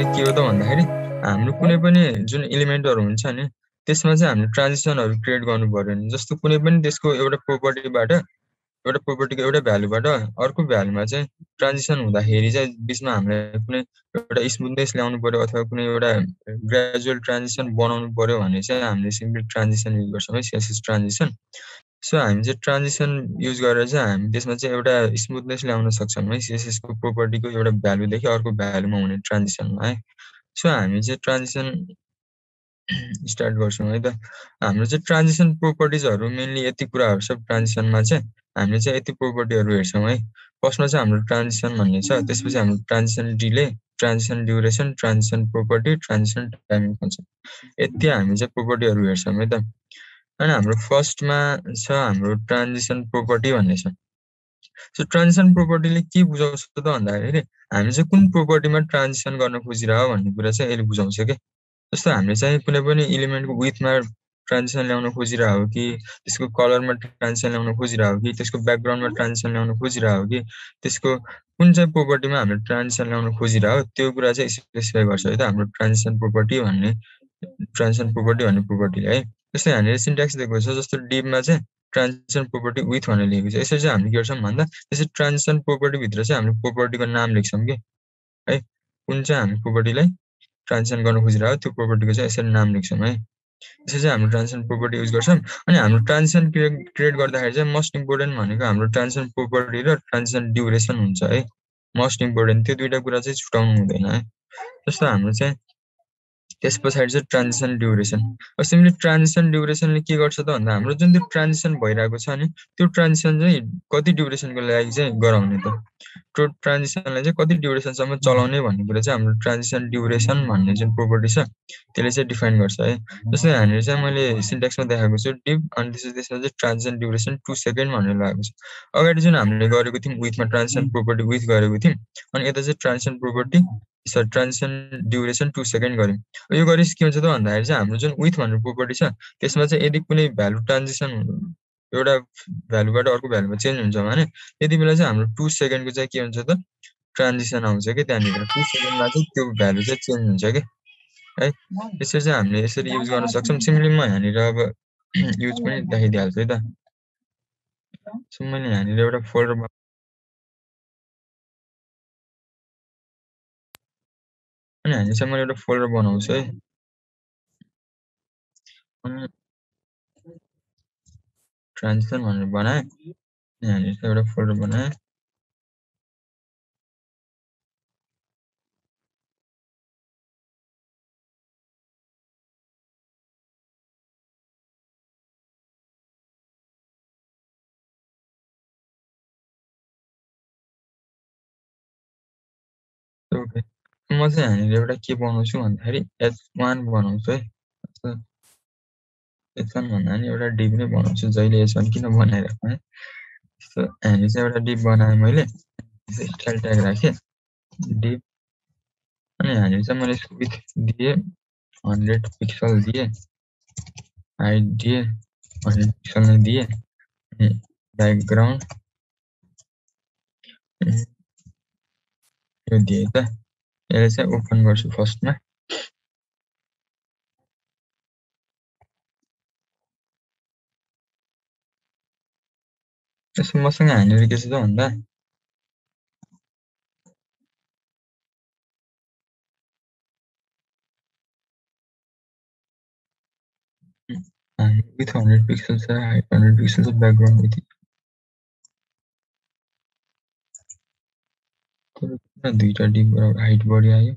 के हो त भन्दाखेरि हाम्रो कुनै पनि जुन एलिमेन्टहरु हुन्छ नि त्यसमा चाहिँ हामीले ट्रान्जिसनहरु क्रिएट गर्नु पर्यो नि जस्तो कुनै पनि त्यसको एउटा प्रोपर्टीको एउटा भ्यालुबाट अर्को भ्यालुमा चाहिँ ट्रान्जिसन हुँदाखेरि चाहिँ बीचमा हामीलाई कुनै एउटा स्मुथनेस ल्याउनु पर्यो अथवा कुनै एउटा ग्रेजुअल ट्रान्जिसन बनाउनु पर्यो भने चाहिँ हामीले सिम्पली ट्रान्जिसन युज गर्छौँ है सीएसएस ट्रान्जिसन सो हामी चाहिँ ट्रान्जिसन युज गरेर चाहिँ हामी त्यसमा चाहिँ एउटा स्मुथनेस ल्याउन सक्छौँ है सीएसएस को प्रोपर्टीको एउटा भ्यालुदेखि अर्को भ्यालुमा हुने ट्रान्जिसनमा है सो हामी चाहिँ ट्रान्जिसन स्टार्ट गर्छौँ है त हाम्रो चाहिँ ट्रान्जिसन प्रोपर्टिजहरु मेनली यति कुराहरु छ ट्रान्जिसनमा चाहिँ हामीले चाहिँ यति प्रोपर्टीहरु हेर्छौँ है फर्स्टमा चाहिँ हाम्रो ट्रान्जिसन भन्ने छ त्यसपछि हाम्रो transition delay transition duration transition property transition timing concept यति हामी चाहिँ प्रोपर्टीहरु हेर्छौँ है त अनि हाम्रो फर्स्टमा छ हाम्रो ट्रान्जिसन प्रोपर्टी भन्ने छ सो ट्रान्जिसन प्रोपर्टीले के बुझाउँछ त भन्दाखेरि हामी चाहिँ कुन प्रोपर्टीमा ट्रान्जिसन गर्न खोजिरहेको भन्ने कुरा चाहिँ यसले बुझाउँछ के जस्तो हामीले चाहिँ कुनै पनि एलिमेन्टको विथमा ट्रान्जिसन ल्याउन खोजिरहेको कि त्यसको कलरमा ट्रान्जिसन ल्याउन खोजिरहेको कि त्यसको ब्याकग्राउन्डमा ट्रान्जिसन ल्याउन खोजिरहेको कि त्यसको कुन चाहिँ प्रोपर्टीमा हामीले ट्रान्जिसन ल्याउन खोजिरहेको त्यो कुरा चाहिँ स्पेसिफाई गर्छ है त हाम्रो ट्रान्जिसन प्रोपर्टी भन्ने प्रोपर्टीले है जस्तै हामीले सिन्ट्याक्स दिएको छ जस्तो डिभमा चाहिँ ट्रान्जिसन प्रोपर्टी विथ भनेर लेखेको छ यसरी चाहिँ हामीले के गर्छौँ भन्दा त्यसै ट्रान्जिसन प्रोपर्टी भित्र चाहिँ हामीले प्रोपर्टीको नाम लेख्छौँ कि है कुन चाहिँ हामी प्रोपर्टीलाई ट्रान्जिसन गर्न खोजिरहेको त्यो प्रोपर्टीको चाहिँ यसरी नाम लेख्छौँ है यसरी चाहिँ हाम्रो ट्रान्जिसन प्रोपर्टी युज गर्छौँ अनि हाम्रो ट्रान्जिसन क्रिएट गर्दाखेरि चाहिँ मोस्ट इम्पोर्टेन्ट भनेको हाम्रो ट्रान्जिसन प्रोपर्टी र ट्रान्जिसन ड्युरेसन हुन्छ है मोस्ट इम्पोर्टेन्ट त्यो दुईटा कुरा चाहिँ छुटाउनु हुँदैन है जस्तो हाम्रो चाहिँ त्यस पछाडि चाहिँ ट्रान्जिसन ड्युरेसन सिम्पली ट्रान्जिसन ड्युरेसनले के गर्छ त भन्दा हाम्रो जुन त्यो ट्रान्जिसन भइरहेको छ नि त्यो ट्रान्जिसन चाहिँ कति ड्युरेसनको लागि चाहिँ गराउने त त्यो ट्रान्जिसनलाई चाहिँ कति ड्युरेसनसम्म चलाउने भन्ने कुरा चाहिँ हाम्रो ट्रान्जिसन ड्युरेसन भन्ने जुन प्रोपर्टी छ त्यसले चाहिँ डिफाइन गर्छ है जस्तै हामीले चाहिँ मैले सिन्ट्याक्समा देखाएको छु डिभ अनि त्यसमा चाहिँ ट्रान्जिसन ड्युरेसन 2 सेकेन्ड भनेर लागेको छ अगाडि जुन हामीले गरेको थियौँ विथमा ट्रान्जिसन प्रोपर्टी विथ गरेको थियौँ अनि यता चाहिँ transition property transition duration 2 second गर्यौँ यो गरेपछि के हुन्छ त भन्दाखेरि चाहिँ हाम्रो जुन विथ भन्ने प्रोपर्टी छ त्यसमा चाहिँ यदि कुनै भ्यालु ट्रान्जिसन एउटा भ्यालुबाट अर्को भ्यालुमा चेन्ज हुन्छ भने त्यति बेला चाहिँ हाम्रो 2 सेकेन्डको चाहिँ के हुन्छ त ट्रान्जिसन आउँछ कि त्यहाँनिर 2 सेकेन्डमा चाहिँ त्यो भ्यालु चाहिँ चेन्ज हुन्छ कि है यसरी चाहिँ हामीले यसरी युज गर्न सक्छौँ सिम्पली म यहाँनिर अब युज पनि देखाइदिइहाल्छु है त सो मैले यहाँनिर एउटा फोल्डर अनि हामी चाहिँ मैले एउटा फोल्डर बनाउँछु है ट्रान्जिसन भनेर बनाएँ यहाँनिर चाहिँ एउटा फोल्डर बनाएँ ओके म चाहिँ यहाँनिर एउटा के बनाउँछु भन्दाखेरि h1 बनाउँछु है h1 भन्दा नि एउटा डिभ नै बनाउँछु जहिले h1 किन बनाइराख्नु है सो हामी चाहिँ एउटा डिभ बनाएँ मैले स्टाइल ट्याग राखेँ डिभ अनि हामी चाहिँ मैले विथ दिएँ 100 पिक्सल दिएँ हाइट दिएँ 100 पिक्सल नै दिएँ अनि ब्याकग्राउन्ड यो दिएँ त यसलाई चाहिँ ओपन गर्छु फर्स्टमा त्यसो मसँग यहाँनिर के छ त भन्दा विथ 100 पिक्सल छ हाइट 100 पिक्सल छ ब्याकग्राउन्ड यति तर दुईटा डिभ हाइट बढी आयो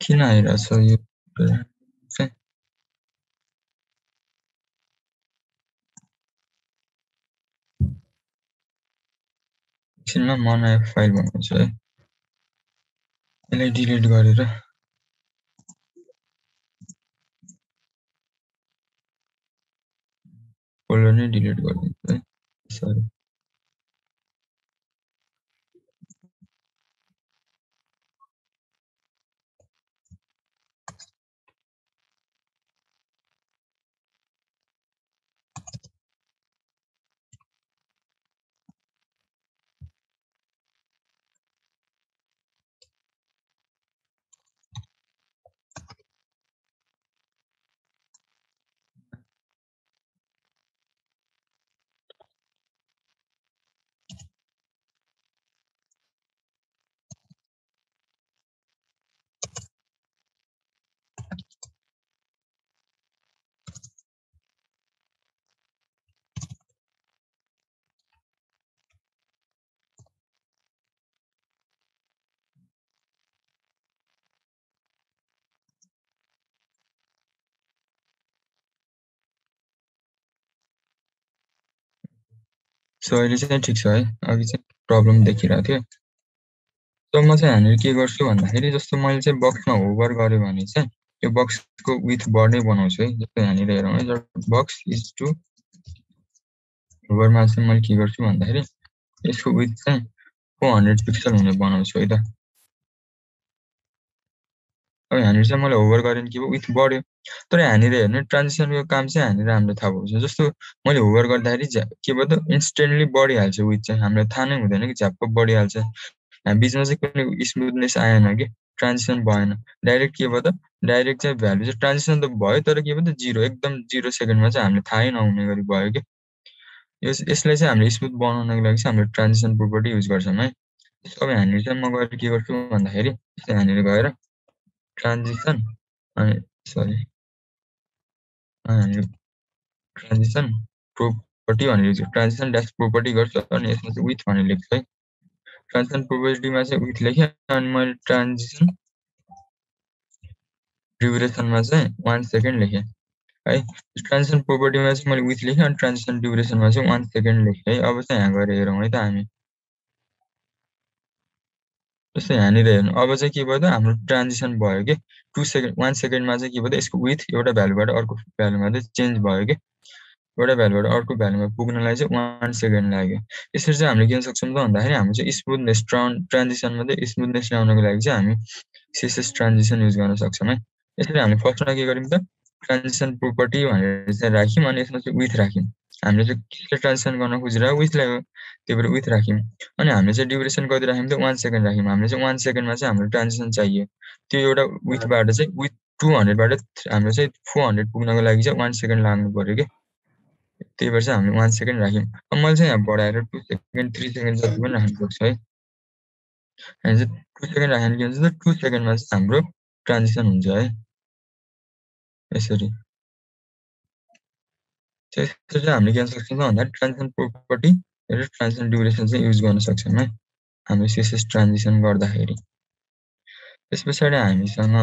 किन आइरहेछ यो चाहिँ एकछिनमा मनायो फाइल बनाउँछु है यसलाई डिलिट गरेर फोल्डर नै डिलिट गरिदिन्छु है सरी सो अहिले चाहिँ ठिक छ है अघि चाहिँ प्रब्लम देखिरहेको थियो सो म चाहिँ यहाँनिर के गर्छु भन्दाखेरि जस्तो मैले चाहिँ बक्समा होभर गरेँ भने चाहिँ यो बक्सको विथ बढ्दै बनाउँछु है जस्तो यहाँनिर हेरौँ है बक्स इज टु होभरमा चाहिँ मैले के गर्छु भन्दाखेरि यसको विथ चाहिँ 400 पिक्सल हुने बनाउँछु है त अब यहाँनिर चाहिँ मैले होभर गरेँ कि विथ बढ्यो तर यहाँनिर हेर्नु ट्रान्जिसनको काम चाहिँ यहाँनिर हामीले थाहा भएको छ जस्तो मैले होभर गर्दाखेरि के भयो त इन्स्टेन्टली बढिहाल्छ विथ चाहिँ हामीलाई थाहा नै हुँदैन कि झ्याप्प बढिहाल्छ बिचमा चाहिँ कुनै स्मुथनेस आएन कि ट्रान्जिसन भएन डाइरेक्ट के भयो त डाइरेक्ट चाहिँ भ्यालु चाहिँ ट्रान्जिसन त भयो तर के भयो त जिरो एकदम 0 सेकेन्डमा चाहिँ हामीले थाहै नहुने गरी भयो कि यसलाई चाहिँ हामीले स्मुथ बनाउनको लागि चाहिँ हामीले ट्रान्जिसन प्रोपर्टी युज गर्छौँ है अब यहाँनिर चाहिँ म गएर के गर्छु भन्दाखेरि यहाँनिर गएर ट्रान्जिसन अनि सरी ट्रान्जिसन प्रोपर्टी भनेर ट्रान्जिसन ड्यास प्रोपर्टी गर्छु अनि यसमा चाहिँ विथ भनेर लेख्छु है ट्रान्जिसन प्रोपर्टीमा चाहिँ विथ लेखेँ अनि मैले ट्रान्जिसन ड्युरेसनमा चाहिँ 1 सेकेन्ड लेखेँ है ट्रान्जिसन प्रोपर्टीमा चाहिँ मैले विथ लेखेँ अनि ट्रान्जिसन ड्युरेसनमा चाहिँ 1 सेकेन्ड लेखेँ है अब चाहिँ यहाँ गएर हेरौँ है त हामी जस्तो यहाँनिर हेर्नु अब चाहिँ के भयो त हाम्रो ट्रान्जिसन भयो कि 2 सेकेन्ड 1 सेकेन्डमा चाहिँ के भयो त यसको विथ एउटा भ्यालुबाट अर्को भ्यालुमा चाहिँ चेन्ज भयो कि एउटा भ्यालुबाट अर्को भ्यालुमा पुग्नलाई चाहिँ 1 सेकेन्ड लाग्यो यसरी चाहिँ हामीले के सक्छौँ त भन्दाखेरि हामी चाहिँ स्मुथनेस ट्रान्जिसनमा चाहिँ स्मुथनेस ल्याउनको लागि चाहिँ हामी सीएसएस ट्रान्जिसन युज गर्न सक्छौँ है यसरी हामीले फर्स्टमा के गर्यौँ त ट्रान्जिसन प्रोपर्टी भनेर चाहिँ राख्यौँ अनि यसमा चाहिँ विथ राख्यौँ हामीले चाहिँ के ट्रान्जिसन गर्न खोजिरहेको विथलाई हो त्यही भएर विथ राख्यौँ अनि हामीले चाहिँ ड्युरेसन कति राख्यौँ त 1 सेकेन्ड राख्यौँ हामीले चाहिँ 1 सेकेन्डमा चाहिँ हाम्रो ट्रान्जिसन चाहियो त्यो एउटा विथबाट चाहिँ विथ 200बाट हाम्रो चाहिँ 400 पुग्नको लागि चाहिँ 1 सेकेन्ड लाग्नु पर्यो कि त्यही भएर चाहिँ हामीले 1 सेकेन्ड राख्यौँ अब मैले चाहिँ यहाँ बढाएर 2 सेकेन्ड 3 सेकेन्ड जति पनि राख्न सक्छु है हामी चाहिँ 2 सेकेन्ड राख्यो भने के हुन्छ त 2 सेकेन्डमा चाहिँ हाम्रो ट्रान्जिसन हुन्छ है यसरी त्यसरी चाहिँ हामीले के गर्न सक्छौँ त भन्दा ट्रान्जिसन प्रोपर्टी र ट्रान्जिसन ड्युरेसन चाहिँ युज गर्न सक्छौँ है हामी सीएसएस ट्रान्जिसन गर्दाखेरि त्यस पछाडि हामीसँग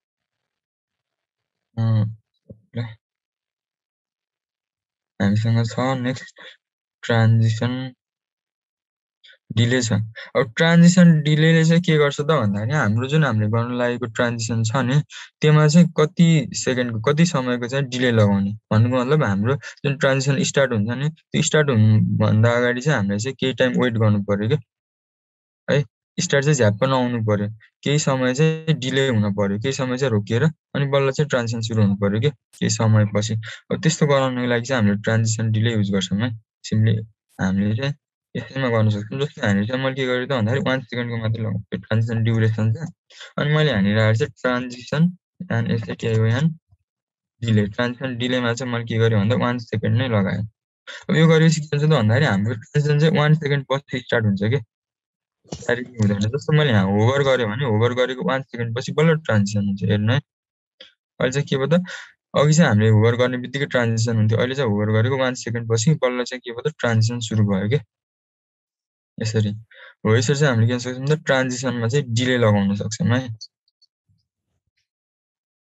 हामीसँग छ नेक्स्ट ट्रान्जिसन डिले छ अब ट्रान्जिसन डिलेले चाहिँ के गर्छ त भन्दाखेरि हाम्रो जुन हामीले गर्न लागेको ट्रान्जिसन छ नि त्यसमा चाहिँ कति सेकेन्डको कति समयको चाहिँ डिले लगाउने भन्नुको मतलब हाम्रो जुन ट्रान्जिसन स्टार्ट हुन्छ नि त्यो स्टार्ट हुनुभन्दा अगाडि चाहिँ हामीले चाहिँ केही टाइम वेट गर्नु पर्यो कि है स्टार्ट चाहिँ झ्याप्प नआउनु पर्यो केही समय चाहिँ डिले हुन पर्यो केही समय चाहिँ रोकिएर अनि बल्ल चाहिँ ट्रान्जिसन सुरु हुनु पर्यो कि केही समयपछि अब त्यस्तो गराउनको लागि चाहिँ हामीले ट्रान्जिसन डिले युज गर्छौँ है सिम्पली हामीले चाहिँ यसैमा गर्न सक्छौँ जस्तो हामीले चाहिँ मैले के गरेँ त भन्दाखेरि 1 सेकेन्डको मात्रै लगाउँछु ट्रान्जिसन ड्युरेसन चाहिँ अनि मैले यहाँनिर आएर चाहिँ transition and S A T I O N delay transition डिलेमा चाहिँ मैले के गरेँ भन्दा 1 सेकेन्ड नै लगाएँ अब यो गरेपछि के हुन्छ त भन्दाखेरि हाम्रो ट्रान्जिसन चाहिँ 1 सेकेन्ड पछि स्टार्ट हुन्छ कि डाइरेक्टली हुँदैन जस्तो मैले यहाँ होभर गरेँ भने होभर गरेको 1 सेकेन्ड पछि बल्ल ट्रान्जिसन हुन्छ हेर्नु है अहिले चाहिँ के भयो त अघि चाहिँ हामीले होभर गर्ने बित्तिकै ट्रान्जिसन हुन्थ्यो अहिले चाहिँ होभर गरेको 1 सेकेन्ड पछि बल्ल चाहिँ के भयो त ट्रान्जिसन सुरु भयो कि यसरी हो यसरी चाहिँ हामीले के गर्न सक्छौँ त ट्रान्जिसनमा चाहिँ डिले लगाउन सक्छौँ है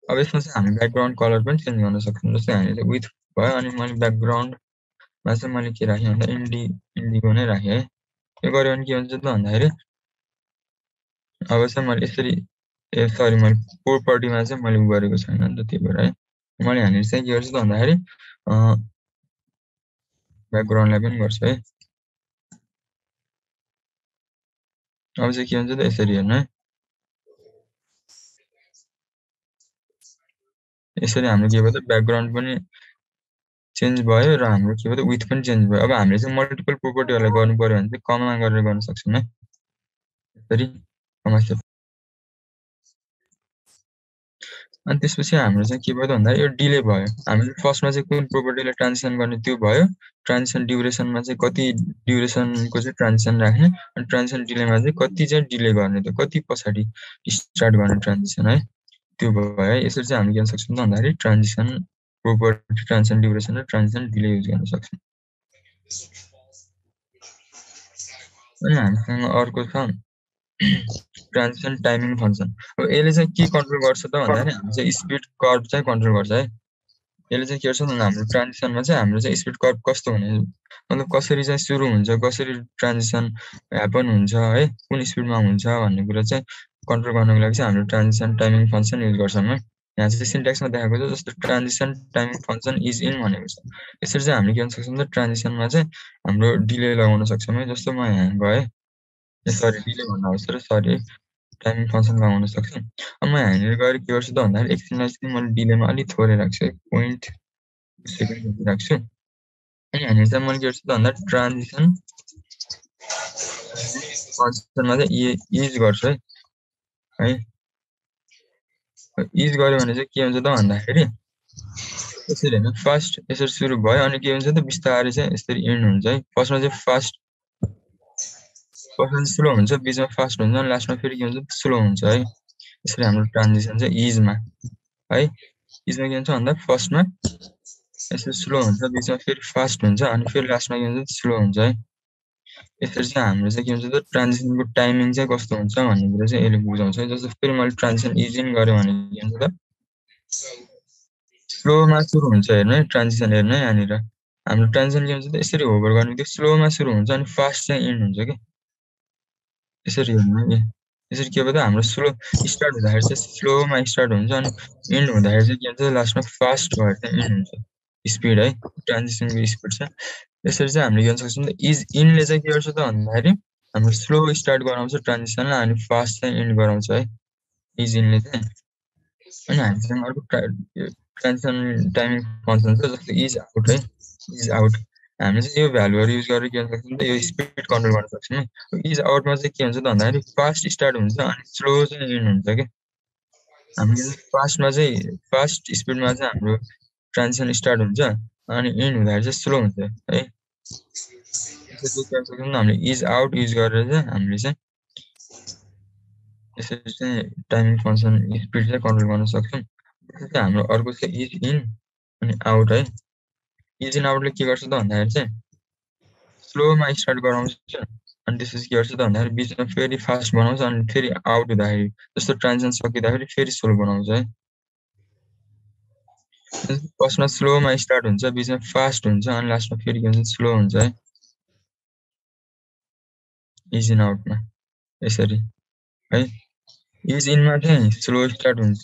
अब यसमा चाहिँ हामी ब्याकग्राउन्ड कलर पनि चेन्ज गर्न सक्छौँ जस्तै हामीले विथ भयो अनि मैले ब्याकग्राउन्डमा चाहिँ मैले के राखेँ भन्दा इन्डिगो नै राखेँ है यो गऱ्यो भने के हुन्छ त भन्दाखेरि अब चाहिँ मैले यसरी सरी मैले प्रोपर्टीमा चाहिँ मैले उ गरेको छैन नि त त्यही भएर है मैले यहाँनिर चाहिँ के गर्छु त भन्दाखेरि ब्याकग्राउन्डलाई पनि गर्छु है अब चाहिँ के हुन्छ त यसरी हेर्नु है यसरी हाम्रो के भयो त ब्याकग्राउन्ड पनि चेन्ज भयो र हाम्रो के भयो त विथ पनि चेन्ज भयो अब हामीले चाहिँ मल्टिपल प्रोपर्टीहरूलाई गर्नु पर्यो भने चाहिँ कममा गरेर गर्न सक्छौँ है यसरी समस्या अनि त्यसपछि हाम्रो चाहिँ के भयो त भन्दा यो डिले भयो हामीले फर्स्टमा चाहिँ कुन प्रोपर्टीलाई ट्रान्जिसन गर्ने त्यो भयो ट्रान्जिसन ड्युरेसनमा चाहिँ कति ड्युरेसनको चाहिँ ट्रान्जिसन राख्ने अनि ट्रान्जिसन डिलेमा चाहिँ कति चाहिँ डिले गर्ने त कति पछाडि स्टार्ट गर्ने ट्रान्जिसन है त्यो भयो है यसरी चाहिँ हामी गर्न सक्छौँ त भन्दाखेरि ट्रान्जिसन प्रोपर्टी ट्रान्जिसन ड्युरेसन र ट्रान्जिसन डिले युज गर्न सक्छौँ अनि हामीसँग अर्को छ ट्रान्जिसन टाइमिङ फङ्सन अब यसले चाहिँ के कन्ट्रोल गर्छ त भन्दाखेरि हामी चाहिँ स्पिड कर्भ चाहिँ कन्ट्रोल गर्छ है यसले चाहिँ के गर्छ भन्दा हाम्रो ट्रान्जिसनमा चाहिँ हाम्रो चाहिँ स्पिड कर्भ कस्तो हुने मतलब कसरी चाहिँ सुरु हुन्छ कसरी ट्रान्जिसन ह्यापन हुन्छ है कुन स्पिडमा हुन्छ भन्ने कुरा चाहिँ कन्ट्रोल गर्नको लागि चाहिँ हाम्रो ट्रान्जिसन टाइमिङ फङ्सन युज गर्छौँ है यहाँ चाहिँ सिन्ट्याक्समा देखाएको छ जस्तो transition timing function ease in भनेको छ यसरी चाहिँ हामीले के गर्न सक्छौँ त ट्रान्जिसनमा चाहिँ हाम्रो डिले लगाउन सक्छौँ है जस्तो म यहाँ गएँ सरी डिले भन्नु आउँछ र सरी टाइमिङ फङ्सन लगाउन सक्छौँ अब म यहाँनिर गएर के गर्छु त भन्दाखेरि एकछिनलाई चाहिँ मैले डिलेमा अलिक थोरै राख्छु है 0.2 सेकेन्ड राख्छु अनि यहाँनिर चाहिँ मैले के गर्छु त भन्दा ट्रान्जिसन फङ्सनमा चाहिँ युज गर्छु है युज गऱ्यो भने चाहिँ के हुन्छ त भन्दाखेरि यसरी होइन फर्स्ट यसरी सुरु भयो अनि के हुन्छ त बिस्तारै चाहिँ यसरी एन्ड हुन्छ है फर्स्टमा चाहिँ फर्स्टमा स्लो हुन्छ बिचमा फास्ट हुन्छ अनि लास्टमा फेरि के हुन्छ स्लो हुन्छ है यसरी हाम्रो ट्रान्जिसन चाहिँ इजमा है इजमा के हुन्छ भन्दा फर्स्टमा यसरी स्लो हुन्छ बिचमा फेरि फास्ट हुन्छ अनि फेरि लास्टमा के हुन्छ स्लो हुन्छ है यसरी चाहिँ हाम्रो चाहिँ के हुन्छ त ट्रान्जिसनको टाइमिङ चाहिँ कस्तो हुन्छ भन्ने कुरा चाहिँ यसले बुझाउँछ है जस्तो फेरि मैले ट्रान्जिसन इज इन गरेँ भने के हुन्छ त स्लोमा सुरु हुन्छ हेर्नु है ट्रान्जिसन हेर्नु है यहाँनिर हाम्रो ट्रान्जिसन के हुन्छ त यसरी होभर गर्ने त्यो स्लोमा सुरु हुन्छ अनि फास्ट चाहिँ एन्ड हुन्छ कि यसरी हेर्नु है यसरी के भयो त हाम्रो स्लो स्टार्ट हुँदाखेरि चाहिँ स्लोमा स्टार्ट हुन्छ अनि एन्ड हुँदाखेरि चाहिँ के हुन्छ लास्टमा फास्ट भएर चाहिँ एन्ड हुन्छ स्पिड है ट्रान्जिसनको स्पिड छ यसरी चाहिँ हामीले गर्न सक्छौँ त इज इनले चाहिँ के गर्छ त भन्दाखेरि हाम्रो स्लो स्टार्ट गराउँछ ट्रान्जिसनलाई अनि फास्ट चाहिँ एन्ड गराउँछ है इज इनले चाहिँ अनि हामीसँग अर्को ट्रान्जिसन टाइमिङ फङ्सन छ जस्तो इज आउट है इज आउट हामीले चाहिँ यो भ्यालुहरू युज गरेर के गर्न सक्छौँ त यो स्पिड कन्ट्रोल गर्न सक्छौँ इज आउटमा चाहिँ के हुन्छ त भन्दाखेरि फास्ट स्टार्ट हुन्छ अनि स्लो चाहिँ एन्ड हुन्छ कि हामीले फास्टमा चाहिँ फास्ट स्पिडमा चाहिँ हाम्रो ट्रान्जिसन स्टार्ट हुन्छ अनि एन्ड हुँदाखेरि चाहिँ स्लो हुन्छ है त्यसरी के गर्न सक्छौँ हामीले इज आउट युज गरेर चाहिँ हामीले चाहिँ यसरी चाहिँ टाइमिङ फङ्सन स्पिड चाहिँ कन्ट्रोल गर्न सक्छौँ त्यसपछि हाम्रो अर्को चाहिँ इज इन अनि आउट है इज इन आउटले के गर्छ त भन्दाखेरि चाहिँ स्लोमा स्टार्ट गराउँछ अनि त्यसपछि के गर्छ त भन्दाखेरि बिचमा फेरि फास्ट बनाउँछ अनि फेरि आउट हुँदाखेरि जस्तो ट्रान्जिसन सकिँदाखेरि फेरि स्लो बनाउँछ है फर्स्टमा स्लोमा स्टार्ट हुन्छ बिचमा फास्ट हुन्छ अनि लास्टमा फेरि के हुन्छ स्लो हुन्छ है इज इन आउटमा यसरी है इज इनमा चाहिँ स्लो स्टार्ट हुन्छ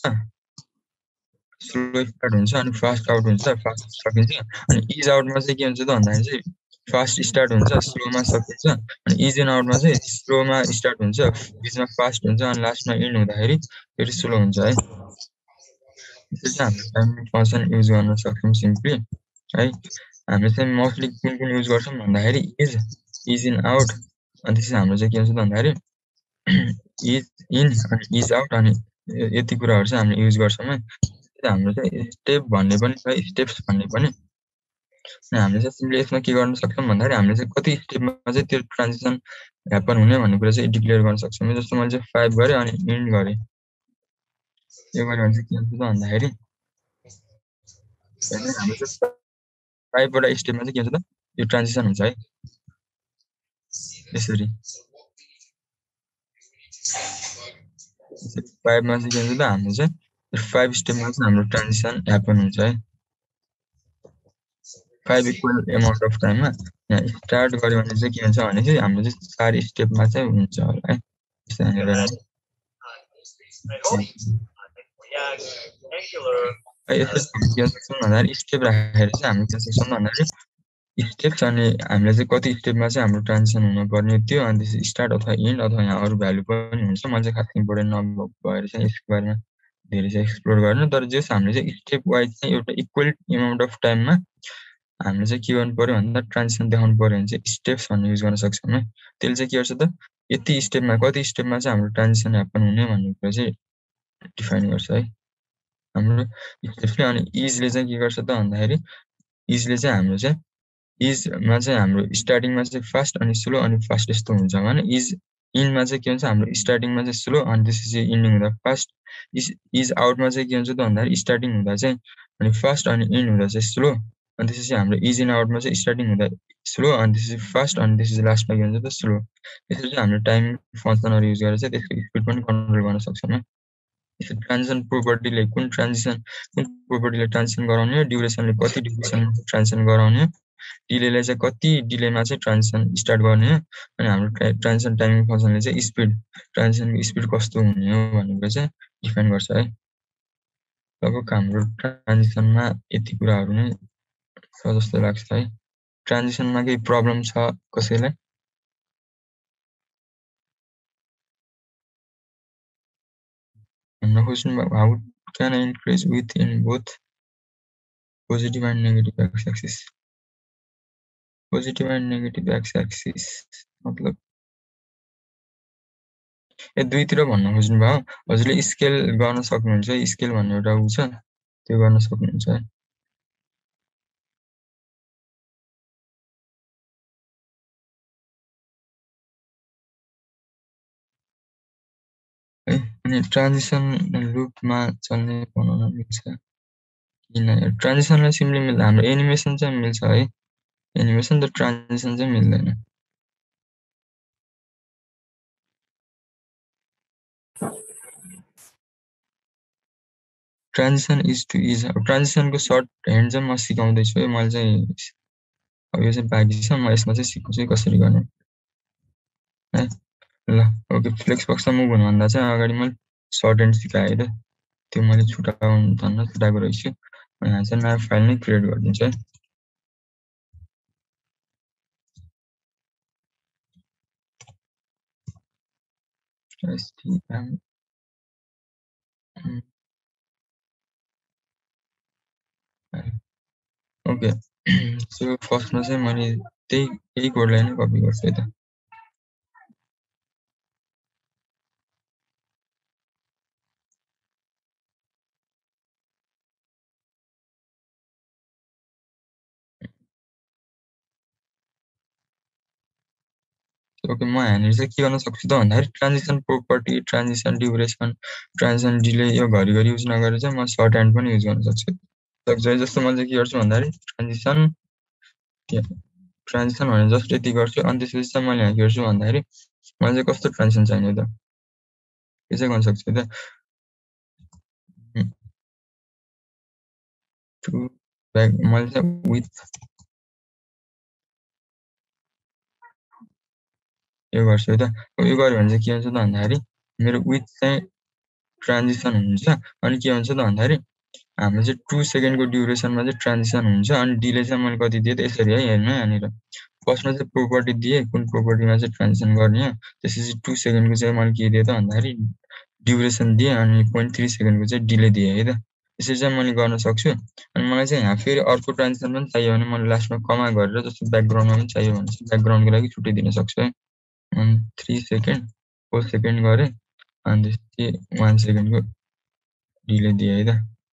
अनि फास्ट आउट हुन्छ फास्ट सकिन्छ अनि इज आउटमा चाहिँ के हुन्छ त भन्दाखेरि चाहिँ फास्ट स्टार्ट हुन्छ स्लोमा सकिन्छ अनि इज इन आउटमा चाहिँ स्लोमा स्टार्ट हुन्छ बिचमा फास्ट हुन्छ अनि लास्टमा एन्ड हुँदाखेरि फेरि स्लो हुन्छ है त्यसरी चाहिँ हामीले टाइमिङ फङ्सन युज गर्न सक्छौँ सिम्पली है हामीले चाहिँ मोस्टली कुन युज गर्छौँ भन्दाखेरि इज इन आउट अनि त्यसपछि हाम्रो चाहिँ के हुन्छ त भन्दाखेरि इज इन अनि इज आउट अनि यति कुराहरू चाहिँ हामीले युज गर्छौँ है हाम्रो चाहिँ स्टेप भन्ने पनि छ स्टेप्स भन्ने पनि अनि हामीले चाहिँ सिम्पली यसमा के गर्न सक्छौँ भन्दाखेरि हामीले चाहिँ कति स्टेपमा चाहिँ त्यो ट्रान्जिसन ह्यापन हुने भन्ने कुरा चाहिँ डिक्लेयर गर्न सक्छौँ जस्तो मैले चाहिँ 5 गरेँ अनि एन्ड गरेँ यो गऱ्यो भने चाहिँ के हुन्छ त भन्दाखेरि हाम्रो चाहिँ 5 वटा स्टेपमा चाहिँ के हुन्छ त यो ट्रान्जिसन हुन्छ है यसरी 5 मा चाहिँ के हुन्छ त हामीले चाहिँ 5 स्टेपमा चाहिँ हाम्रो ट्रान्जिसन ह्यापन हुन्छ है 5 इक्वल एमाउन्ट अफ टाइममा यहाँ स्टार्ट गर्यो भने चाहिँ के हुन्छ भने चाहिँ हाम्रो चाहिँ 4 स्टेपमा चाहिँ हुन्छ होला है यहाँनिर यसो के सक्छौँ भन्दाखेरि स्टेप राखेर चाहिँ हामी के सक्छौँ भन्दाखेरि स्टेप्स अनि हामीले चाहिँ कति स्टेपमा चाहिँ हाम्रो ट्रान्जिसन हुनुपर्ने त्यो अनि त्यसपछि स्टार्ट अथवा एन्ड अथवा यहाँ अरू भ्यालु पनि हुन्छ मैले चाहिँ खास इम्पोर्टेन्ट नभएर चाहिँ यसको बारेमा धेरै चाहिँ एक्सप्लोर गर्न तर जस हामीले चाहिँ स्टेप वाइज चाहिँ एउटा इक्वल एमाउन्ट अफ टाइममा हामीले चाहिँ के गर्नु पर्यो भन्दा ट्रान्जिसन देखाउनु पर्यो भने चाहिँ स्टेप्स भन्ने युज गर्न सक्छौँ है त्यसले चाहिँ के गर्छ त यति स्टेपमा कति स्टेपमा चाहिँ हाम्रो ट्रान्जिसन ह्यापन हुने भन्ने कुरा चाहिँ डिफाइन गर्छ है हाम्रो स्टेप्सले अनि इजले चाहिँ के गर्छ त भन्दाखेरि इजले चाहिँ हाम्रो चाहिँ इजमा चाहिँ हाम्रो स्टार्टिङमा चाहिँ फास्ट अनि स्लो अनि फास्ट यस्तो हुन्छ भने इज इनमा चाहिँ के हुन्छ हाम्रो स्टार्टिङमा चाहिँ स्लो अनि त्यसपछि इन्डिङ हुँदा फास्ट इज आउटमा चाहिँ के हुन्छ त भन्दाखेरि स्टार्टिङ हुँदा चाहिँ अनि फास्ट अनि इन्ड हुँदा चाहिँ स्लो अनि त्यसपछि हाम्रो इज इन आउटमा चाहिँ स्टार्टिङ हुँदा स्लो अनि त्यसपछि फास्ट अनि त्यसपछि लास्टमा के हुन्छ त स्लो त्यसरी चाहिँ हामीले टाइमिङ फङ्सनहरू युज गरेर चाहिँ त्यसको स्पिड पनि कन्ट्रोल गर्न सक्छौँ है यसरी ट्रान्जिसन प्रोपर्टीले कुन प्रोपर्टीले ट्रान्जिसन गराउने ड्युरेसनले कति ड्युरेसन ट्रान्जिसन गराउने डिलेलाई चाहिँ कति डिलेमा चाहिँ ट्रान्जिसन स्टार्ट गर्ने हो अनि हाम्रो ट्रान्जिसन टाइमिङ फङ्सनले चाहिँ स्पिड ट्रान्जिसनको स्पिड कस्तो हुने हो भनेर चाहिँ डिफाइन गर्छ है लगभग हाम्रो ट्रान्जिसनमा यति कुराहरू नै छ जस्तो लाग्छ है ट्रान्जिसनमा केही प्रब्लम छ कसैलाई भन्न खोज्नु how can I increase width in both positive and negative X axis positive and negative X axis मतलब ए दुईतिर भन्न खोज्नु भयो हजुरले स्केल गर्न सक्नुहुन्छ स्केल भन्ने एउटा उ छ त्यो गर्न सक्नुहुन्छ है अनि ट्रान्जिसन लुपमा चल्ने बनाउन मिल्छ किन ट्रान्जिसनलाई सिम्पली मिल्दैन हाम्रो एनिमेसन चाहिँ मिल्छ है एनिमेसन त ट्रान्जिसन चाहिँ मिल्दैन ट्रान्जिसन इज टु इज ट्रान्जिसनको सर्ट ह्यान्ड चाहिँ म सिकाउँदैछु है मैले चाहिँ अब यो चाहिँ बाँकी छ म यसमा चाहिँ सिकाउँछु कसरी गर्ने है ल ओके फ्लेक्स बक्समा मुभ हुनुभन्दा चाहिँ अगाडि मैले सर्ट ह्यान्ड सिकाएँ है त त्यो मैले छुटाएको रहेछु यहाँ चाहिँ नयाँ फाइल नै क्रिएट गरिदिन्छु है ओके सो फर्स्टमा चाहिँ मैले त्यही कोडलाई नै कपी गर्छु है त ओके म यहाँनिर चाहिँ के गर्न सक्छु त भन्दाखेरि transition property transition duration transition delay यो घरिघरि युज नगरेर चाहिँ म सर्ट ह्यान्ड पनि युज गर्न सक्छु जस्तो मैले चाहिँ के गर्छु भन्दाखेरि ट्रान्जिसन भने जस्ट यति गर्छु अनि त्यसपछि चाहिँ मैले यहाँ के गर्छु भन्दाखेरि मलाई चाहिँ कस्तो ट्रान्जिसन चाहिने त यो चाहिँ गर्न सक्छु त मैले चाहिँ विथ यो गर्छु है त यो गऱ्यो भने चाहिँ के हुन्छ त भन्दाखेरि मेरो विथ चाहिँ ट्रान्जिसन हुन्छ अनि के हुन्छ त भन्दाखेरि हाम्रो चाहिँ 2 सेकेन्डको ड्युरेसनमा चाहिँ ट्रान्जिसन हुन्छ अनि डिले चाहिँ मैले कति दिएँ त यसरी है हेर्नु यहाँनिर फर्स्टमा चाहिँ प्रोपर्टी दिएँ कुन प्रोपर्टीमा चाहिँ ट्रान्जिसन गर्ने हो त्यसपछि 2 सेकेन्डको चाहिँ मैले के दिएँ त भन्दाखेरि ड्युरेसन दिएँ अनि 0.3 सेकेन्डको चाहिँ डिले दिएँ है त यसरी चाहिँ मैले गर्न सक्छु अनि मलाई चाहिँ यहाँ फेरि अर्को ट्रान्जिसन पनि चाहियो भने मैले लास्टमा कमा गरेर जस्तो ब्याकग्राउन्डमा पनि चाहियो भने चाहिँ ब्याकग्राउन्डको लागि छुट्टै दिन सक्छु है 3 सेकेन्ड 4 सेकेन्ड गरेँ अनि त्यसपछि 1 सेकेन्डको डिले दिएँ है त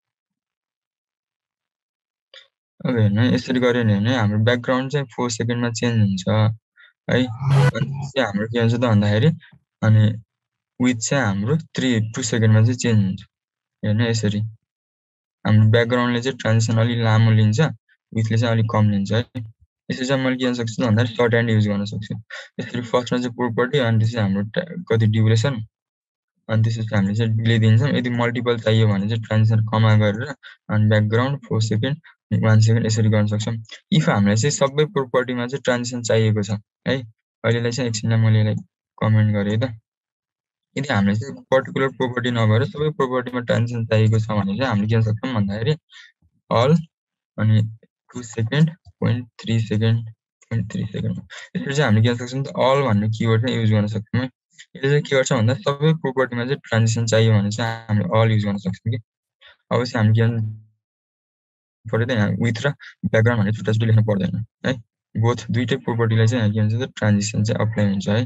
अब हेर्नु यसरी गऱ्यो भने हाम्रो ब्याकग्राउन्ड चाहिँ 4 सेकेन्डमा चेन्ज हुन्छ है अनि चाहिँ हाम्रो के हुन्छ त भन्दाखेरि अनि विथ चाहिँ हाम्रो 2 सेकेन्डमा चाहिँ चेन्ज हुन्छ हेर्नु यसरी हाम्रो ब्याकग्राउन्डले चाहिँ ट्रान्जिसन अलिक लामो लिन्छ विथले चाहिँ अलिक कम लिन्छ है यसरी चाहिँ मैले के गर्न सक्छु भन्दाखेरि सर्ट ह्यान्ड युज गर्न सक्छु यसरी फर्स्टमा चाहिँ प्रोपर्टी अनि त्यसपछि हाम्रो कति ड्युरेसन अनि त्यसपछि हामीले चाहिँ डिले दिन्छौँ। यदि मल्टिपल चाहियो भने चाहिँ ट्रान्जिसन कमा गरेर अनि ब्याकग्राउन्ड 4 सेकेन्ड 1 सेकेन्ड यसरी गर्न सक्छौँ। इफ हामीलाई चाहिँ सबै प्रोपर्टीमा चाहिँ ट्रान्जिसन चाहिएको छ है, अहिलेलाई चाहिँ एकछिनमा मैले यसलाई कमेन्ट गरेँ त। यदि हामीलाई चाहिँ पर्टिकुलर प्रोपर्टी नभएर सबै प्रोपर्टीमा ट्रान्जिसन चाहिएको छ भने चाहिँ हामीले के गर्न सक्छौँ भन्दाखेरि अल अनि 2 सेकेन्ड 0.3 सेकेन्ड 0.3 सेकेन्ड यसरी चाहिँ हामीले के गर्न सक्छौँ अल भन्ने किवर्ड चाहिँ युज गर्न सक्छौँ है। यसले चाहिँ के गर्छ भन्दा सबै प्रोपर्टीमा चाहिँ ट्रान्जिसन चाहियो भने चाहिँ हामीले अल युज गर्न सक्छौँ कि। अब चाहिँ हामी के गर्नु पर्यो त यहाँ विथ र ब्याकग्राउन्ड भनेर छुट्टा छुट्टै लेख्नु पर्दैन है। बोथ दुईटै प्रोपर्टीलाई चाहिँ के भन्छ त ट्रान्जिसन चाहिँ अप्लाई हुन्छ है।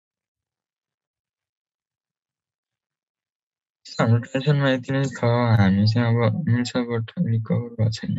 हाम्रो ट्रान्जिसनमा यति नै छ। हामी चाहिँ अब हुन्छ बट रिकभर भएको छैन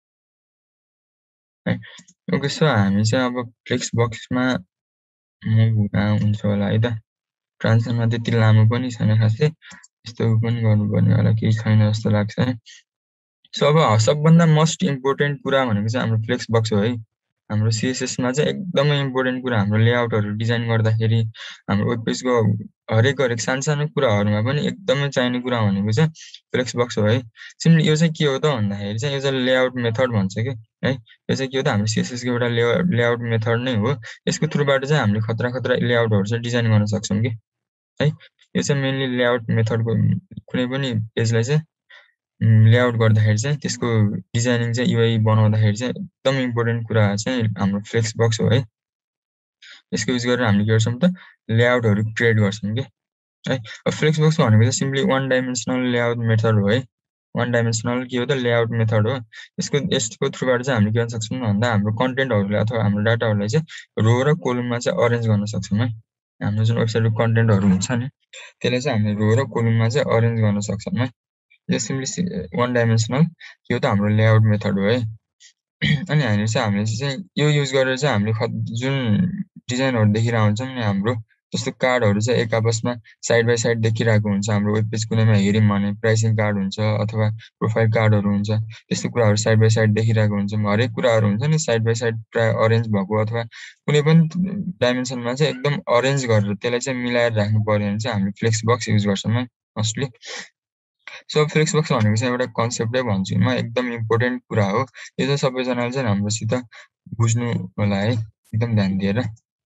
है। ओके सो हामी चाहिँ अब फ्लेक्स बक्समा मुभ हुन्छ होला है त। ट्रान्जिसनमा त्यति लामो पनि छैन खासै, यस्तो पनि गर्नुपर्ने होला केही छैन जस्तो लाग्छ है। सो अब सबभन्दा मोस्ट इम्पोर्टेन्ट कुरा भनेको चाहिँ हाम्रो फ्लेक्स बक्स हो है। हाम्रो सिएसएसमा चाहिँ एकदमै इम्पोर्टेन्ट कुरा हाम्रो लेआउटहरू डिजाइन गर्दाखेरि हाम्रो वेब पेजको हरेक सानो कुराहरूमा पनि एकदमै चाहिने कुरा भनेको चाहिँ फ्लेक्स बक्स हो है। सिम्पली यो चाहिँ के हो त भन्दाखेरि चाहिँ यो चाहिँ लेआउट मेथड भन्छ कि है। यो चाहिँ के हो त हाम्रो सिएसएसको एउटा लेआउट मेथड नै हो। यसको थ्रुबाट चाहिँ हामीले खतरा लेआउटहरू चाहिँ डिजाइन गर्न सक्छौँ कि है। यो चाहिँ मेनली लेआउट मेथडको कुनै पनि पेजलाई चाहिँ लेआउट गर्दाखेरि चाहिँ त्यसको डिजाइनिङ चाहिँ युआई बनाउँदाखेरि चाहिँ एकदम इम्पोर्टेन्ट कुरा चाहिँ हाम्रो फ्लेक्स बक्स हो है। यसको युज गरेर हामीले के गर्छौँ त लेआउटहरू क्रिएट गर्छौँ कि है। अब फ्लेक्स बक्स भनेको चाहिँ simply one dimensional layout method हो है। वान डाइमेन्सनल के हो त लेआउट मेथड हो। यसको थ्रुबाट चाहिँ हामीले के गर्न सक्छौँ भन्दा हाम्रो कन्टेन्टहरूलाई अथवा हाम्रो डाटाहरूलाई चाहिँ रो र कोलममा चाहिँ अरेन्ज गर्न सक्छौँ है। हाम्रो जुन वेबसाइटको कन्टेन्टहरू हुन्छ नि त्यसलाई चाहिँ हामीले रो र कोलममा चाहिँ अरेन्ज गर्न सक्छौँ है। यो सिम्पली वान डाइमेन्सनल यो त हाम्रो लेआउट मेथड हो है। अनि हामीले चाहिँ यो युज गरेर चाहिँ हामीले जुन डिजाइनहरू देखिरहेको हुन्छौँ नि हाम्रो जस्तो कार्डहरू चाहिँ एक आपसमा साइड बाई साइड देखिरहेको हुन्छ। हाम्रो वेब पेज कुनैमा हेऱ्यौँ भने प्राइसिङ कार्ड हुन्छ अथवा प्रोफाइल कार्डहरू हुन्छ, त्यस्तो कुराहरू साइड बाई साइड देखिरहेको हुन्छौँ। हरेक कुराहरू हुन्छ नि साइड बाई साइड प्राय अरेन्ज भएको अथवा कुनै पनि डाइमेन्सनमा चाहिँ एकदम अरेन्ज गरेर त्यसलाई चाहिँ मिलाएर राख्नु पर्यो भने चाहिँ हामीले फ्लेक्स बक्स युज गर्छौँ है मोस्टली। सो फ्लेक्स बक्स भनेको चाहिँ एउटा कन्सेप्टै भन्छु म, एकदम इम्पोर्टेन्ट कुरा हो। यो चाहिँ सबैजनाले चाहिँ राम्रोसित बुझ्नु होला है, एकदम ध्यान दिएर।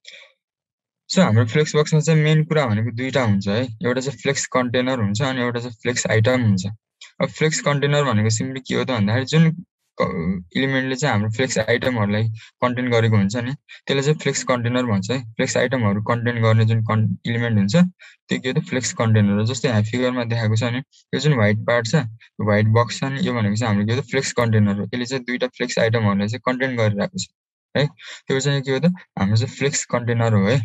सो हाम्रो फ्लेक्स बक्समा चाहिँ मेन कुरा भनेको दुईटा हुन्छ है। एउटा चाहिँ फ्लेक्स कन्टेनर हुन्छ अनि एउटा चाहिँ फ्लेक्स आइटम हुन्छ। अब फ्लेक्स कन्टेनर भनेको सिम्पली के हो त भन्दाखेरि जुन इलिमेन्टले चाहिँ हाम्रो फ्लेक्स आइटमहरूलाई कन्टेन गरेको हुन्छ नि त्यसलाई चाहिँ फ्लेक्स कन्टेनर भन्छ है। फ्लेक्स आइटमहरू कन्टेन गर्ने जुन इलिमेन्ट हुन्छ त्यो के हो त फ्लेक्स कन्टेनर हो। जस्तै यहाँ फिगरमा देखाएको छ नि यो जुन व्हाइट पार्ट छ व्हाइट बक्स छ नि यो भनेको चाहिँ हाम्रो के हो त फ्लेक्स कन्टेनर हो। यसले चाहिँ दुईटा फ्लेक्स आइटमहरूलाई चाहिँ कन्टेन गरिरहेको छ है। त्यो चाहिँ के हो त हाम्रो चाहिँ फ्लेक्स कन्टेनर हो है।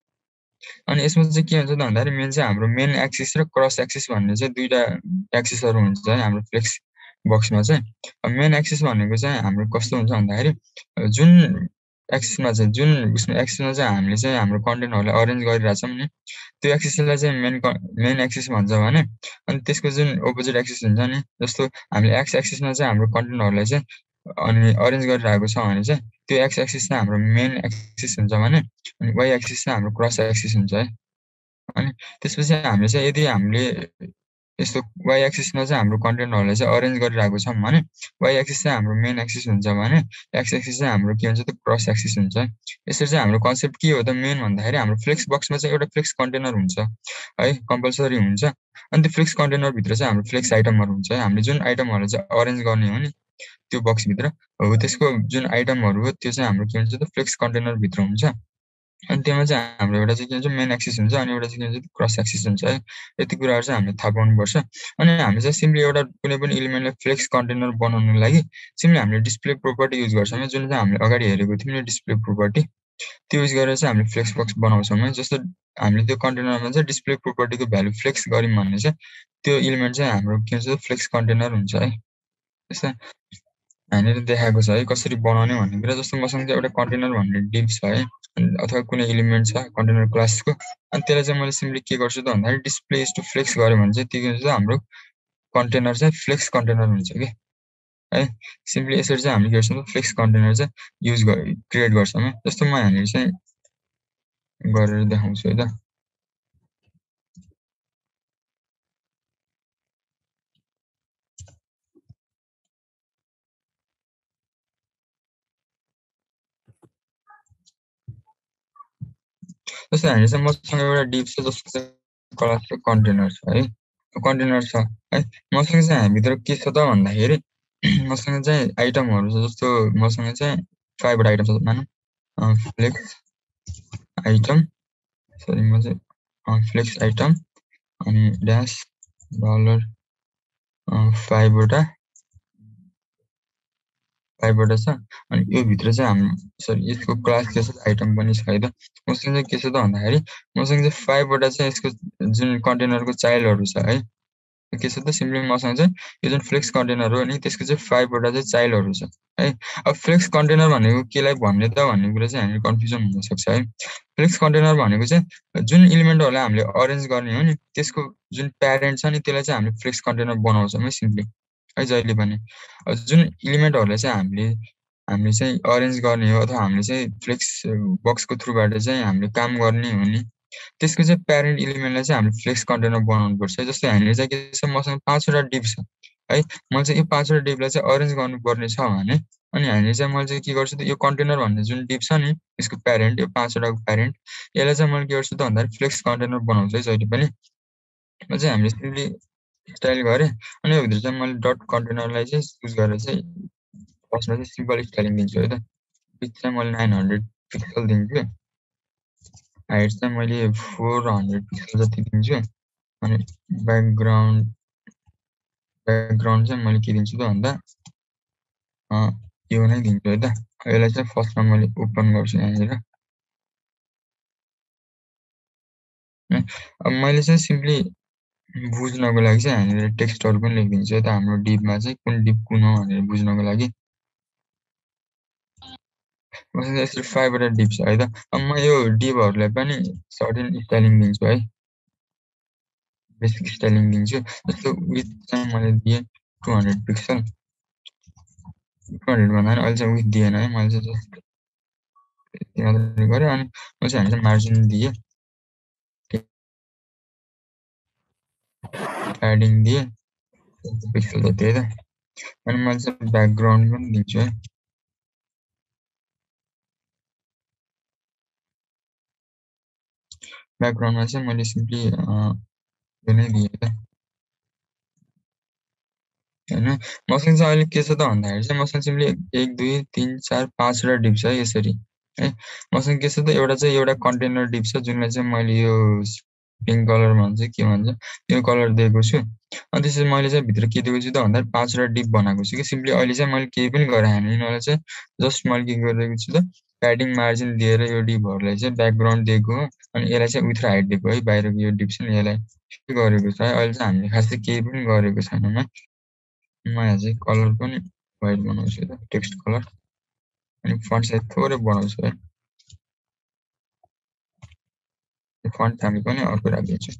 अनि यसमा चाहिँ के हुन्छ त भन्दाखेरि मेन चाहिँ हाम्रो मेन एक्सिस र क्रस एक्सिस भन्ने चाहिँ दुईटा एक्सिसहरू हुन्छ है हाम्रो फ्लेक्स बक्समा चाहिँ। मेन एक्सिस भनेको चाहिँ हाम्रो कस्तो हुन्छ भन्दाखेरि जुन एक्सिसमा चाहिँ एक्सिसमा चाहिँ हामीले चाहिँ हाम्रो कन्टेन्टहरूलाई अरेन्ज गरिरहेछौँ नि त्यो एक्सिसलाई चाहिँ मेन एक्सिस भन्छ भने अनि त्यसको जुन अपोजिट एक्सिस हुन्छ नि जस्तो हामीले एक्स एक्सिसमा चाहिँ हाम्रो कन्टेन्टहरूलाई चाहिँ अनि अरेन्ज गरिरहेको छ भने चाहिँ त्यो एक्स एक्सिस चाहिँ हाम्रो मेन एक्सिस हुन्छ भने अनि वाइ एक्सिस चाहिँ हाम्रो क्रस एक्सिस हुन्छ है। अनि त्यसपछि हामीले चाहिँ यदि हामीले यस्तो वाइ एक्सिसमा चाहिँ हाम्रो कन्टेन्टहरूलाई चाहिँ अरेन्ज गरिरहेको छौँ भने वाइ एक्सिस चाहिँ हाम्रो मेन एक्सिस हुन्छ भने एक्स एक्सिस चाहिँ हाम्रो के हुन्छ त क्रस एक्सिस हुन्छ है। यसरी चाहिँ हाम्रो कन्सेप्ट के हो त मेन भन्दाखेरि हाम्रो फ्लेक्स बक्समा चाहिँ एउटा फ्लेक्स कन्टेनर हुन्छ है, कम्पलसरी हुन्छ। अनि त्यो फ्लेक्स कन्टेनरभित्र चाहिँ हाम्रो फ्लेक्स आइटमहरू हुन्छ है। हामीले जुन आइटमहरूलाई चाहिँ अरेन्ज गर्ने हो नि त्यो बक्सभित्र हो त्यसको जुन आइटमहरू हो त्यो चाहिँ हाम्रो के हुन्छ त फ्लेक्स कन्टेनरभित्र हुन्छ। अनि त्यसमा चाहिँ हाम्रो एउटा चाहिँ के हुन्छ मेन एक्सिस हुन्छ अनि एउटा चाहिँ के हुन्छ क्रस एक्सिस हुन्छ है। यति कुराहरू चाहिँ हामीले थाहा पाउनुपर्छ। अनि हामी चाहिँ सिम्पली एउटा कुनै पनि इलिमेन्टलाई फ्लेक्स कन्टेनर बनाउनको लागि सिम्पली हामीले डिस्प्ले प्रोपर्टी युज गर्छौँ जुन चाहिँ हामीले अगाडि हेरेको थियौँ नि डिस्प्ले प्रोपर्टी त्यो युज गरेर चाहिँ हामीले फ्लेक्स बक्स बनाउँछौँ है। जस्तो हामीले त्यो कन्टेनरमा चाहिँ डिस्प्ले प्रोपर्टीको भ्यालु फ्लेक्स गऱ्यौँ भने चाहिँ त्यो इलिमेन्ट चाहिँ हाम्रो के हुन्छ फ्लेक्स कन्टेनर हुन्छ है। त्यस्तो यहाँनिर देखाएको छ है कसरी बनाउने भन्ने कुरा। जस्तो मसँग चाहिँ एउटा कन्टेनर भन्ने डिभ छ है अथवा कुनै एलिमेन्ट छ कन्टेनर क्लासको अनि त्यसलाई चाहिँ मैले सिम्पली के गर्छु त भन्दाखेरि डिस्प्ले इज टु फ्लेक्स गऱ्यो भने चाहिँ त्यो के हुन्छ हाम्रो कन्टेनर चाहिँ फ्लेक्स कन्टेनर हुन्छ कि है। सिम्पली यसरी चाहिँ हामीले के गर्छौँ फ्लेक्स कन्टेनर चाहिँ क्रिएट गर्छौँ है। जस्तो म यहाँनिर चाहिँ गरेर देखाउँछु है त। जस्तै हामी चाहिँ मसँग एउटा डिभ छ जसको चाहिँ क्लास चाहिँ कन्टेनर छ है कन्टेनर छ है मसँग चाहिँ हामीभित्र के छ त भन्दाखेरि मसँग चाहिँ आइटमहरू छ जस्तो मसँग चाहिँ 5 वटा आइटम छ मानौँ फ्लेक्स आइटम सरी म चाहिँ फ्लेक्स आइटम अनि ड्यास डलर 5 वटा 5 वटा छ अनि यो भित्र चाहिँ हामी सरी यसको क्लास के छ आइटम पनि छ है त मसँग चाहिँ के छ त भन्दाखेरि मसँग चाहिँ 5 वटा चाहिँ यसको जुन कन्टेनरको चाइल्डहरू छ है के छ त सिम्पली मसँग चाहिँ यो जुन फ्लेक्स कन्टेनर हो नि त्यसको चाहिँ 5 वटा चाहिँ चाइल्डहरू छ है अब फ्लेक्स कन्टेनर भनेको केलाई भन्ने त भन्ने कुरा चाहिँ हामी कन्फ्युजन हुन सक्छ है फ्लेक्स कन्टेनर भनेको चाहिँ जुन एलिमेन्टहरूलाई हामीले अरेन्ज गर्ने हो नि त्यसको जुन प्यारेन्ट छ नि त्यसलाई चाहिँ हामीले फ्लेक्स कन्टेनर बनाउँछौँ है सिम्पली है जहिले पनि जुन एलिमेन्टहरूलाई चाहिँ हामीले चाहिँ अरेन्ज गर्ने हो अथवा हामीले चाहिँ फ्लेक्स बक्सको थ्रुबाट चाहिँ हामीले काम गर्ने हो नि त्यसको चाहिँ प्यारेन्ट एलिमेन्टलाई चाहिँ हामीले फ्लेक्स कन्टेनर बनाउनुपर्छ जस्तै हामीले चाहिँ के छ मसँग 5 वटा डिभ छ है मैले चाहिँ यो 5 वटा डिभलाई चाहिँ अरेन्ज गर्नुपर्ने छ भने अनि हामीले चाहिँ मैले चाहिँ के गर्छु त यो कन्टेनर भन्ने जुन डिभ छ नि यसको प्यारेन्ट यो 5 वटाको प्यारेन्ट यसलाई चाहिँ मैले के गर्छु त भन्दाखेरि फ्लेक्स कन्टेनर बनाउँछु है जहिले पनि म चाहिँ हामीले सिम्पली स्टाइल गरेँ अनि यो भित्र चाहिँ मैले डट कन्टेनरलाई चाहिँ चुज गरेर चाहिँ फर्स्टमा चाहिँ सिम्पल स्टाइलिङ दिन्छु है त विथ चाहिँ मैले 900 पिक्सल दिन्छु हाइट चाहिँ मैले 400 पिक्सल जति दिन्छु अनि ब्याकग्राउन्ड चाहिँ मैले के दिन्छु त भन्दा यो नै दिन्छु है त यसलाई चाहिँ फर्स्टमा मैले ओपन गर्छु यहाँनिर अब मैले चाहिँ सिम्पली बुझ्नको लागि चाहिँ हामीले टेक्स्टहरू पनि लेखिदिन्छु है त हाम्रो डिपमा चाहिँ कुन डिप कुन हो भनेर बुझ्नको लागि मसँग यसरी 5 वटा डिप छ है त अब म यो डिपहरूलाई पनि सर्टेन स्टाइलिङ दिन्छु है बेसिक स्टाइलिङ दिन्छु जस्तो विथ चाहिँ मैले दिएँ 200 पिक्सल 200 भन्दा पनि अहिले चाहिँ विथ दिएन है मैले चाहिँ जस्ट यति मात्रै गरेँ अनि म चाहिँ हामीले मार्जिन दिएँ प्याडिङ दिएँ पिक्सल जति है त अनि मैले चाहिँ ब्याकग्राउन्ड पनि दिन्छु है ब्याकग्राउन्डमा चाहिँ मैले सिम्पली यो नै दिएँ त होइन मसँग चाहिँ अहिले के छ त भन्दाखेरि चाहिँ मसँग सिम्पली 1 2 3 4 5 वटा डिप छ है यसरी है मसँग के छ त एउटा चाहिँ एउटा कन्टेनर डिप छ जुनलाई चाहिँ मैले यो पिङ्क कलर भन्छ के भन्छ यो कलर दिएको छु अनि त्यसपछि मैले चाहिँ भित्र के दिएको छु त भन्दाखेरि 5 वटा डिप बनाएको छु कि सिम्पली अहिले चाहिँ मैले केही पनि गरेँ होइन यिनीहरूलाई चाहिँ जस्ट मैले के गरिरहेको छु त प्याडिङ मार्जिन दिएर यो डिपहरूलाई चाहिँ ब्याकग्राउन्ड दिएको हो अनि यसलाई चाहिँ विथ हाइट दिएको है बाहिरको यो डिप छ नि यसलाई के गरेको छ है अहिले चाहिँ हामीले खासै केही पनि गरेको छैनौँ है म यहाँ चाहिँ कलर पनि वाइट बनाउँछु त टेक्स्ट कलर अनि फन्ट साइज थोरै बढाउँछु है फन्ट फ्यामिली पनि अर्को राखिदिन्छु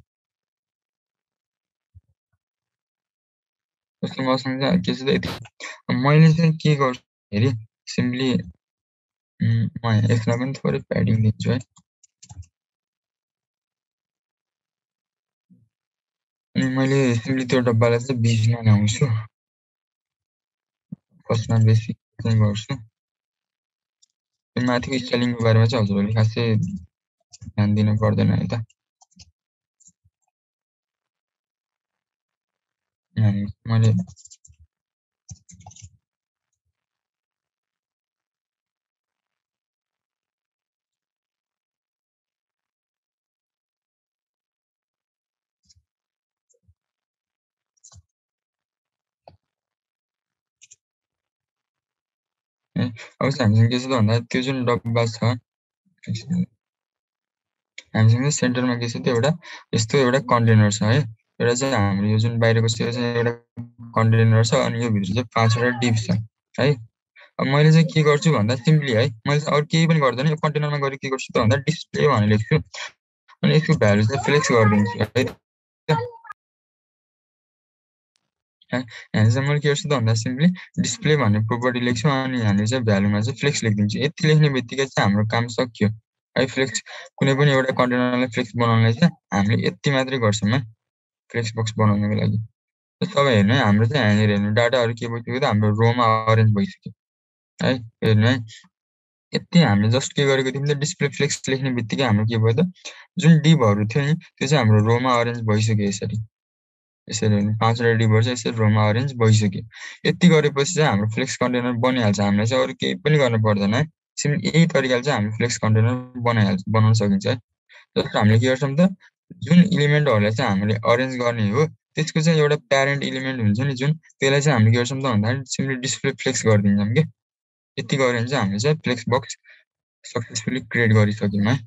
जस्तो मसँग चाहिँ के छ त यति मैले चाहिँ के गर्छु हेरी सिम्पली म यसलाई पनि थोरै प्याडिङ दिन्छु है अनि मैले सिम्पली त्यो डब्बालाई चाहिँ 20 मा ल्याउँछु फर्स्टमा बेसिक चाहिँ गर्छु त्यो माथिको स्टाइलिङको बारेमा चाहिँ हजुरहरूले खासै ध्यान दिनु पर्दैन है त मैले अब चाहिँ हामीसँग के छ त भन्दा त्यो जुन डब्बा छ हामीसँग सेन्टरमा के छ त एउटा यस्तो एउटा कन्टेनर छ है एउटा चाहिँ हाम्रो यो जुन बाहिरको चाहिँ एउटा कन्टेनर छ अनि यो भित्र चाहिँ 5 वटा डिप छ है अब मैले चाहिँ के गर्छु भन्दा सिम्पली है मैले चाहिँ अरू केही पनि गर्दैन यो कन्टेनरमा गएर के गर्छु त भन्दा डिस्प्ले भनेर लेख्छु अनि यसको भ्यालु चाहिँ फ्लेक्स गरिदिन्छु है यहाँ चाहिँ मैले के गर्छु त भन्दा सिम्पली डिस्प्ले भन्ने प्रोपर्टी लेख्छु अनि हामीले चाहिँ भ्यालुमा चाहिँ फ्लेक्स लेखिदिन्छु यति लेख्ने बित्तिकै चाहिँ हाम्रो काम सक्यो है फ्लेक्स कुनै पनि एउटा कन्टेनरलाई फ्लेक्स बनाउनलाई चाहिँ हामीले यति मात्रै गर्छौँ है फ्लेक्स बक्स बनाउनको लागि तपाईँ हेर्नु है हाम्रो चाहिँ यहाँनिर हेर्नु डाटाहरू के भइसक्यो त हाम्रो रोमा अरेन्ज भइसक्यो है हेर्नु है यति हामीले जस्ट के गरेको थियौँ त डिस्प्ले फ्लेक्स लेख्ने बित्तिकै हाम्रो के भयो त जुन डिभहरू थियो नि त्यो चाहिँ हाम्रो रोमा अरेन्ज भइसक्यो यसरी यसरी 5वटा डिभहरू चाहिँ यसरी रोमा अरेन्ज भइसक्यो यति गरेपछि चाहिँ हाम्रो फ्लेक्स कन्टेनर बनिहाल्छ हामीलाई चाहिँ अरू केही पनि गर्नु पर्दैन है सिम्पली यही तरिकाले चाहिँ हामी फ्लेक्स कन्टेनर बनाउन सकिन्छ है जस्तो हामीले के गर्छौँ त जुन इलिमेन्टहरूलाई चाहिँ हामीले अरेन्ज गर्ने हो त्यसको चाहिँ एउटा प्यारेन्ट इलिमेन्ट हुन्छ नि जुन त्यसलाई चाहिँ हामीले के गर्छौँ त भन्दाखेरि सिम्पली डिस्प्ले फ्लेक्स गरिदिन्छौँ के यति गऱ्यो भने चाहिँ हामीले चाहिँ फ्लेक्स बक्स सक्सेसफुली क्रिएट गरिसक्यौँ है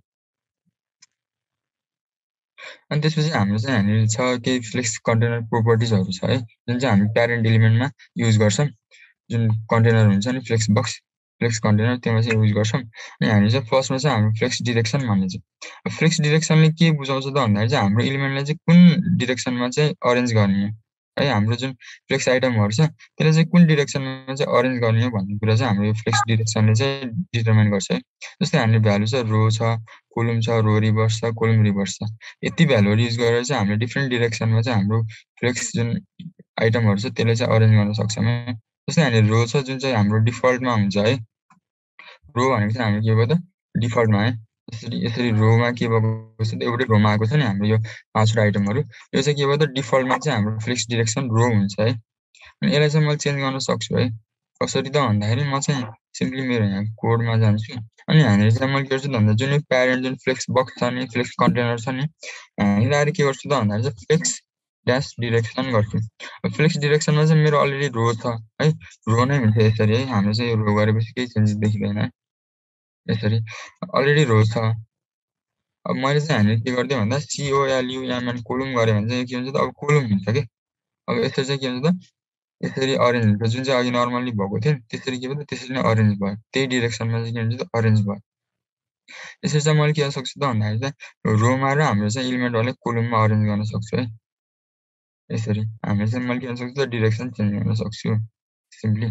अनि त्यसपछि हाम्रो चाहिँ हामी छ केही फ्लेक्स कन्टेनर प्रोपर्टिजहरू छ है जुन चाहिँ हामी प्यारेन्ट इलिमेन्टमा युज गर्छौँ जुन कन्टेनर हुन्छ नि फ्लेक्स कन्टेनर त्यसमा चाहिँ युज गर्छौँ अनि हामी चाहिँ फर्स्टमा चाहिँ हाम्रो फ्लेक्स डिरेक्सन भन्ने चाहिँ फ्लेक्स डिरेक्सनले के बुझाउँछ त भन्दाखेरि चाहिँ हाम्रो इलिमेन्टलाई चाहिँ कुन डिरेक्सनमा चाहिँ अरेन्ज गर्ने है हाम्रो जुन फ्लेक्स आइटमहरू छ त्यसलाई चाहिँ कुन डिरेक्सनमा चाहिँ अरेन्ज गर्ने हो भन्ने कुरा चाहिँ हाम्रो यो फ्लेक्स डिरेक्सनले चाहिँ डिटर्माइन गर्छ है जस्तै हामीले भ्यालु छ रो छ कोलम छ रो रिभर्स छ कोलम रिभर्स छ यति भ्यालुहरू युज गरेर चाहिँ हामीले डिफ्रेन्ट डिरेक्सनमा चाहिँ हाम्रो फ्लेक्स जुन आइटमहरू छ त्यसलाई चाहिँ अरेन्ज गर्न सक्छौँ है जस्तै हामीले रो छ जुन चाहिँ हाम्रो डिफल्टमा हुन्छ है रो भनेको चाहिँ हाम्रो के भयो त डिफल्टमा है यसरी रोमा के भएको छ एउटै रोमा आएको छ नि हाम्रो यो 5वटा आइटमहरू यो चाहिँ के भयो त डिफल्टमा चाहिँ हाम्रो फ्लेक्स डिरेक्सन रो हुन्छ है अनि यसलाई चाहिँ मैले चेन्ज गर्न सक्छु है कसरी त भन्दाखेरि म चाहिँ सिम्पली मेरो यहाँ कोडमा जान्छु अनि हामीले चाहिँ मैले के गर्छु त भन्दा जुन यो प्यारेन्ट जुन फ्लेक्स बक्स छ नि फ्लेक्स कन्टेनर छ नि हामीले आएर के गर्छु त भन्दाखेरि चाहिँ फ्लेक्स ड्यास डिरेक्सन गर्छु फ्लेक्स डिरेक्सनमा चाहिँ मेरो अलरेडी रो छ है रो नै हुन्छ यसरी है हामीले चाहिँ यो रो गरेपछि केही चेन्जेस देखिँदैन है यसरी अलरेडी रो छ अब मैले चाहिँ हामीले के गरिदिएँ भन्दा COLUMN कोलुम गऱ्यो भने चाहिँ के हुन्छ त अब कोलुम हुन्छ कि अब यसरी चाहिँ के हुन्छ त यसरी अरेन्ज हुन्छ जुन चाहिँ अघि नर्मल्ली भएको थियो त्यसरी के भयो त्यसरी नै अरेन्ज भयो त्यही डिरेक्सनमा चाहिँ के हुन्छ त अरेन्ज भयो यसरी चाहिँ मैले के गर्न सक्छु त भन्दाखेरि चाहिँ रोमा र हाम्रो चाहिँ इलिमेन्टहरूलाई कोलुममा अरेन्ज गर्न सक्छु है यसरी हामीले चाहिँ मैले के गर्न सक्छु त डिरेक्सन चेन्ज गर्न सक्छु सिम्पली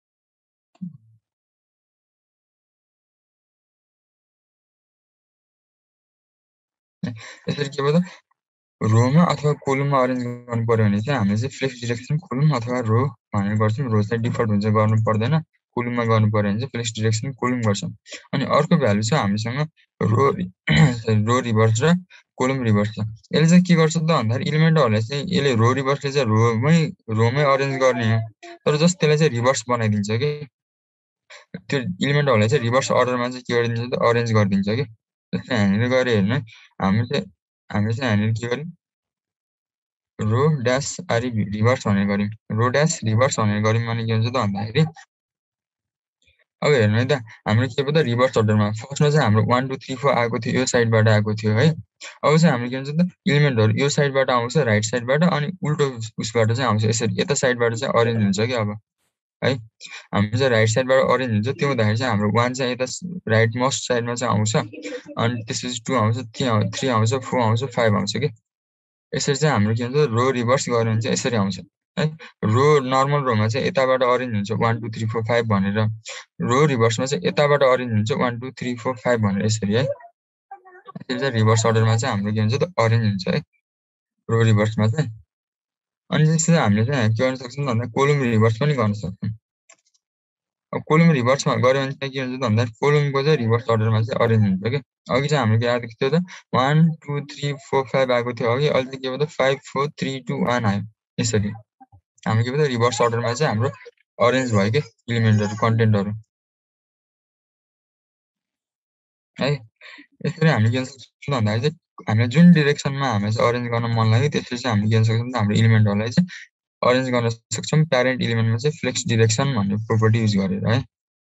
यसरी के भयो त रोमा अथवा कोलुममा अरेन्ज गर्नु पर्यो भने चाहिँ हामीले चाहिँ फ्लेक्स डिरेक्सन कोलुम अथवा रो भनेर गर्छौँ रो चाहिँ डिफल्ट हुन्छ गर्नु पर्दैन कोलुममा गर्नु पर्यो भने चाहिँ फ्लेक्स डिरेक्सन कोलुम गर्छौँ अनि अर्को भ्यालु छ हामीसँग रो रो रिभर्स र कोलुम रिभर्स छ यसले चाहिँ के गर्छ त भन्दाखेरि इलिमेन्टहरूलाई चाहिँ यसले रो रिभर्सले चाहिँ रोमै अरेन्ज गर्ने हो तर जस्ट त्यसलाई चाहिँ रिभर्स बनाइदिन्छ कि त्यो इलिमेन्टहरूलाई चाहिँ रिभर्स अर्डरमा चाहिँ के गरिदिन्छ त अरेन्ज गरिदिन्छ कि जस्तै हामीले गऱ्यो हेर्नु हामीले चाहिँ हामीले के गर्यौँ रो ड्यास आरि रिभर्स भनेर गऱ्यौँ रो ड्यास रिभर्स भनेर गऱ्यौँ भने के हुन्छ त भन्दाखेरि अब हेर्नु है त हाम्रो के भयो त रिभर्स अर्डरमा फर्स्टमा चाहिँ हाम्रो 1 2 3 4 आएको थियो यो साइडबाट आएको थियो है अब चाहिँ हाम्रो के हुन्छ त इलिमेन्टहरू यो साइडबाट आउँछ राइट साइडबाट अनि उल्टो उसबाट चाहिँ आउँछ यसरी यता साइडबाट चाहिँ अरेन्ज हुन्छ कि अब है हाम्रो चाहिँ राइट साइडबाट अरेन्ज हुन्छ त्यो हुँदाखेरि चाहिँ हाम्रो 1 चाहिँ यता राइट मोस्ट साइडमा चाहिँ आउँछ अनि त्यसपछि 2 आउँछ 3 आउँछ 4 आउँछ 5 आउँछ कि यसरी चाहिँ हाम्रो के हुन्छ रो रिभर्स गऱ्यो भने चाहिँ यसरी आउँछ है रो नर्मल रोमा चाहिँ यताबाट अरेन्ज हुन्छ 1 2 3 4 5 भनेर रो रिभर्समा चाहिँ यताबाट अरेन्ज हुन्छ 1 2 3 4 5 भनेर यसरी है यसरी चाहिँ रिभर्स अर्डरमा चाहिँ हाम्रो के हुन्छ त अरेन्ज हुन्छ है रो रिभर्समा चाहिँ अनि त्यसपछि हामीले चाहिँ के गर्न सक्छौँ भन्दा कोलुम रिभर्स पनि गर्न सक्छौँ अब कोलुम रिभर्समा गऱ्यो भने चाहिँ के हुन्छ त भन्दा कोलुमको चाहिँ रिभर्स अर्डरमा चाहिँ अरेन्ज हुन्छ कि अघि चाहिँ हाम्रो के आएको थियो त 1 2 3 4 5 आएको थियो अघि अहिले चाहिँ के भयो त 5 4 3 2 1 आयो यसरी हाम्रो के भयो त रिभर्स अर्डरमा चाहिँ हाम्रो अरेन्ज भयो कि इलिमेन्टहरू कन्टेन्टहरू है यसरी हामी के गर्न सक्छौँ भन्दाखेरि चाहिँ हामीलाई जुन डिरेक्सनमा हामीलाई चाहिँ अरेन्ज गर्न मन लाग्यो त्यसरी चाहिँ हामी के गर्न सक्छौँ हाम्रो इलिमेन्टहरूलाई चाहिँ अरेन्ज गर्न सक्छौँ प्यारेन्ट इलिमेन्टमा चाहिँ फ्लेक्स डिरेक्सन भन्ने प्रोपर्टी युज गरेर है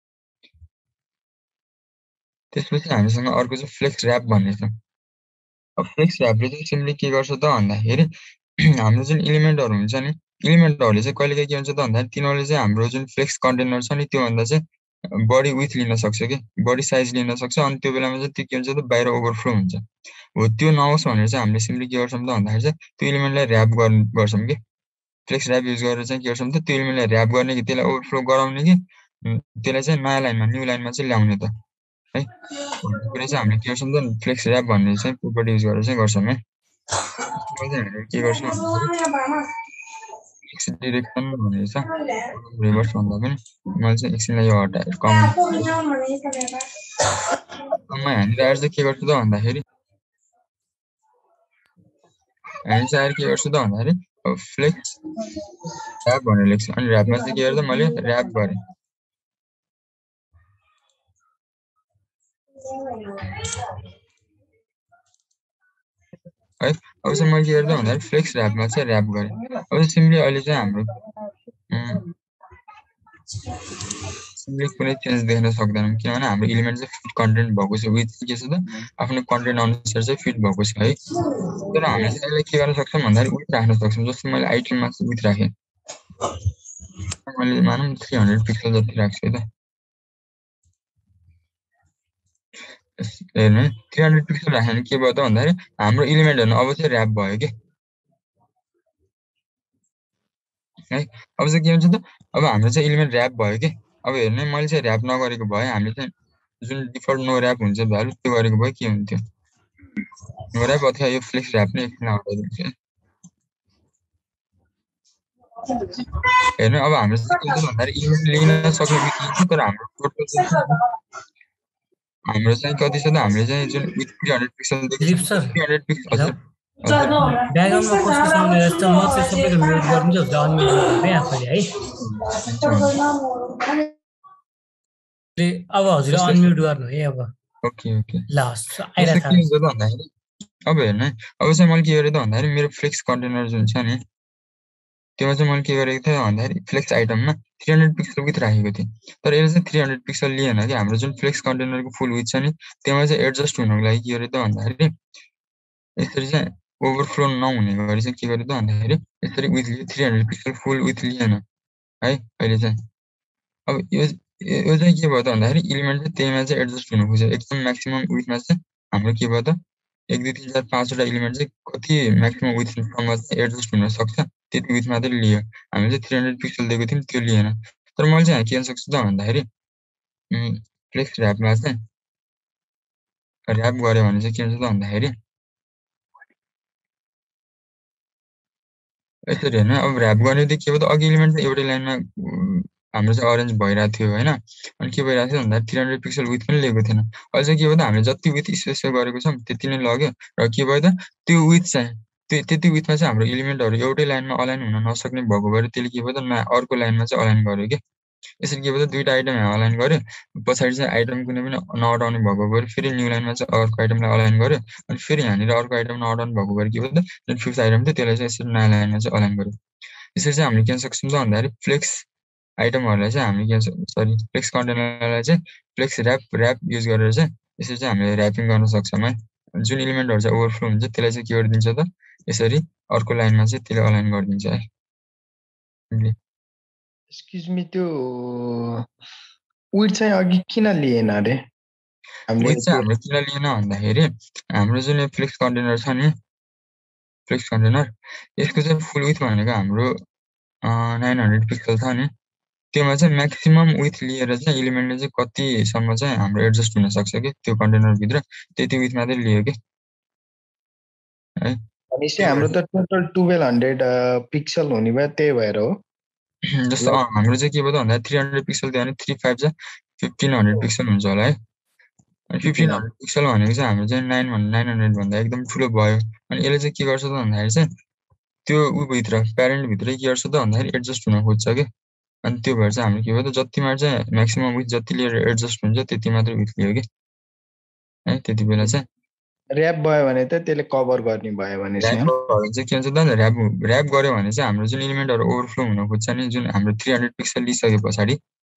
त्यसपछि हामीसँग अर्को चाहिँ फ्लेक्स ऱ्याप भन्ने छ अब फ्लेक्स ऱ्यापले चाहिँ सिम्पली के गर्छ त भन्दाखेरि हाम्रो जुन इलिमेन्टहरू हुन्छ नि इलिमेन्टहरूले चाहिँ कहिलेकाहीँ के हुन्छ त भन्दाखेरि तिनीहरूले चाहिँ हाम्रो जुन फ्लेक्स कन्टेनर छ नि त्योभन्दा चाहिँ बढी विथ लिन सक्छ कि बढी साइज लिन सक्छ अनि त्यो बेलामा चाहिँ त्यो के हुन्छ त बाहिर ओभरफ्लो हुन्छ हो त्यो नहोस् भनेर चाहिँ हामीले सिम्पली के गर्छौँ त भन्दाखेरि चाहिँ त्यो इलिमेन्टलाई ऱ्याप गर्छौँ कि फ्लेक्स ऱ्याप युज गरेर चाहिँ के गर्छौँ त त्यो इलिमेन्टलाई ऱ्याप गर्ने कि त्यसलाई ओभरफ्लो गराउने कि त्यसलाई चाहिँ नयाँ लाइनमा न्यू लाइनमा चाहिँ ल्याउने त है भन्ने कुरा चाहिँ हामीले के गर्छौँ त फ्लेक्स ऱ्याप भन्ने चाहिँ प्रोपर्टी युज गरेर चाहिँ गर्छौँ है त्यसमा चाहिँ हामीले के गर्छौँ भन्दाखेरि फ्लेक्स डिरेक्सन भनेको छ रिभर्स भन्दा पनि मैले चाहिँ एकछिनलाई यो हटाएर कममा हानिरहेर चाहिँ के गर्छु त भन्दाखेरि हामी चाहिँ के गर्छु त भन्दाखेरि फ्लेक्स ऱ्याप भनेर लेख्छु अनि ऱ्यापमा चाहिँ के गर्दा मैले ऱ्याप गरेँ है अब चाहिँ मैले के गर्दा भन्दाखेरि फ्लेक्स ऱ्यापमा चाहिँ ऱ्याप गरेँ अब चाहिँ सिम्पली अहिले चाहिँ हाम्रो सिम्पली कुनै चेन्ज देख्न सक्दैनौँ किनभने हाम्रो इलिमेन्ट चाहिँ फिट कन्टेन्ट भएको छ विथ के छ त आफ्नो कन्टेन्ट अनुसार चाहिँ फिट भएको छ है तर हामीले चाहिँ यसलाई के गर्न सक्छौँ भन्दाखेरि विथ राख्न सक्छौँ जस्तो मैले आइटममा चाहिँ विथ राखेँ मैले मानौँ 300 पिक्सल जति राख्छु है त हेर्नु 300 पिक्सल राख्यो भने के भयो त भन्दाखेरि हाम्रो इलिमेन्टहरु अब चाहिँ ऱ्याप भयो के है अब चाहिँ के हुन्छ त अब हाम्रो चाहिँ इलिमेन्ट ऱ्याप भयो के अब हेर्नु मैले चाहिँ ऱ्याप नगरेको भए हामीले चाहिँ जुन डिफल्ट नो ऱ्याप हुन्छ भ्यालु त्यो गरेको भए के हुन्थ्यो नो ऱ्याप अथवा यो फ्लेक्स ऱ्याप नै एकछिन हटाइदिन्छु हेर्नु अब हाम्रो चाहिँ के हुन्छ भन्दाखेरि इलिमेन्ट लिन सक्ने बित्तिकै तर हाम्रो टोटल हाम्रो चाहिँ कति छ त हामीले चाहिँ जुन 300 पिक्सल देखि 300 पिक्सल ब्याकग्राउन्डमा कसको साउन्ड आइरहेछ म चाहिँ सबैको म्युट गरिदिन्छु हुन्छ अनम्युट गरेँ आफैले है अब हजुर अनम्युट गर्नु है अब ओके ओके ल आइरहेछ अब हेर्नु अब चाहिँ मैले के गरेँ त भन्दाखेरि मेरो फ्लेक्स कन्टेनर जुन छ नि त्यसमा चाहिँ मैले के गरेको थिएँ भन्दाखेरि फ्लेक्स आइटममा 300 पिक्सल विथ राखेको थिएँ तर यसले चाहिँ 300 पिक्सल लिएन कि हाम्रो जुन फ्लेक्स कन्टेनरको फुल विथ छ नि त्यसमा चाहिँ एडजस्ट हुनको लागि के गरेँ त भन्दाखेरि यसरी चाहिँ ओभरफ्लो नहुने गरी चाहिँ के गरेँ त भन्दाखेरि यसरी विथ 300 पिक्सल फुल विथ लिएन है अहिले चाहिँ अब यो चाहिँ के भयो त भन्दाखेरि इलिमेन्ट चाहिँ त्यहीमा चाहिँ एडजस्ट हुनु खोज्यो एकदम म्याक्सिमम विथमा चाहिँ हाम्रो के भयो त 1 2 3 4 5 वटा इलिमेन्ट चाहिँ कति म्याक्सिमम विथसम्म चाहिँ एडजस्ट हुन सक्छ त्यति विथ मात्रै लियो हामीले चाहिँ 300 पिक्सल दिएको थियौँ त्यो लिएन तर मैले चाहिँ के गर्न सक्छु त भन्दाखेरि फ्लेक्स ऱ्यापमा चाहिँ ऱ्याप गऱ्यो भने चाहिँ के हुन्छ त भन्दाखेरि यसरी होइन अब ऱ्याप गर्ने त के भयो त अघि इलिमेन्ट चाहिँ एउटै लाइनमा हाम्रो चाहिँ अरेन्ज भइरहेको थियो होइन अनि के भइरहेको थियो भन्दा 300 पिक्सल विथ पनि लिएको थिएन अहिले चाहिँ के भयो त हामीले जति विथ स्पेसिफाई गरेको छौँ त्यति नै लग्यो र के भयो त त्यो विथ चाहिँ त्यति विथमा चाहिँ हाम्रो इलिमेन्टहरू एउटै लाइनमा अलाइन हुन नसक्ने भएको भएर त्यसले के भयो त अर्को लाइनमा चाहिँ अलाइन गर्यो कि यसरी के भयो त दुईटा आइटम अलाइन गर्यो पछाडि चाहिँ आइटम कुनै पनि नहटाउने भएको भएर फेरि न्यू लाइनमा चाहिँ अर्को आइटमलाई अलाइन गर्यो अनि फेरि यहाँनिर अर्को आइटम नहटाउनु भएको भएर के भयो त जुन फिफ्थ आइटम थियो त्यसलाई चाहिँ यसरी नयाँ लाइनमा चाहिँ अलाइन गर्यो यसरी चाहिँ हामीले के गर्न सक्छौँ त भन्दाखेरि फ्लेक्स आइटमहरूलाई चाहिँ हामी के सरी फ्लेक्स कन्टेनरलाई चाहिँ फ्लेक्स ऱ्याप युज गरेर चाहिँ यसरी चाहिँ हामीले ऱ्यापिङ गर्न सक्छौँ है जुन इलिमेन्टहरू चाहिँ ओभरफ्लो हुन्छ त्यसलाई चाहिँ के गरिदिन्छ त यसरी अर्को लाइनमा चाहिँ त्यसले अलाइन गरिदिन्छ है एक्सक्युज मी त्यो विथ चाहिँ अघि किन लिएन अरे विथ चाहिँ हामीले किन लिएन भन्दाखेरि हाम्रो जुन फ्लेक्स कन्टेनर छ नि फ्लेक्स कन्टेनर यसको चाहिँ फुल विथ भनेको हाम्रो 900 पिक्सल छ नि त्योमा चाहिँ म्याक्सिमम विथ लिएर चाहिँ इलिमेन्टले चाहिँ कतिसम्म चाहिँ हाम्रो एडजस्ट हुन सक्छ कि त्यो कन्टेनरभित्र त्यति विथ मात्रै लियो कि है भनेपछि हाम्रो त टोटल 1200 पिक्सल हुने भयो त्यही भएर हो जस्तो हाम्रो चाहिँ के भयो त भन्दा 300 पिक्सल दियो भने 35 चाहिँ 1500 पिक्सल हुन्छ होला है अनि 1500 पिक्सल भनेको चाहिँ हाम्रो चाहिँ 900 भन्दा एकदम ठुलो भयो अनि यसले चाहिँ के गर्छ त भन्दाखेरि चाहिँ त्यो भित्र प्यारेन्ट भित्रै के गर्छ त भन्दाखेरि एडजस्ट हुन खोज्छ कि अनि त्यो भएर चाहिँ हामीले के भयो त जतिमा चाहिँ म्याक्सिमम विथ जति लिएर एडजस्ट हुन्छ त्यति मात्रै विथ लियो कि है त्यति बेला चाहिँ ऱ्याप भयो भने त त्यसले कभर गर्ने भयो भने चाहिँ के हुन्छ त ऱ्याप गर्यो भने चाहिँ हाम्रो जुन इलिमेन्टहरू ओभरफ्लो हुन खोज्छ नि जुन हाम्रो 300 पिक्सल लिइसके पछाडि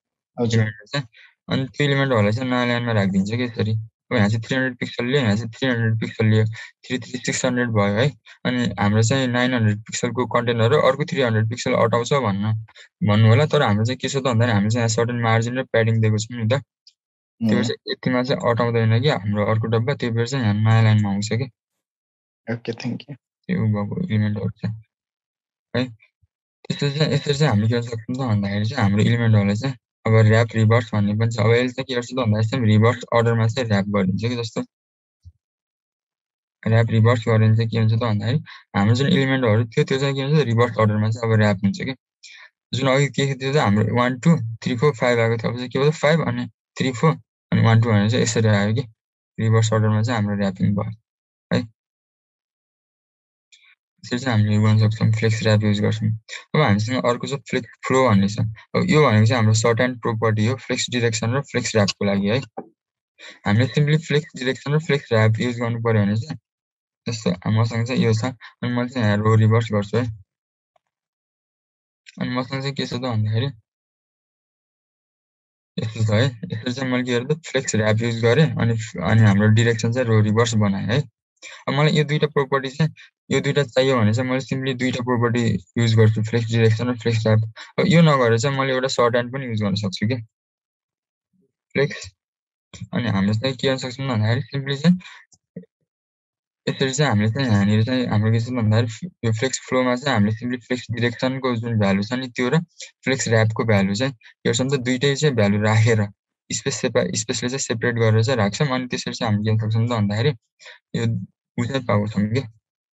अनि त्यो इलिमेन्टहरूलाई चाहिँ नयाँ लाइनमा राखिदिन्छ कि यसरी अब यहाँ चाहिँ 300 पिक्सल लियो यहाँ चाहिँ 300 पिक्सल लियो 600 भयो है अनि हाम्रो चाहिँ 900 पिक्सलको कन्टेनर अर्को 300 पिक्सल अटाउँछ भन्नु होला तर हाम्रो चाहिँ के छ त भन्दाखेरि हामी चाहिँ यहाँ सर्टेन मार्जिन र प्याडिङ दिएको छौँ नि त त्यो चाहिँ यतिमा चाहिँ अटाउँदैन कि हाम्रो अर्को डब्बा त्यो बेर चाहिँ यहाँ नयाँ लाइनमा आउँछ कि ओके थ्याङ्क यू त्यो भएको इलिमेन्टहरू चाहिँ है त्यसरी चाहिँ हामीले के गर्न सक्छौँ त भन्दाखेरि चाहिँ हाम्रो इलिमेन्टहरूलाई चाहिँ अब ऱ्याप रिभर्स भन्ने पनि छ अब यसले चाहिँ के गर्छ त भन्दाखेरि चाहिँ रिभर्स अर्डरमा चाहिँ ऱ्याप गरिदिन्छ कि जस्तो ऱ्याप रिभर्स गऱ्यो भने चाहिँ के हुन्छ त भन्दाखेरि हाम्रो जुन एलिमेन्टहरु थियो त्यो चाहिँ के हुन्छ रिभर्स अर्डरमा चाहिँ अब ऱ्याप हुन्छ के जुन अघि के थियो त हाम्रो 1 2 3 4 5 आएको थियो अब चाहिँ के भयो 5 अनि 3 4 अनि 1 2 भनेर चाहिँ यसरी आयो के रिभर्स अर्डरमा चाहिँ हाम्रो ऱ्यापिङ भयो है यसरी चाहिँ हामीले गर्न सक्छौं फ्लेक्स ऱ्याप युज गर्छौं अब हामीसँग अर्को चाहिँ फ्लेक्स फ्लो भन्ने छ अब यो भनेको चाहिँ हाम्रो सर्ट एन्ड प्रोपर्टी हो फ्लेक्स डिरेक्सन र फ्लेक्स ऱ्यापको लागि है हामीले सिम्पली फ्लेक्स डिरेक्सन र फ्लेक्स ऱ्याप युज गर्नु पर्यो भने चाहिँ जस्तो मसँग चाहिँ यो छ अनि मैले चाहिँ यहाँ रो रिभर्स गर्छु है अनि मसँग चाहिँ के छ त भन्दाखेरि यस्तो छ है यसरी चाहिँ मैले के गरेँ त फ्लेक्स ऱ्याप युज गरेँ अनि हाम्रो डिरेक्सन चाहिँ रो रिभर्स बनाएँ है अब मलाई यो दुईटा प्रोपर्टी चाहिँ यो दुईटा चाहियो भने चाहिँ मैले सिम्पली दुईटा प्रोपर्टी युज गर्छु फ्लेक्स डिरेक्सन र फ्लेक्स ऱ्याप अब यो नगरेर चाहिँ मैले एउटा सर्ट ह्यान्ड पनि युज गर्न सक्छु के फ्लेक्स अनि हामीले चाहिँ के गर्न सक्छौं भन्दाखेरि सिम्पली चाहिँ यसरी चाहिँ हामीले चाहिँ यहाँनिर चाहिँ हाम्रो के छ भन्दाखेरि यो फ्लेक्स फ्लोमा चाहिँ हामीले सिम्पली फ्लेक्स डिरेक्सनको जुन भ्यालु छ नि त्यो र फ्लेक्स ऱ्यापको भ्यालु चाहिँ के गर्छौं त दुईटै चाहिँ भ्यालु राखेर स्पेसले चाहिँ सेपरेट गरेर चाहिँ राख्छौं अनि त्यसरी चाहिँ हामी के गर्न सक्छौं त भन्दाखेरि यो उ चाहिँ पाउँछौं के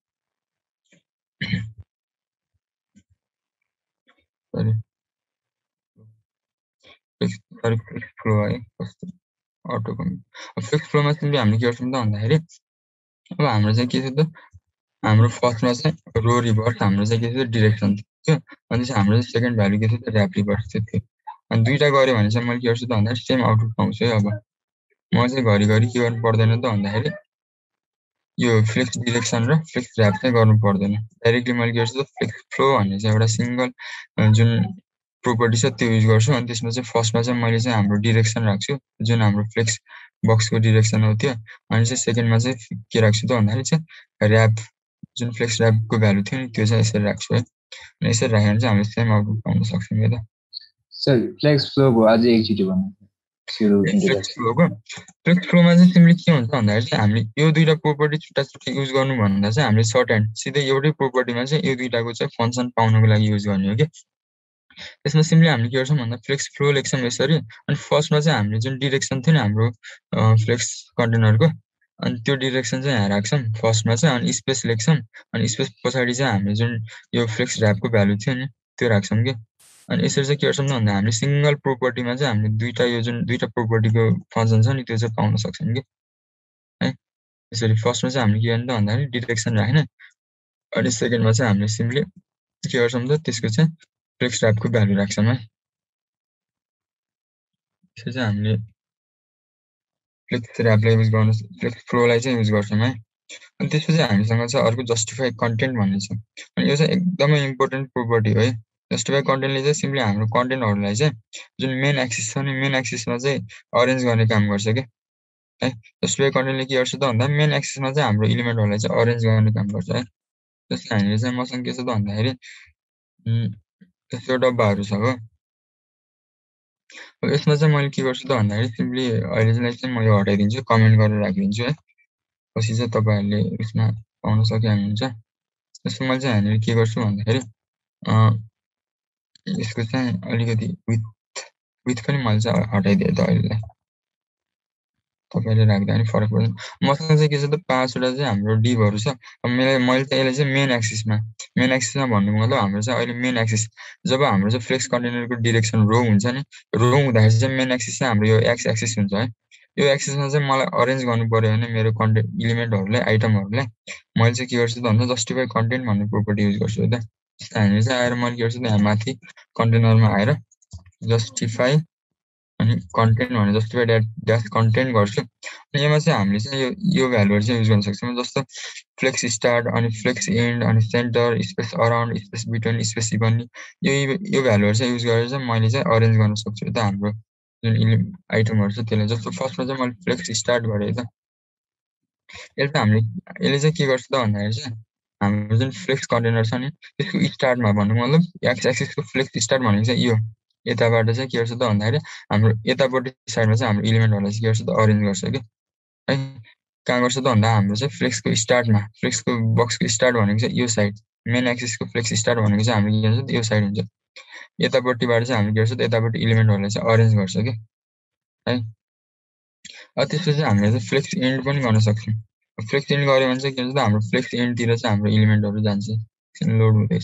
फ्लेक्स फ्लो है कस्तो अटो फ्लेक्स फ्लोमा चाहिँ हामीले के गर्छौं त भन्दाखेरि अब हाम्रो चाहिँ के छ त हाम्रो फर्स्टमा चाहिँ रो रिभर्स हाम्रो चाहिँ के थियो डिरेक्सन थियो अनि चाहिँ हाम्रो सेकेन्ड भ्यालु के थियो त ऱ्याप रिभर्स थियो अनि दुईटा गर्यो भने चाहिँ मैले के गर्छु त भन्दाखेरि सेम आउटपुट पाउँछु है अब म चाहिँ घरिघरि के गर्नु पर्दैन त भन्दाखेरि यो फ्लेक्स डिरेक्सन र फ्लेक्स ऱ्याप चाहिँ गर्नु पर्दैन डाइरेक्टली मैले के गर्छु त फ्लेक्स फ्लो भन्ने चाहिँ एउटा सिंगल जुन प्रोपर्टी छ त्यो युज गर्छु अनि त्यसमा चाहिँ फर्स्टमा चाहिँ मैले चाहिँ हाम्रो डिरेक्सन राख्छु जुन हाम्रो फ्लेक्स बक्सको डिरेक्सन हो त्यो अनि चाहिँ सेकेन्डमा चाहिँ के राख्छु त भन्दाखेरि चाहिँ ऱ्याप जुन फ्लेक्स ऱ्यापको भ्यालु थियो नि त्यो चाहिँ यसरी राख्छु है अनि यसरी राखेर चाहिँ हामीले सेम आउटपुट पाउन सक्छौं के त सर फ्लेक्स फ्लोको अझै एकचोटि भन्नु फ्लेक्स फ्लोमा चाहिँ सिम्पली के हुन्छ भन्दाखेरि चाहिँ हामीले यो दुईटा प्रोपर्टी छुट्टा छुट्टै युज गर्नु भन्दा चाहिँ हामीले सर्ट ह्यान्ड सिधै एउटै प्रोपर्टीमा चाहिँ यो दुईटाको चाहिँ फंक्सन पाउनको लागि युज गर्ने हो के त्यसमा सिम्पली हामीले के गर्छौं भन्दा फ्लेक्स फ्लो लेख्छौं यसरी अनि फर्स्टमा चाहिँ हामीले जुन डिरेक्सन थियो नि हाम्रो फ्लेक्स कन्टेनरको अनि त्यो डिरेक्सन चाहिँ यहाँ राख्छौं फर्स्टमा चाहिँ अनि स्पेस लेख्छौं अनि स्पेस पछाडी चाहिँ हामीले जुन यो फ्लेक्स ऱ्यापको भ्यालु थियो नि त्यो राख्छौं के अनि यसरी चाहिँ के गर्छौं भन्दा हामीले सिंगल प्रोपर्टीमा चाहिँ हामीले दुईटा यो जुन दुईटा प्रोपर्टीको फंक्सन छ नि त्यो चाहिँ पाउन सक्छौं के है यसरी फर्स्टमा चाहिँ हामीले के गर्ने त भन्दाखेरि डिरेक्सन राख्ने अनि सेकेन्डमा चाहिँ हामीले सिम्पली के गर्छौं त त्यसको चाहिँ फ्लेक्स ऱ्यापको भ्यालु राख्छौं है त्यसै चाहिँ हामीले फ्लेक्स ऱ्यापलाई युज गर्न फ्लेक्स फ्लोलाई चाहिँ युज गर्छौं है अनि त्यसपछि हामीसँग चाहिँ अर्को जस्टिफाई कन्टेन्ट भन्ने छ अनि यो चाहिँ एकदमै इम्पोर्टेन्ट प्रोपर्टी हो है जस्टिफाई कन्टेन्टले चाहिँ सिम्पली हाम्रो कन्टेन्टहरुलाई चाहिँ जुन मेन एक्सिस छ नि मेन एक्सिसमा चाहिँ अरेन्ज गर्ने काम गर्छ के है जस्टिफाई कन्टेन्टले के गर्छ त भन्दा मेन एक्सिसमा चाहिँ हाम्रो एलिमेन्टहरुलाई चाहिँ अरेन्ज गर्ने काम गर्छ है जस्तै हामीले चाहिँ मसँग के छ त भन्दाखेरि यस्तो डब्बाहरु छ हो अब यसमा चाहिँ मैले के गर्छु त भन्दाखेरि सिम्पली अहिले चाहिँ म यो हटाइदिन्छु कमेन्ट गरेर राखिदिन्छु है पछि चाहिँ तपाईहरुले यसमा पाउन सकिहाल्नुहुन्छ त्यसमा मैले चाहिँ यहाँनिर के गर्छु भन्दाखेरि यसको चाहिँ अलिकति विथ पनि मैले चाहिँ हटाइदिए त अहिले तपाईले राख्दा पनि फरक पर्दैन मसँग चाहिँ के छ त 5 वटा चाहिँ हाम्रो डिभहरु छ अब मैले चाहिँ यसलाई चाहिँ मेन एक्सिसमा भन्नुको मतलब हाम्रो चाहिँ अहिले मेन एक्सिस जब हाम्रो चाहिँ फ्लेक्स कन्टेनरको डाइरेक्सन रो हुन्छ नि रो हुँदाखेरि चाहिँ मेन एक्सिस चाहिँ हाम्रो यो एक्स एक्सिस हुन्छ है यो एक्सिसमा चाहिँ मलाई अरेन्ज गर्नु पर्यो भने मेरो कन्टेन्ट एलिमेन्टहरुलाई आइटमहरुलाई मैले चाहिँ के गर्छु त भन्दा जस्टिफाई कन्टेन्ट भन्ने प्रोपर्टी युज गर्छु है त हामी चाहिँ आएर मैले के गर्छु त यहाँ माथि कन्टेनरमा आएर जस्टिफाई अनि कन्टेन्ट भने जस्टिफाई ड्याश कन्टेन्ट गर्छु अनि यसमा चाहिँ हामीले चाहिँ यो भ्यालुहरु चाहिँ युज गर्न सक्छौं जस्तो फ्लेक्स स्टार्ट अनि फ्लेक्स एन्ड अनि centre space around space between space even यो भ्यालुहरु चाहिँ युज गरेर चाहिँ मैले चाहिँ अरेन्ज गर्न सक्छु त हाम्रो जुन आइटमहरु छ त्यसलाई जस्तो फर्स्टमा चाहिँ मैले फ्लेक्स स्टार्ट गरे त यसले चाहिँ के गर्छ त भन्दाखेरि चाहिँ हाम्रो जुन फ्लेक्स कन्टेनर छ नि त्यसको स्टार्टमा भन्नु मतलब एक्स एक्सिसको फ्लेक्स स्टार्ट भनेको चाहिँ यो यताबाट चाहिँ के गर्छ त भन्दाखेरि हाम्रो यतापट्टि साइडमा चाहिँ हाम्रो एलिमेन्टहरुलाई चाहिँ के गर्छ त अरेन्ज गर्छ के है कहाँ गर्छ त भन्दा हाम्रो चाहिँ फ्लेक्सको स्टार्टमा फ्लेक्सको बक्सको स्टार्ट भनेको चाहिँ यो साइड मेन एक्सिसको फ्लेक्स स्टार्ट भनेको चाहिँ हाम्रो के गर्छ त यो साइड हुन्छ यतापट्टिबाट चाहिँ हामीले के गर्छ त यतापट्टि एलिमेन्टहरुलाई चाहिँ अरेन्ज गर्छ के है त्यसपछि हामीले चाहिँ फ्लेक्स एन्ड पनि गर्न सक्छौं फ्लेक्स इन गऱ्यो भने चाहिँ के हुन्छ त हाम्रो फ्लेक्स इनतिर चाहिँ हाम्रो एलिमेन्टहरु जान्छ लोड हुँदैछ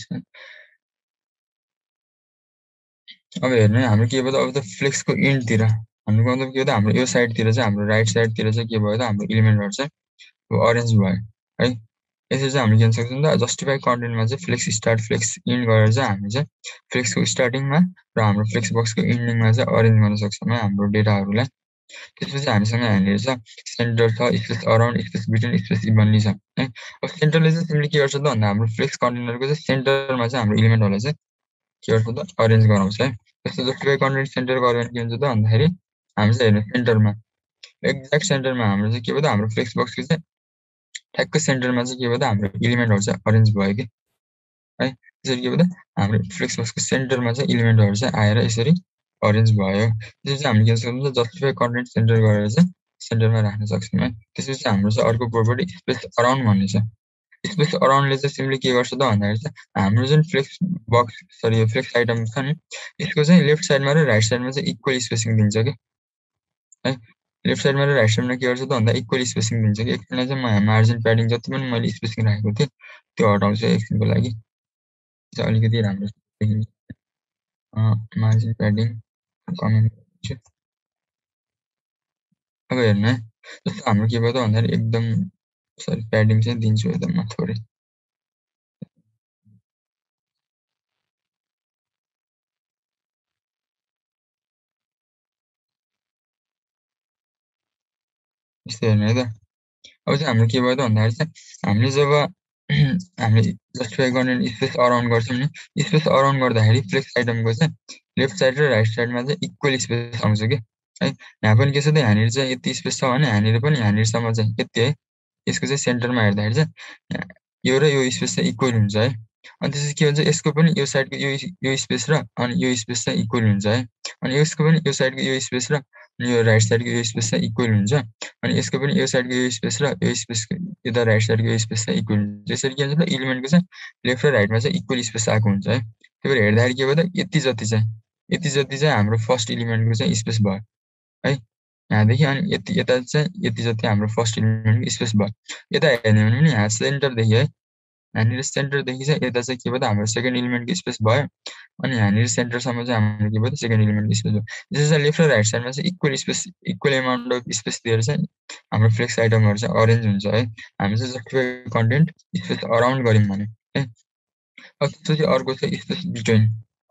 अब हेर्नु है हाम्रो के भयो त अब त फ्लेक्सको इन्डतिर भन्नुको मतलब के हो त हाम्रो यो साइडतिर चाहिँ हाम्रो राइट साइडतिर चाहिँ के भयो त हाम्रो एलिमेन्टहरु चाहिँ अरेन्ज भयो है यसरी चाहिँ हामीले के गर्न सक्छौं त जस्टिफाई कन्टेन्टमा चाहिँ फ्लेक्स स्टार्ट फ्लेक्स इन्ड गरेर चाहिँ हामी चाहिँ फ्लेक्सको स्टार्टिङमा र हाम्रो फ्लेक्स बक्सको इन्डिङमा चाहिँ अरेन्ज गर्न सक्छौं है हाम्रो डेटाहरुलाई त्यसपछि हामीसँग यहाँनिर छ सेन्टर छ space around space between space evenly छ है अब सेन्टरले चाहिँ सिम्पली के गर्छ त भन्दा हाम्रो फ्लेक्स कन्टेनरको चाहिँ सेन्टरमा चाहिँ हाम्रो एलिमेन्टहरुलाई चाहिँ के गर्छ त अरेन्ज गराउँछ है त्यस्तो जस्टिफाई कन्टेन्ट सेन्टर गर्यो भने के हुन्छ त भन्दाखेरि हामी चाहिँ हेर्नु सेन्टरमा एक्ज्याक्ट सेन्टरमा हाम्रो चाहिँ के भयो त हाम्रो फ्लेक्स बक्सको चाहिँ ठ्याक्क सेन्टरमा चाहिँ के भयो त हाम्रो एलिमेन्टहरु चाहिँ अरेन्ज भयो के है त्यसरी के भयो त हाम्रो फ्लेक्स बक्सको सेन्टरमा चाहिँ एलिमेन्टहरु चाहिँ आएर यसरी अरेन्ज भयो त्यसपछि हामीले के गर्छौं त जस्टिफाई कन्टेन्ट सेन्टर गरेर चाहिँ सेन्टरमा राख्न सक्छौं है त्यसपछि हाम्रो चाहिँ अर्को प्रोपर्टी स्पेस अराउन्ड भन्ने छ स्पेस अराउन्डले चाहिँ सिम्पली के गर्छ त भन्दाखेरि चाहिँ हाम्रो जुन फ्लेक्स बक्स सरी यो फ्लेक्स आइटम छ नि यसको चाहिँ लेफ्ट साइडमा र राइट साइडमा चाहिँ इक्वल स्पेसिङ दिन्छ के है लेफ्ट साइडमा र राइट साइडमा के गर्छ त भन्दा इक्वल स्पेसिङ दिन्छ कि एकछिनलाई चाहिँ म मार्जिन प्याडिङ जति पनि मैले स्पेसिङ राखेको थिएँ त्यो हटाउँछु एकछिनको लागि चाहिँ अलिकति राम्रो देखिन्छ मार्जिन प्याडिङ कमेन्ट गर्छु अब हेर्नु है जस्तो हाम्रो के भयो त भन्दाखेरि एकदम सरी प्याडिङ चाहिँ दिन्छु एकदम म थोरै यस्तो हेर्नु है त अब चाहिँ हाम्रो के भयो त भन्दाखेरि चाहिँ हामीले जब हामीले जस्टिफाई गर्ने स्पेस अराउन्ड गर्छौं नि स्पेस अराउन्ड गर्दाखेरि फ्लेक्स आइटमको चाहिँ लेफ्ट साइड र राइट साइडमा चाहिँ इक्वल स्पेस आउँछ के है यहाँ पनि के छ त यहाँनिर चाहिँ यति स्पेस छ भने यहाँनिर पनि यहाँनिरसम्म चाहिँ यति है यसको चाहिँ सेन्टरमा हेर्दाखेरि चाहिँ यो र यो स्पेस चाहिँ इक्वल हुन्छ है अनि त्यसपछि के हुन्छ यसको पनि यो साइडको यो स्पेस र अनि यो स्पेस चाहिँ इक्वल हुन्छ है अनि यसको पनि यो साइडको यो स्पेस र यो राइट साइडको यो स्पेस चाहिँ इक्वल हुन्छ अनि यसको पनि यो साइडको यो स्पेस र यो स्पेसको यता राइट साइडको यो स्पेस चाहिँ इक्वल हुन्छ यसरी के हुन्छ त एलिमेन्टको चाहिँ लेफ्ट र राइटमा चाहिँ इक्वल स्पेस आएको हुन्छ है त्यही भएर हेर्दाखेरि के भयो त यति जति चाहिँ हाम्रो फर्स्ट एलिमेन्टको चाहिँ स्पेस भयो है यहाँदेखि अनि यति यता चाहिँ यति जति हाम्रो फर्स्ट एलिमेन्टको स्पेस भयो यता हेर्ने हो भने पनि यहाँ सेन्टरदेखि है यहाँनिर सेन्टरदेखि चाहिँ यता चाहिँ के भयो त हाम्रो सेकेन्ड एलिमेन्टको स्पेस भयो अनि यहाँनिर सेन्टरसम्म चाहिँ हाम्रो के भयो त सेकेन्ड एलिमेन्टको स्पेस भयो त्यसै चाहिँ लेफ्ट र राइट साइडमा चाहिँ equal space equal amount of space दिएर चाहिँ हाम्रो फ्लेक्स आइटमहरु चाहिँ अरेन्ज हुन्छ है हामी चाहिँ जस्टिफाई कन्टेन्ट स्पेस अराउन्ड गर्यौं भने है अब त्यसपछि अर्को चाहिँ स्पेस बिट्विन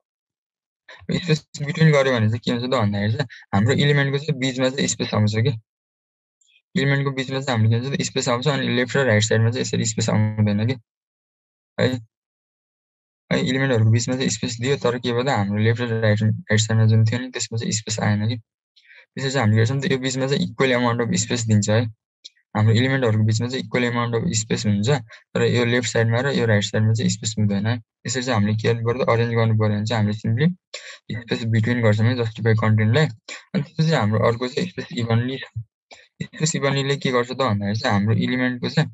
गर्यो भने चाहिँ के हुन्छ त भन्दाखेरि चाहिँ हाम्रो एलिमेन्टको चाहिँ बीचमा चाहिँ स्पेस आउँछ के एलिमेन्टको बीचमा चाहिँ हाम्रो के हुन्छ त स्पेस आउँछ अनि लेफ्ट र राइट साइडमा चाहिँ यसरी स्पेस आउँदैन के है एलिमेन्टहरुको बीचमा चाहिँ स्पेस दियो तर के भयो त हाम्रो लेफ्ट र राइट साइडमा जुन थियो नि त्यसमा चाहिँ स्पेस आएन के त्यसैले चाहिँ हामीले गर्छौं त यो बीचमा चाहिँ इक्वल एमाउन्ट अफ स्पेस दिन्छ है हाम्रो एलिमेन्टहरुको बीचमा चाहिँ इक्वल एमाउन्ट अफ स्पेस हुन्छ तर यो लेफ्ट साइडमा र यो राइट साइडमा चाहिँ स्पेस हुँदैन है त्यसैले चाहिँ हामीले के गर्नु पर्यो त अरेन्ज गर्नु पर्यो भने चाहिँ हामीले सिम्पली स्पेस बिट्विन गर्छौं है जस्टिफाई कन्टेन्टलाई अनि त्यसपछि हाम्रो अर्को चाहिँ स्पेस इभनली स्पेस इभनलीले के गर्छ त भन्दाखेरि चाहिँ हाम्रो एलिमेन्टको चाहिँ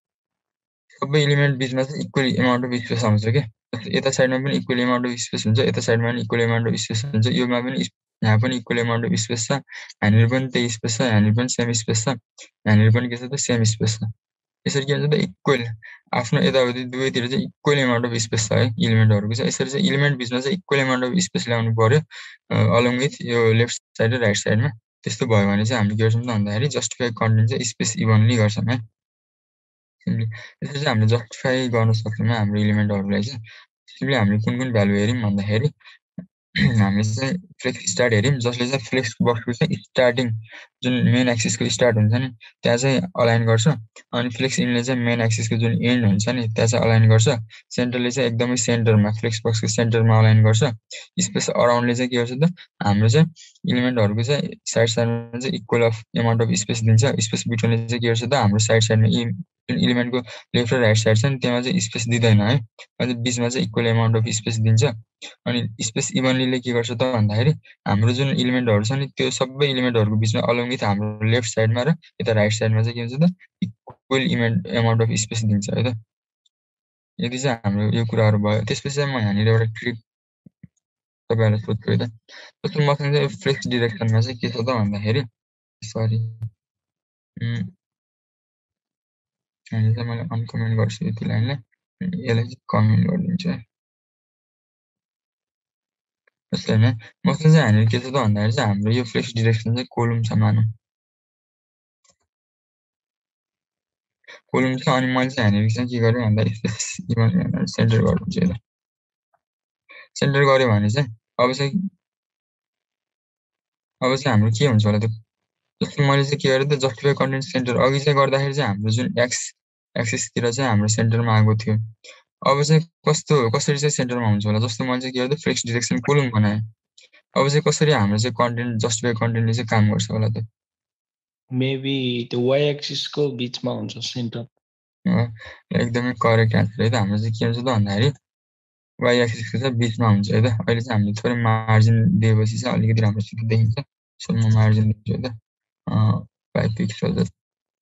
सबै एलिमेन्ट बीचमा चाहिँ इक्वल एमाउन्ट अफ स्पेस आउँछ के यता साइडमा पनि इक्वल एमाउन्ट अफ स्पेस हुन्छ यता साइडमा पनि इक्वल एमाउन्ट अफ स्पेस हुन्छ योमा पनि यहाँ पनि इक्वल एमाउन्ट अफ स्पेस छ यहाँनिर पनि त्यही स्पेस छ यहाँनिर पनि सेम स्पेस छ यहाँनिर पनि के छ त सेम स्पेस छ यसरी के हुन्छ त इक्वल आफ्नो यताउति दुवैतिर चाहिँ इक्वल एमाउन्ट अफ स्पेस छ है एलिमेन्टहरुको चाहिँ यसरी चाहिँ एलिमेन्ट बीचमा चाहिँ इक्वल एमाउन्ट अफ स्पेस ल्याउनु पर्यो अलोङ विथ यो लेफ्ट साइड र राइट साइडमा त्यस्तो भयो भने चाहिँ हामीले के गर्छौं त भन्दाखेरि जस्टिफाई कन्टेन्ट चाहिँ स्पेस इभनली गर्छौं है सिम्पली यसरी चाहिँ हामीले जस्टिफाई गर्न सक्छौं हाम्रो एलिमेन्टहरुलाई चाहिँ सिम्पली हामीले कुन कुन भ्यालु हेर्यौं भन्दाखेरि हामीले चाहिँ फ्लेक्स स्टार्ट हेर्यौं जसले चाहिँ फ्लेक्स बक्सको चाहिँ स्टार्टिङ जुन मेन एक्सिसको स्टार्ट हुन्छ नि त्यहाँ चाहिँ अलाइन गर्छ अनि फ्लेक्स इनले चाहिँ मेन एक्सिसको जुन एन्ड हुन्छ नि त्यहाँ चाहिँ अलाइन गर्छ सेन्टरले चाहिँ एकदमै सेन्टरमा फ्लेक्स बक्सको सेन्टरमा अलाइन गर्छ स्पेस अराउन्डले चाहिँ के गर्छ त हाम्रो चाहिँ एलिमेन्टहरुको चाहिँ साइड साइडमा चाहिँ equal of amount of space दिन्छ स्पेस बिट्विनले चाहिँ के गर्छ त हाम्रो साइड साइडमा जुन एलिमेन्टको लेफ्ट र राइट साइड छ नि त्यहाँ चाहिँ स्पेस दिदैन है अनि बीचमा चाहिँ इक्वल एमाउन्ट अफ स्पेस दिन्छ अनि स्पेस इभनलीले के गर्छ त भन्दाखेरि हाम्रो जुन एलिमेन्टहरु छ नि त्यो सबै एलिमेन्टहरुको बीचमा अलोङ विथ हाम्रो लेफ्ट साइडमा र यता राइट साइडमा चाहिँ के हुन्छ त इक्वल एमाउन्ट अफ स्पेस दिन्छ है त यदि चाहिँ हाम्रो यो कुराहरु भयो त्यसपछि चाहिँ म यहाँनिर एउटा ट्रिक तपाईहरुलाई सोध्छु है त जस्तो मसँग चाहिँ फ्लेक्स डिरेक्सनमा चाहिँ के छ त भन्दाखेरि सरी अहिले चाहिँ मैले अनकमेन्ट गर्छु यति लाइनलाई यसलाई चाहिँ कमेन्ट गरिदिन्छु है जस्तै हैन मसँग चाहिँ हामीले के छ त भन्दाखेरि चाहिँ हाम्रो यो फ्लेक्स डिरेक्सन चाहिँ कोलम छ मानौँ कोलम छ अनि मैले चाहिँ हामीले चाहिँ के गरेँ भन्दा इभन सेन्टर गर्नुहुन्छ यता सेन्टर गर्यो भने चाहिँ अब चाहिँ हाम्रो के हुन्छ होला त जस्तो मैले चाहिँ के गरेँ त जस्टिफाई कन्टेन्ट सेन्टर अघि चाहिँ गर्दाखेरि चाहिँ हाम्रो जुन एक्स एक्सिसतिर चाहिँ हाम्रो सेन्टरमा आएको थियो अब चाहिँ कसरी चाहिँ सेन्टरमा हुन्छ होला जस्तो मैले चाहिँ के गरेँ त फ्लेक्स डिरेक्सन कोलम बनाएँ अब चाहिँ कसरी हाम्रो चाहिँ कन्टेन्ट जस्टिफाई कन्टेन्टले चाहिँ काम गर्छ होला त मेबी त्यो वाइ एक्सिसको बिचमा हुन्छ सेन्टर एकदमै करेक्ट एन्सर है त हाम्रो चाहिँ के हुन्छ त भन्दाखेरि वाइ एक्सिसको चाहिँ बिचमा हुन्छ है त अहिले चाहिँ हामीले थोरै मार्जिन दिएपछि चाहिँ अलिकति राम्रोसित देखिन्छ सो म मार्जिन दिन्छु है त 5 पिक्सल जस्तो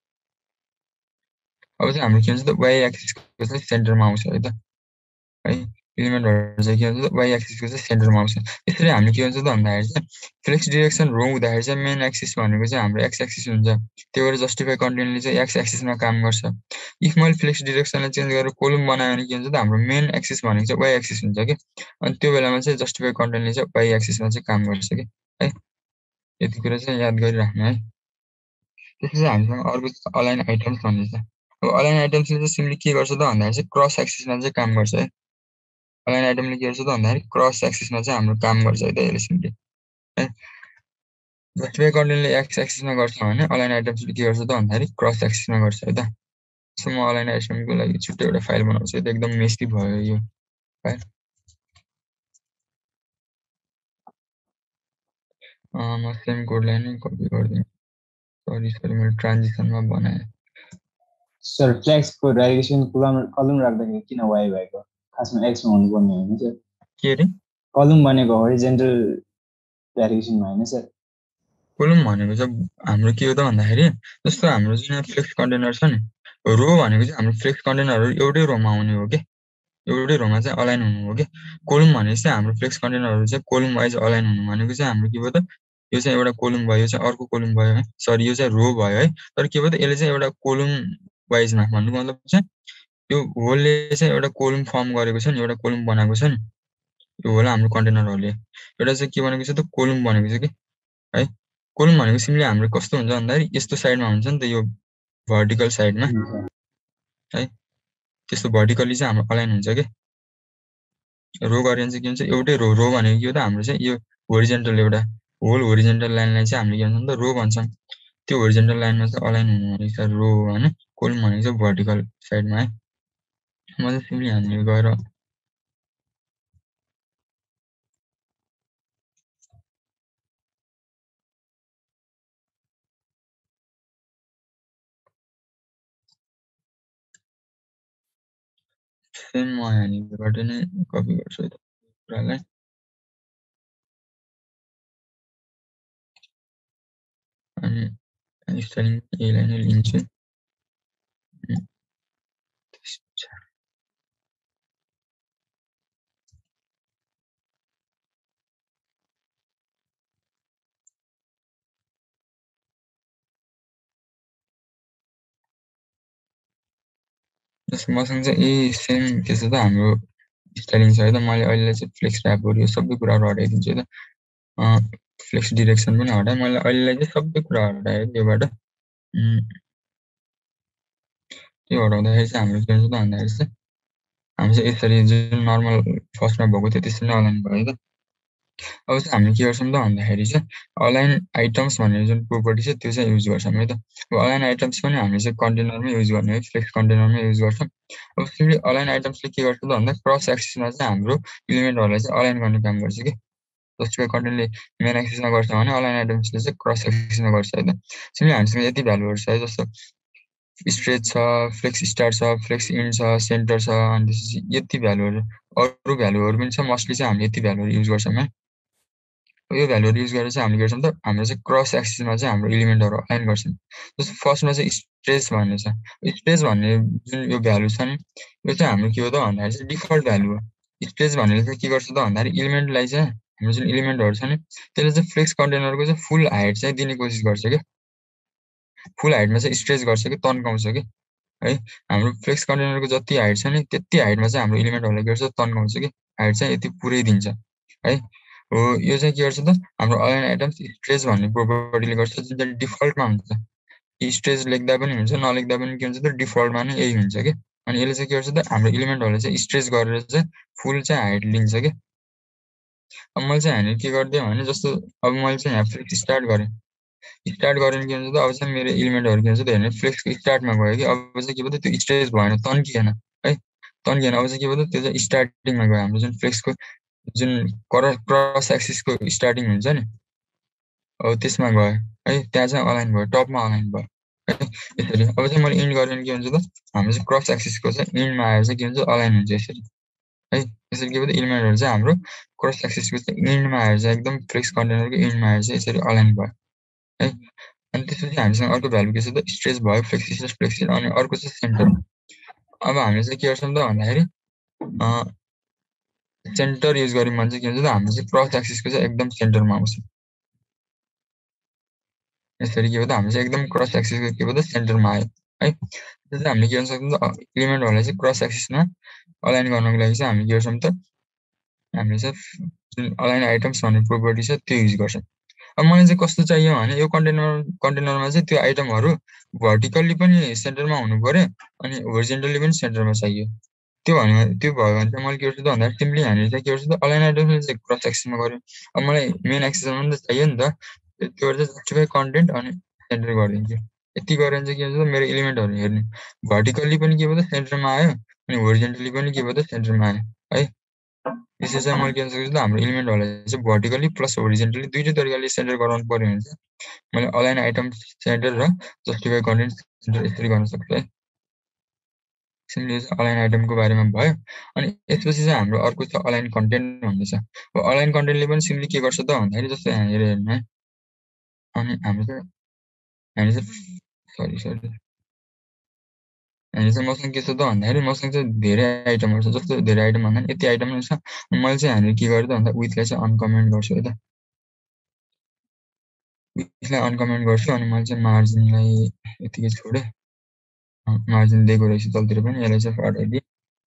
अब चाहिँ हाम्रो के हुन्छ त वाइ एक्सिसको चाहिँ सेन्टरमा आउँछ है त है एलिमेन्टहरु चाहिँ के हुन्छ त वाइ एक्सिसको चाहिँ सेन्टरमा आउँछ यसरी हामीले के हुन्छ त भन्दाखेरि चाहिँ फ्लेक्स डिरेक्सन रो हुँदाखेरि चाहिँ मेन एक्सिस भनेको चाहिँ हाम्रो एक्स एक्सिस हुन्छ त्यही भएर जस्टिफाई कन्टेन्टले चाहिँ एक्स एक्सिसमा काम गर्छ इफ मैले फ्लेक्स डिरेक्सनलाई चेन्ज गरेर कोलम बनायो भने के हुन्छ त हाम्रो मेन एक्सिस भनेको चाहिँ वाइ एक्सिस हुन्छ के अनि त्यो बेलामा चाहिँ जस्टिफाई कन्टेन्टले चाहिँ वाइ एक्सिसमा चाहिँ काम गर्छ के है यति कुरा चाहिँ याद गरिराख्नु है त्यसपछि हामीसँग अर्को अलाइन आइटम्स भन्ने छ अब अलाइन आइटम्सले चाहिँ सिम्पली के गर्छ त भन्दाखेरि चाहिँ क्रस एक्सिसमा चाहिँ काम गर्छ है अलाइन आइटमले के गर्छ त भन्दाखेरि क्रस एक्सिसमा चाहिँ हाम्रो काम गर्छ है त यसले सिम्पली है जस्टिफाई कन्टेन्टले एक्स एक्सिसमा गर्छ भने अलाइन आइटम्सले के गर्छ त भन्दाखेरि क्रस एक्सिसमा गर्छ है त सो म अलाइन आइटमको लागि छुट्टै एउटा फाइल बनाउँछु है त एकदम मेसी भयो यो फाइल म सेम कोडलाई नै कपी गरिदिन्छु सरी मैले ट्रान्जिसनमा बनाएँ सर फ्लेक्सको डाइरेक्सन कलम राख्दाखेरि किन वाइ भएको खासमा एक्समा हुनुपर्ने होइन सर के अरे कलम भनेको होरिजेन्टल डाइरेक्सनमा होइन सर कोलम भनेको चाहिँ हाम्रो के हो त भन्दाखेरि जस्तो हाम्रो जुन फ्लेक्स कन्टेनर छ नि रो भनेको चाहिँ हाम्रो फ्लेक्स कन्टेनरहरू एउटै रोमा आउने हो के एउटै रोमा चाहिँ अलाइन हुनु हो के कोलम भनेपछि चाहिँ हाम्रो फ्लेक्स कन्टेनरहरू चाहिँ कोलम वाइज अलाइन हुनु भनेको चाहिँ हाम्रो के भयो त यो चाहिँ एउटा कोलम भयो यो चाहिँ अर्को कोलम भयो है सरी यो चाहिँ रो भयो है तर के भयो त यसले चाहिँ एउटा कोलम वाइजमा भन्नुको मतलब चाहिँ यो होलले चाहिँ एउटा कोलम फर्म गरेको छ नि एउटा कोलम बनाएको छ नि यो होल हाम्रो कन्टेनरहरूले एउटा चाहिँ के भनेको छ त कोलम बनेको छ कि है कोलम भनेको सिम्पली हाम्रो कस्तो हुन्छ भन्दाखेरि यस्तो साइडमा हुन्छ नि त यो भर्टिकल साइडमा है त्यस्तो भर्टिकली चाहिँ हाम्रो अलाइन हुन्छ के रो गऱ्यो भने चाहिँ के हुन्छ एउटै रो रो भनेको के हो त हाम्रो चाहिँ यो होरिजेन्टल एउटा होल होरिजेन्टल लाइनलाई चाहिँ हामीले के भन्छौँ त रो भन्छौँ त्यो होरिजेन्टल लाइनमा चाहिँ अलाइन हुनु भनेको चाहिँ रो हो होइन कोलम भनेको चाहिँ भर्टिकल साइडमा है म चाहिँ सिम्पली हामीले गएर सेम म यहाँनिरबाट नै कपी गर्छु है त कुरालाई अनि स्टाइलिङ यसलाई नै लिन्छु मसँग चाहिँ यही सेम के छ त हाम्रो स्टाइलिङ छ है त मैले अहिले चाहिँ फ्लेक्स ऱ्यापहरू यो सबै कुराहरू हटाइदिन्छु है त फ्लेक्स डिरेक्सन पनि हटाएँ मैले अहिलेलाई चाहिँ सबै कुरा हटाएँ त्योबाट त्यो हटाउँदाखेरि चाहिँ हाम्रो के हुन्छ त भन्दाखेरि चाहिँ हामी चाहिँ यसरी जुन नर्मल फर्स्टमा भएको थियो त्यसरी नै अलाइन भयो है त अब चाहिँ हामीले के गर्छौँ त भन्दाखेरि चाहिँ अलाइन आइटम्स भन्ने जुन प्रोपर्टी छ त्यो चाहिँ युज गर्छौँ है त अब अलाइन आइटम्स पनि हामीले चाहिँ कन्टेनरमै युज गर्ने है फ्लेक्स कन्टेनरमै युज गर्छौँ अब फेरि अलाइन आइटम्सले के गर्छ त भन्दा क्रस एक्सिसमा चाहिँ हाम्रो इलिमेन्टहरूलाई चाहिँ अलाइन गर्ने काम गर्छ कि जस्तो कन्टेन्टले मेन एक्सिसमा गर्छ भने अलाइन आइटम्सले चाहिँ क्रस एक्सिसमा गर्छ है त सिम्पली हामीसँग यति भ्यालुहरू छ है जस्तो स्ट्रेच छ फ्लेक्स स्टार छ फ्लेक्स इन्ड छ सेन्टर छ अनि त्यसपछि यति भ्यालुहरू अरू भ्यालुहरू पनि छ मोस्टली चाहिँ हामीले यति भ्यालुहरू युज गर्छौँ है यो भ्यालुहरू युज गरेर चाहिँ हामीले गर्छौँ त हाम्रो चाहिँ क्रस एक्सिसमा चाहिँ हाम्रो इलिमेन्टहरू अलाइन गर्छौँ जस्तो फर्स्टमा चाहिँ स्ट्रेच भन्ने छ स्ट्रेच भन्ने जुन यो भ्यालु छ नि यो चाहिँ हाम्रो के हो त भन्दाखेरि चाहिँ डिफल्ट भ्यालु हो स्ट्रेच भन्नेले चाहिँ के गर्छ त भन्दाखेरि इलिमेन्टलाई चाहिँ हाम्रो जुन इलिमेन्टहरू छ नि त्यसले चाहिँ फ्लेक्स कन्टेनरको चाहिँ फुल हाइट चाहिँ दिने कोसिस गर्छ कि फुल हाइटमा चाहिँ स्ट्रेच गर्छ कि तन्काउँछ कि है हाम्रो फ्लेक्स कन्टेनरको जति हाइट छ नि त्यति हाइटमा चाहिँ हाम्रो इलिमेन्टहरूलाई के गर्छ तन्काउँछ कि हाइट चाहिँ यति पुरै दिन्छ है हो यो चाहिँ के गर्छ त हाम्रो अलाइन आइटम्स स्ट्रेच भन्ने प्रोपर्टीले गर्छ जुन चाहिँ डिफल्टमा हुन्छ स्ट्रेच लेख्दा पनि हुन्छ नलेख्दा पनि के हुन्छ त डिफल्टमा नै यही हुन्छ कि अनि यसले चाहिँ के गर्छ त हाम्रो इलिमेन्टहरूलाई चाहिँ स्ट्रेच गरेर चाहिँ फुल चाहिँ हाइट लिन्छ कि अब मैले चाहिँ हामी के गरिदिएँ भने जस्तो अब मैले चाहिँ यहाँ फ्लेक्स स्टार्ट गरेँ के हुन्छ त अब चाहिँ मेरो इलिमेन्टहरू के हुन्छ त हेर्ने फ्लेक्सको स्टार्टमा गयो कि अब चाहिँ के भयो त त्यो स्ट्रेच भएन तन्किएन है तन्किएन अब चाहिँ के भयो त त्यो चाहिँ स्टार्टिङमा गयो हाम्रो जुन फ्लेक्सको जुन क्रस एक्सिसको स्टार्टिङ हुन्छ नि अब त्यसमा गयो है त्यहाँ चाहिँ अलाइन भयो टपमा अलाइन भयो है यसरी अब चाहिँ मैले इन्ड गरेँ भने के हुन्छ त हाम्रो चाहिँ क्रस एक्सिसको चाहिँ इन्डमा आएर चाहिँ के हुन्छ अलाइन हुन्छ यसरी है यसरी के भयो त इलिमेन्टहरू चाहिँ हाम्रो क्रस एक्सिसको चाहिँ इन्डमा आएर चाहिँ एकदम फ्लेक्स कन्टेनरको इन्डमा आएर चाहिँ यसरी अलाइन भयो है अनि त्यसपछि हामीसँग अर्को भ्यालु के छ त स्ट्रेच भयो फ्लेक्सिस अनि अर्को चाहिँ सेन्टर अब हामीले चाहिँ के गर्छौँ त भन्दाखेरि सेन्टर युज गर्यौँ भने चाहिँ के हुन्छ त हाम्रो चाहिँ क्रस एक्सिसको चाहिँ एकदम सेन्टरमा आउँछ यसरी के भयो त हाम्रो चाहिँ एकदम क्रस एक्सिसको के भयो त सेन्टरमा आयो है त्यसपछि हामीले के गर्न सक्छौँ त इलिमेन्टहरूलाई चाहिँ क्रस एक्सिसमा अलाइन गर्नको लागि चाहिँ हामी के गर्छौँ त हामीले चाहिँ जुन अलाइन आइटम्स भन्ने प्रोपर्टी छ त्यो युज गर्छौँ अब मलाई चाहिँ कस्तो चाहियो भने यो कन्टेनरमा चाहिँ त्यो आइटमहरू भर्टिकल्ली पनि सेन्टरमा हुनु पर्यो अनि होरिजेन्टल्ली पनि सेन्टरमा चाहियो त्यो भयो भने चाहिँ मैले के गर्छु त भन्दा सिम्पली हामीले चाहिँ के गर्छु त अलाइन आइटम्स चाहिँ क्रस एक्सिसमा गर्यो अब मलाई मेन एक्सिसमा पनि त चाहियो नि त त्यो चाहिँ जस्टिफाई कन्टेन्ट अनि सेन्टर गरिदिन्छु यति गरेर चाहिँ के हुन्छ त मेरो इलिमेन्टहरू हेर्ने भर्टिकल्ली पनि के भयो त सेन्टरमा आयो अनि होरिजेन्टली पनि के भयो त सेन्टरमा आयो है यसरी चाहिँ मैले के गर्न सक्छु त हाम्रो इलिमेन्टहरूलाई चाहिँ भर्टिकल्ली प्लस होरिजेन्टली दुईटै तरिकाले सेन्टर गराउनु पर्यो भने चाहिँ मैले अलाइन आइटम सेन्टर र जस्टिफाई कन्टेन्ट सेन्टर यसरी गर्न सक्छु है सिम्पली अलाइन आइटमको बारेमा भयो अनि यसपछि चाहिँ हाम्रो अर्को छ अलाइन कन्टेन्ट भन्ने छ अब अलाइन कन्टेन्टले पनि सिम्पली के गर्छ त भन्दाखेरि जस्तो यहाँ हेर्नु है अनि हामी चाहिँ सरी हामी चाहिँ मसँग के छ त भन्दाखेरि मसँग चाहिँ धेरै आइटमहरू छ जस्तो धेरै आइटम भन्दा यति आइटम नै छ मैले चाहिँ हामी के गरेँ त भन्दा विथलाई चाहिँ अनकमेन्ट गर्छु है त विथलाई अनकमेन्ट गर्छु अनि मैले चाहिँ मार्जिनलाई यतिकै छोडेँ मार्जिन दिएको रहेछ तलतिर पनि यसलाई चाहिँ हटाइदिएँ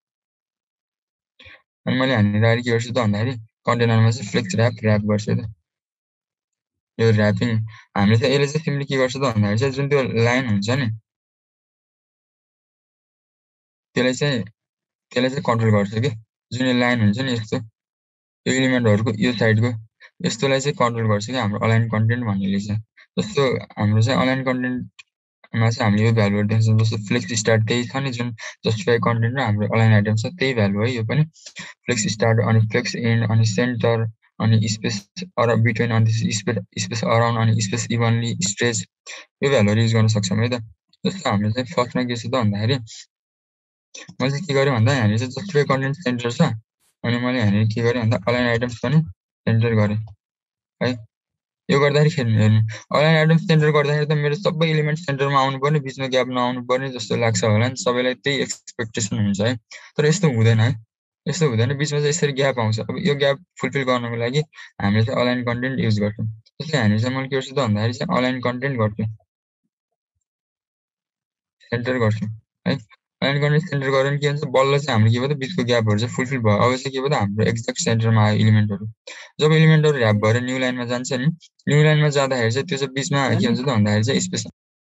अनि मैले हामीले अहिले के गर्छु त भन्दाखेरि कन्टेनरमा चाहिँ फ्लेक्स ऱ्याप गर्छु त यो ऱ्यापिङ हामीले चाहिँ यसले चाहिँ सिम्पली के गर्छ त भन्दाखेरि चाहिँ जुन त्यो लाइन हुन्छ नि त्यसलाई चाहिँ कन्ट्रोल गर्छ कि जुन यो लाइन हुन्छ नि यस्तो यो इलिमेन्टहरूको यो साइडको यस्तोलाई चाहिँ कन्ट्रोल गर्छ कि हाम्रो अलाइन कन्टेन्ट भन्नेले चाहिँ जस्तो हाम्रो चाहिँ अलाइन कन्टेन्टमा चाहिँ हामीले यो भ्यालुहरू देख्छौँ जस्तो फ्लेक्स स्टार्ट त्यही छ नि जुन जस्टिफाई कन्टेन्ट र हाम्रो अलाइन आइटम छ त्यही भ्यालु है यो पनि फ्लेक्स स्टार्ट अनि फ्लेक्स एन्ड अनि सेन्टर अनि स्पेस बिट्विन अनि स्पेस अराउन्ड अनि स्पेस इभनली स्ट्रेच यो भ्यालुहरू युज गर्न सक्छौँ है त जस्तो हामीले चाहिँ फर्स्टमा के छ त भन्दाखेरि मैले चाहिँ के गरेँ भन्दा हामीले चाहिँ जस्टिफाई कन्टेन्ट सेन्टर छ अनि मैले हामीले के गरेँ भन्दा अलाइन आइटम्स पनि सेन्टर गरेँ है यो गर्दाखेरि हेर्नु अलाइन आइटम्स सेन्टर गर्दाखेरि त मेरो सबै इलिमेन्ट सेन्टरमा आउनु पर्ने बिचमा ग्याप नआउनु पर्ने जस्तो लाग्छ होला नि सबैलाई त्यही एक्सपेक्टेसन हुन्छ है तर यस्तो हुँदैन है यस्तो हुँदैन बिचमा चाहिँ यसरी ग्याप आउँछ अब यो ग्याप फुलफिल गर्नको लागि हामीले चाहिँ अलाइन कन्टेन्ट युज गर्छौँ त्यसले हामीले चाहिँ मैले के गर्छु त भन्दाखेरि चाहिँ अलाइन कन्टेन्ट गर्छु सेन्टर गर्छु है अलाइन कन्टेन्ट सेन्टर गऱ्यो भने के हुन्छ बल्ल चाहिँ हाम्रो के भयो त बिचको ग्यापहरू चाहिँ फुलफिल भयो अब चाहिँ के भयो त हाम्रो एक्ज्याक्ट सेन्टरमा आयो इलिमेन्टहरू जब इलिमेन्टहरू ऱ्याप भएर न्यू लाइनमा जान्छ नि न्यू लाइनमा जाँदाखेरि चाहिँ त्यो चाहिँ बिचमा के हुन्छ त भन्दाखेरि चाहिँ स्पेस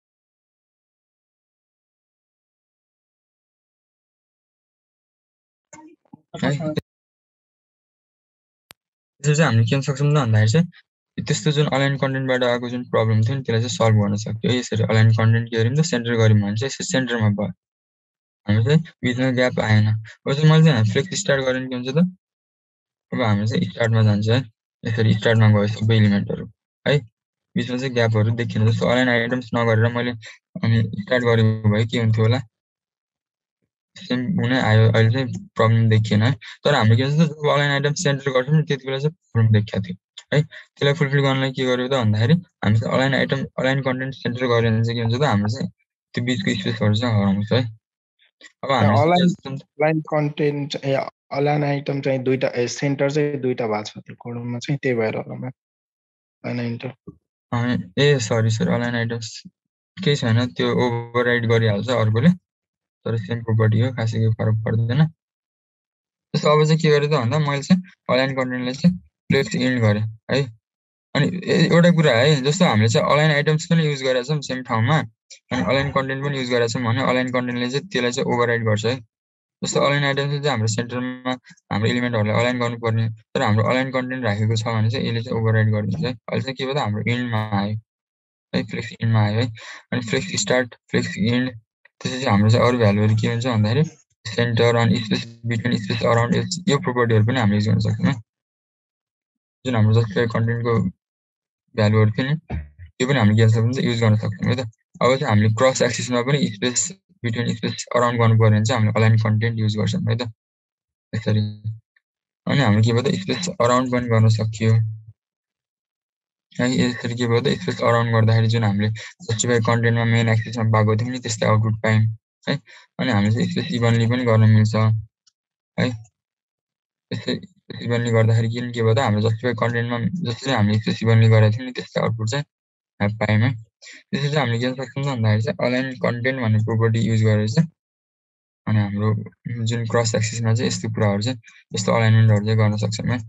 त्यसरी चाहिँ हामीले के गर्न सक्छौँ त भन्दाखेरि चाहिँ त्यस्तो जुन अलाइन कन्टेन्टबाट आएको जुन प्रब्लम थियो नि त्यसलाई चाहिँ सल्भ गर्न सक्यो यसरी अलाइन कन्टेन्ट के गऱ्यौँ त सेन्टर गऱ्यौँ भने चाहिँ यसरी सेन्टरमा भयो हामी चाहिँ बिचमा ग्याप आएन अब चाहिँ मैले चाहिँ फ्लेक्स स्टार्ट गरेँ के हुन्छ त अब हामी चाहिँ स्टार्टमा जान्छ है यसरी स्टार्टमा गयो सबै इलिमेन्टहरू है बिचमा चाहिँ ग्यापहरू देखिन जस्तो अलाइन आइटम्स नगरेर मैले अनि स्टार्ट गरेको भए के हुन्थ्यो होला सेम हुनै आयो अहिले चाहिँ प्रब्लम देखिएन है तर हामीले के भन्छ जब अलाइन आइटम सेन्टर गर्छौँ नि त्यति बेला चाहिँ प्रब्लम देखिएको थियो है त्यसलाई फुलफिल गर्नलाई के गर्यो त भन्दाखेरि हामी चाहिँ अलाइन कन्टेन्ट सेन्टर गऱ्यो भने चाहिँ के हुन्छ त हाम्रो चाहिँ त्यो बिचको स्पेसहरू चाहिँ हराउँछ है अब हामी अलाइन कन्टेन्ट अलाइन आइटम चाहिँ दुईटा सेन्टर चाहिँ दुईटा भएको छ त्यो कोडमा चाहिँ त्यही भएर होला ए सरी अलाइन आइटम्स केही छैन त्यो ओभरराइड गरिहाल्छ अर्कोले तर सेम प्रोपर्टी हो, खासै केही फरक पर्दैन। जस्तो अब चाहिँ के गरेँ त भन्दा मैले चाहिँ अलाइन कन्टेन्टलाई चाहिँ फ्लेक्स इन्ड गरेँ है। अनि एउटा कुरा है, जस्तो हामीले चाहिँ अलाइन आइटम्स पनि युज गरेका छौँ सेम ठाउँमा, अनि अलाइन कन्टेन्ट पनि युज गरेका छौँ भने अलाइन कन्टेन्टले चाहिँ त्यसलाई चाहिँ ओभरराइड गर्छ है। जस्तो अलाइन आइटम्स चाहिँ हाम्रो सेन्टरमा हाम्रो एलिमेन्टहरूलाई अलाइन गर्नुपर्ने, तर हाम्रो अलाइन कन्टेन्ट राखेको छ भने चाहिँ यसले चाहिँ ओभरराइड गरिदिन्छ है। अहिले चाहिँ के भयो त हाम्रो इन्डमा आयो है, फ्लेक्स इन्डमा आयो है। अनि फ्लेक्स स्टार्ट, फ्लेक्स इन्ड, त्यसपछि हाम्रो चाहिँ अरू भ्यालुहरू के हुन्छ भन्दाखेरि सेन्टर अनि स्पेस बिट्विन, स्पेस अराउन्ड, यो प्रोपर्टीहरू पनि हामीले युज गर्न सक्छौँ है। जुन हाम्रो जस्तो कन्टेन्टको भ्यालुहरू थियो नि, त्यो पनि हामीले के सक्छौँ युज गर्न सक्छौँ है त। अब चाहिँ हामीले क्रस एक्सिसमा पनि स्पेस बिट्विन, स्पेस अराउन्ड गर्नु पर्यो भने चाहिँ हामीले अलाइन कन्टेन्ट युज गर्छौँ है त, यसरी। अनि हामीले के भयो त स्पेस अराउन्ड पनि गर्न सकियो है। यसरी के भयो त स्पेस अराउन्ड गर्दाखेरि जुन हामीले जस्टिफाई कन्टेन्टमा मेन एक्सिसमा पाएको थियौँ नि त्यस्तै आउटपुट पायौँ है। अनि हामीले चाहिँ स्पेस इभनली पनि गर्न मिल्छ है। त्यसै इभनली गर्दाखेरि के भयो त हाम्रो जस्टिफाई कन्टेन्टमा जसरी हामीले स्पेस इभनली गरेको थियौँ नि त्यस्तै आउटपुट चाहिँ पायौँ है। त्यसरी चाहिँ हामीले के गर्न सक्छौँ भन्दाखेरि चाहिँ अलाइन कन्टेन्ट भन्ने प्रोपर्टी युज गरेर चाहिँ अनि हाम्रो जुन क्रस एक्सिसमा चाहिँ यस्तो कुराहरू चाहिँ यस्तो अलाइनमेन्टहरू चाहिँ गर्न सक्छौँ है।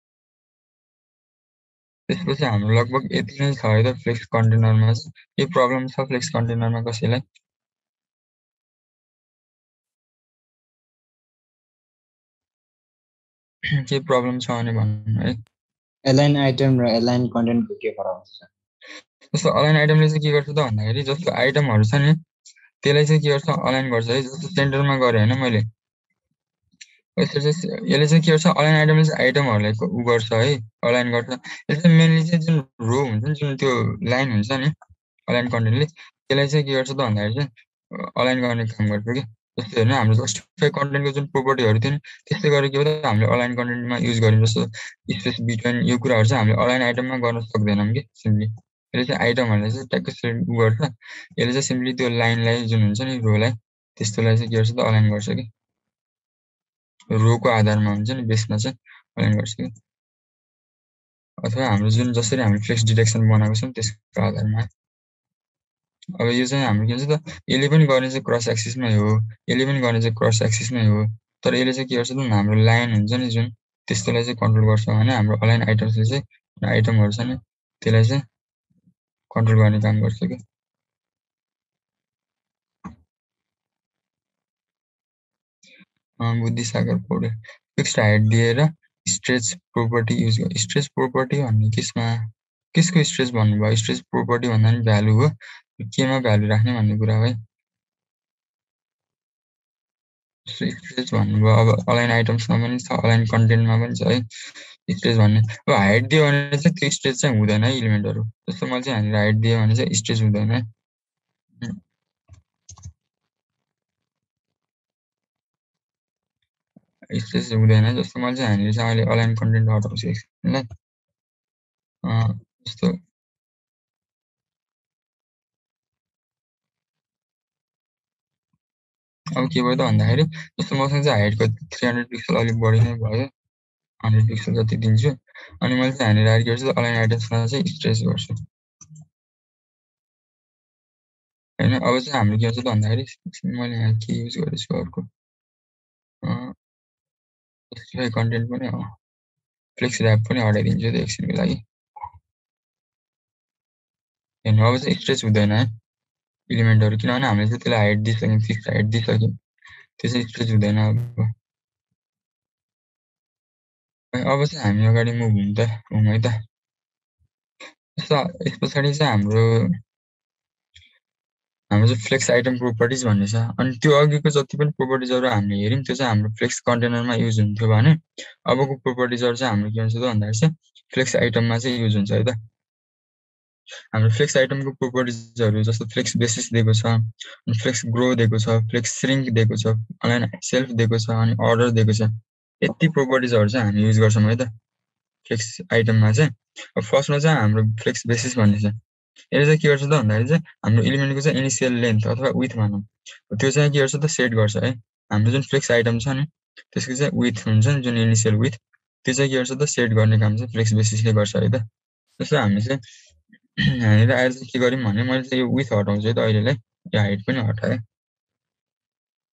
त्यसपछि हाम्रो लगभग यति नै छ है त फ्लेक्स कन्टेनरमा चाहिँ। के प्रब्लम छ फ्लेक्स कन्टेनरमा कसैलाई? के प्रब्लम छ भने भन्नु है। एलाइन आइटम र एलाइन कन्टेन्टको के फरक छ? जस्तो अलाइन आइटमले चाहिँ के गर्छ त भन्दाखेरि जस्तो आइटमहरू छ नि त्यसलाई चाहिँ के गर्छ अलाइन गर्छ है। जस्तो सेन्टरमा गरेँ होइन मैले, यसरी चाहिँ यसले चाहिँ के गर्छ अलाइन आइटमले चाहिँ आइटमहरूलाई उ गर्छ है, अलाइन गर्छ। यसले चाहिँ मेनली चाहिँ जुन रो हुन्छ नि, जुन त्यो लाइन हुन्छ नि अलाइन कन्टेन्टले, त्यसलाई चाहिँ के गर्छ त भन्दाखेरि चाहिँ अलाइन गर्ने काम गर्छ कि। जस्तो हेर्नु हाम्रो जस्टिफाई कन्टेन्टको जुन प्रोपर्टीहरू थियो नि त्यस्तै गरेर के भयो त हामीले अलाइन कन्टेन्टमा युज गर्यौँ। जस्तो स्पेस बिट्विन यो कुराहरू चाहिँ हामीले अलाइन आइटममा गर्न सक्दैनौँ कि सिम्पली। यसले चाहिँ आइटमहरूलाई चाहिँ ट्याक्कै उ गर्छ। यसले चाहिँ सिम्पली त्यो लाइनलाई जुन हुन्छ नि रोलाई त्यस्तोलाई चाहिँ के गर्छ त अलाइन गर्छ कि, रोको आधारमा हुन्छ नि बेसमा चाहिँ अलाइन गर्छ कि, अथवा हाम्रो जुन जसरी हामीले फ्लेक्स डिटेक्सन बनाएको छौँ त्यसको आधारमा। अब यो चाहिँ हाम्रो के भन्छ त यसले पनि गर्ने चाहिँ क्रस एक्सिसमै हो, यसले पनि गर्ने चाहिँ क्रस एक्सिसमै हो, तर यसले चाहिँ के गर्छ त हाम्रो लाइन हुन्छ नि जुन त्यस्तोलाई चाहिँ कन्ट्रोल गर्छ भने हाम्रो अलाइन आइटम्सले चाहिँ आइटमहरू छ नि त्यसलाई चाहिँ कन्ट्रोल गर्ने काम गर्छ कि। बुद्धिसागर पौडेल फिक्स्ड हाइट दिएर स्ट्रेच प्रोपर्टी युज गर्यो। स्ट्रेच प्रोपर्टी भन्ने केसको स्ट्रेच भन्नुभयो? स्ट्रेच प्रोपर्टी भन्दा पनि भ्यालु हो, केमा भ्यालु राख्ने भन्ने कुरा हो है। स्ट्रेच भन्नुभयो अब अलाइन आइटम्समा पनि छ, अलाइन कन्टेन्टमा पनि छ है स्ट्रेच भन्ने। अब हाइट दियो भने चाहिँ त्यो स्ट्रेच चाहिँ हुँदैन है इलिमेन्टहरू। जस्तो मैले चाहिँ हाइट दियो भने चाहिँ स्ट्रेच हुँदैन है। स्ट्रेच हुँदैन। जस्तो मैले चाहिँ हामीले चाहिँ अहिले अलाइन कन्टेन्ट हटाउँछु एकछिनलाई। जस्तो अब के भयो त भन्दाखेरि जस्तो मसँग चाहिँ हाइटको 300 पिक्सल अलिक बढी नै भयो, 100 पिक्सल जति दिन्छु। अनि मैले चाहिँ हानेर आएर के गर्छु अलाइन आइटम्समा चाहिँ स्ट्रेच गर्छु होइन। अब चाहिँ हाम्रो के हुन्छ त भन्दाखेरि मैले यहाँ के युज गरेछु अर्को जस्टिफाई कन्टेन्ट पनि हो, फ्लेक्स ऱ्याप पनि हटाइदिन्छु त्यो एकछिनको लागि। हेर्नु अब चाहिँ स्ट्रेच हुँदैन है इलिमेन्टहरू, किनभने हामीले चाहिँ त्यसलाई हाइट दिइसक्यौँ, फिक्स हाइट दिइसक्यौँ, त्यो चाहिँ स्ट्रेच हुँदैन। अब चाहिँ हामी अगाडि मुभ हुँ है त। यस पछाडि चाहिँ हाम्रो चाहिँ फ्लेक्स आइटम प्रोपर्टिज भन्ने छ। अनि त्यो अघिको जति पनि प्रोपर्टिजहरू हामीले हेऱ्यौँ त्यो चाहिँ हाम्रो फ्लेक्स कन्टेनरमा युज हुन्थ्यो भने अबको प्रोपर्टिजहरू चाहिँ हाम्रो के हुन्छ त भन्दाखेरि चाहिँ फ्लेक्स आइटममा चाहिँ युज हुन्छ है त। हाम्रो फ्लेक्स आइटमको प्रोपर्टिजहरू जस्तो फ्लेक्स बेसिस दिएको छ, अनि फ्लेक्स ग्रो दिएको छ, फ्लेक्स श्रिङ्क दिएको छ, अलाइन सेल्फ दिएको छ, अनि अर्डर दिएको छ। यति प्रोपर्टिजहरू चाहिँ हामी युज गर्छौँ है त फ्लेक्स आइटममा चाहिँ। अब फर्स्टमा चाहिँ हाम्रो फ्लेक्स बेसिस भन्ने छ। यसले चाहिँ के गर्छ त भन्दाखेरि चाहिँ हाम्रो इलिमेन्टको चाहिँ इनिसियल लेन्थ अथवा विथ भनौँ त्यो चाहिँ के गर्छ त सेट गर्छ है। हाम्रो जुन फ्लेक्स आइटम छ नि त्यसको चाहिँ विथ हुन्छ नि जुन इनिसियल विथ त्यो चाहिँ के गर्छ त सेट गर्ने काम चाहिँ फ्लेक्स बेसिसले गर्छ है त। जस्तो हामी चाहिँ यहाँनिर आएर चाहिँ के गर्यौँ भने मैले चाहिँ यो विथ हटाउँछु है त अहिलेलाई, यो हाइट पनि हटाएँ।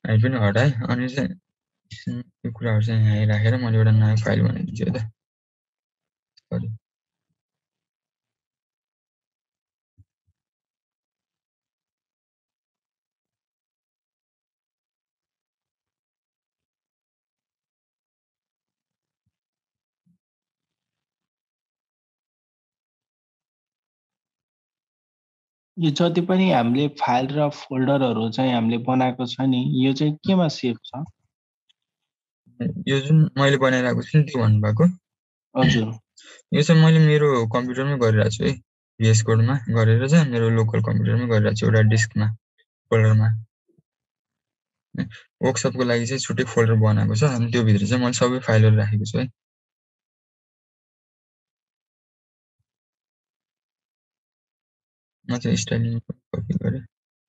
हाइड पनि हटाएँ अनि चाहिँ यो कुराहरु चाहिँ यहाँ राखेर मैले एउटा नयाँ फाइल बनाइदिन्छु है त सरी यो जति पनि हामीले फाइल र फोल्डरहरू चाहिँ हामीले बनाएको छ नि यो चाहिँ केमा सेभ छ यो जुन मैले बनाइरहेको छु नि त्यो भन्नुभएको हजुर यो चाहिँ मैले मेरो कम्प्युटरमै गरिरहेको छु है VS कोडमा गरेर चाहिँ मेरो लोकल कम्प्युटरमै गरिरहेको छु एउटा डिस्कमा फोल्डरमा वर्कसपको लागि चाहिँ छुट्टै फोल्डर बनाएको छ अनि त्यो भित्र चाहिँ मैले सबै फाइलहरु राखेको छु है म चाहिँ स्टाइलिङ कपी गरे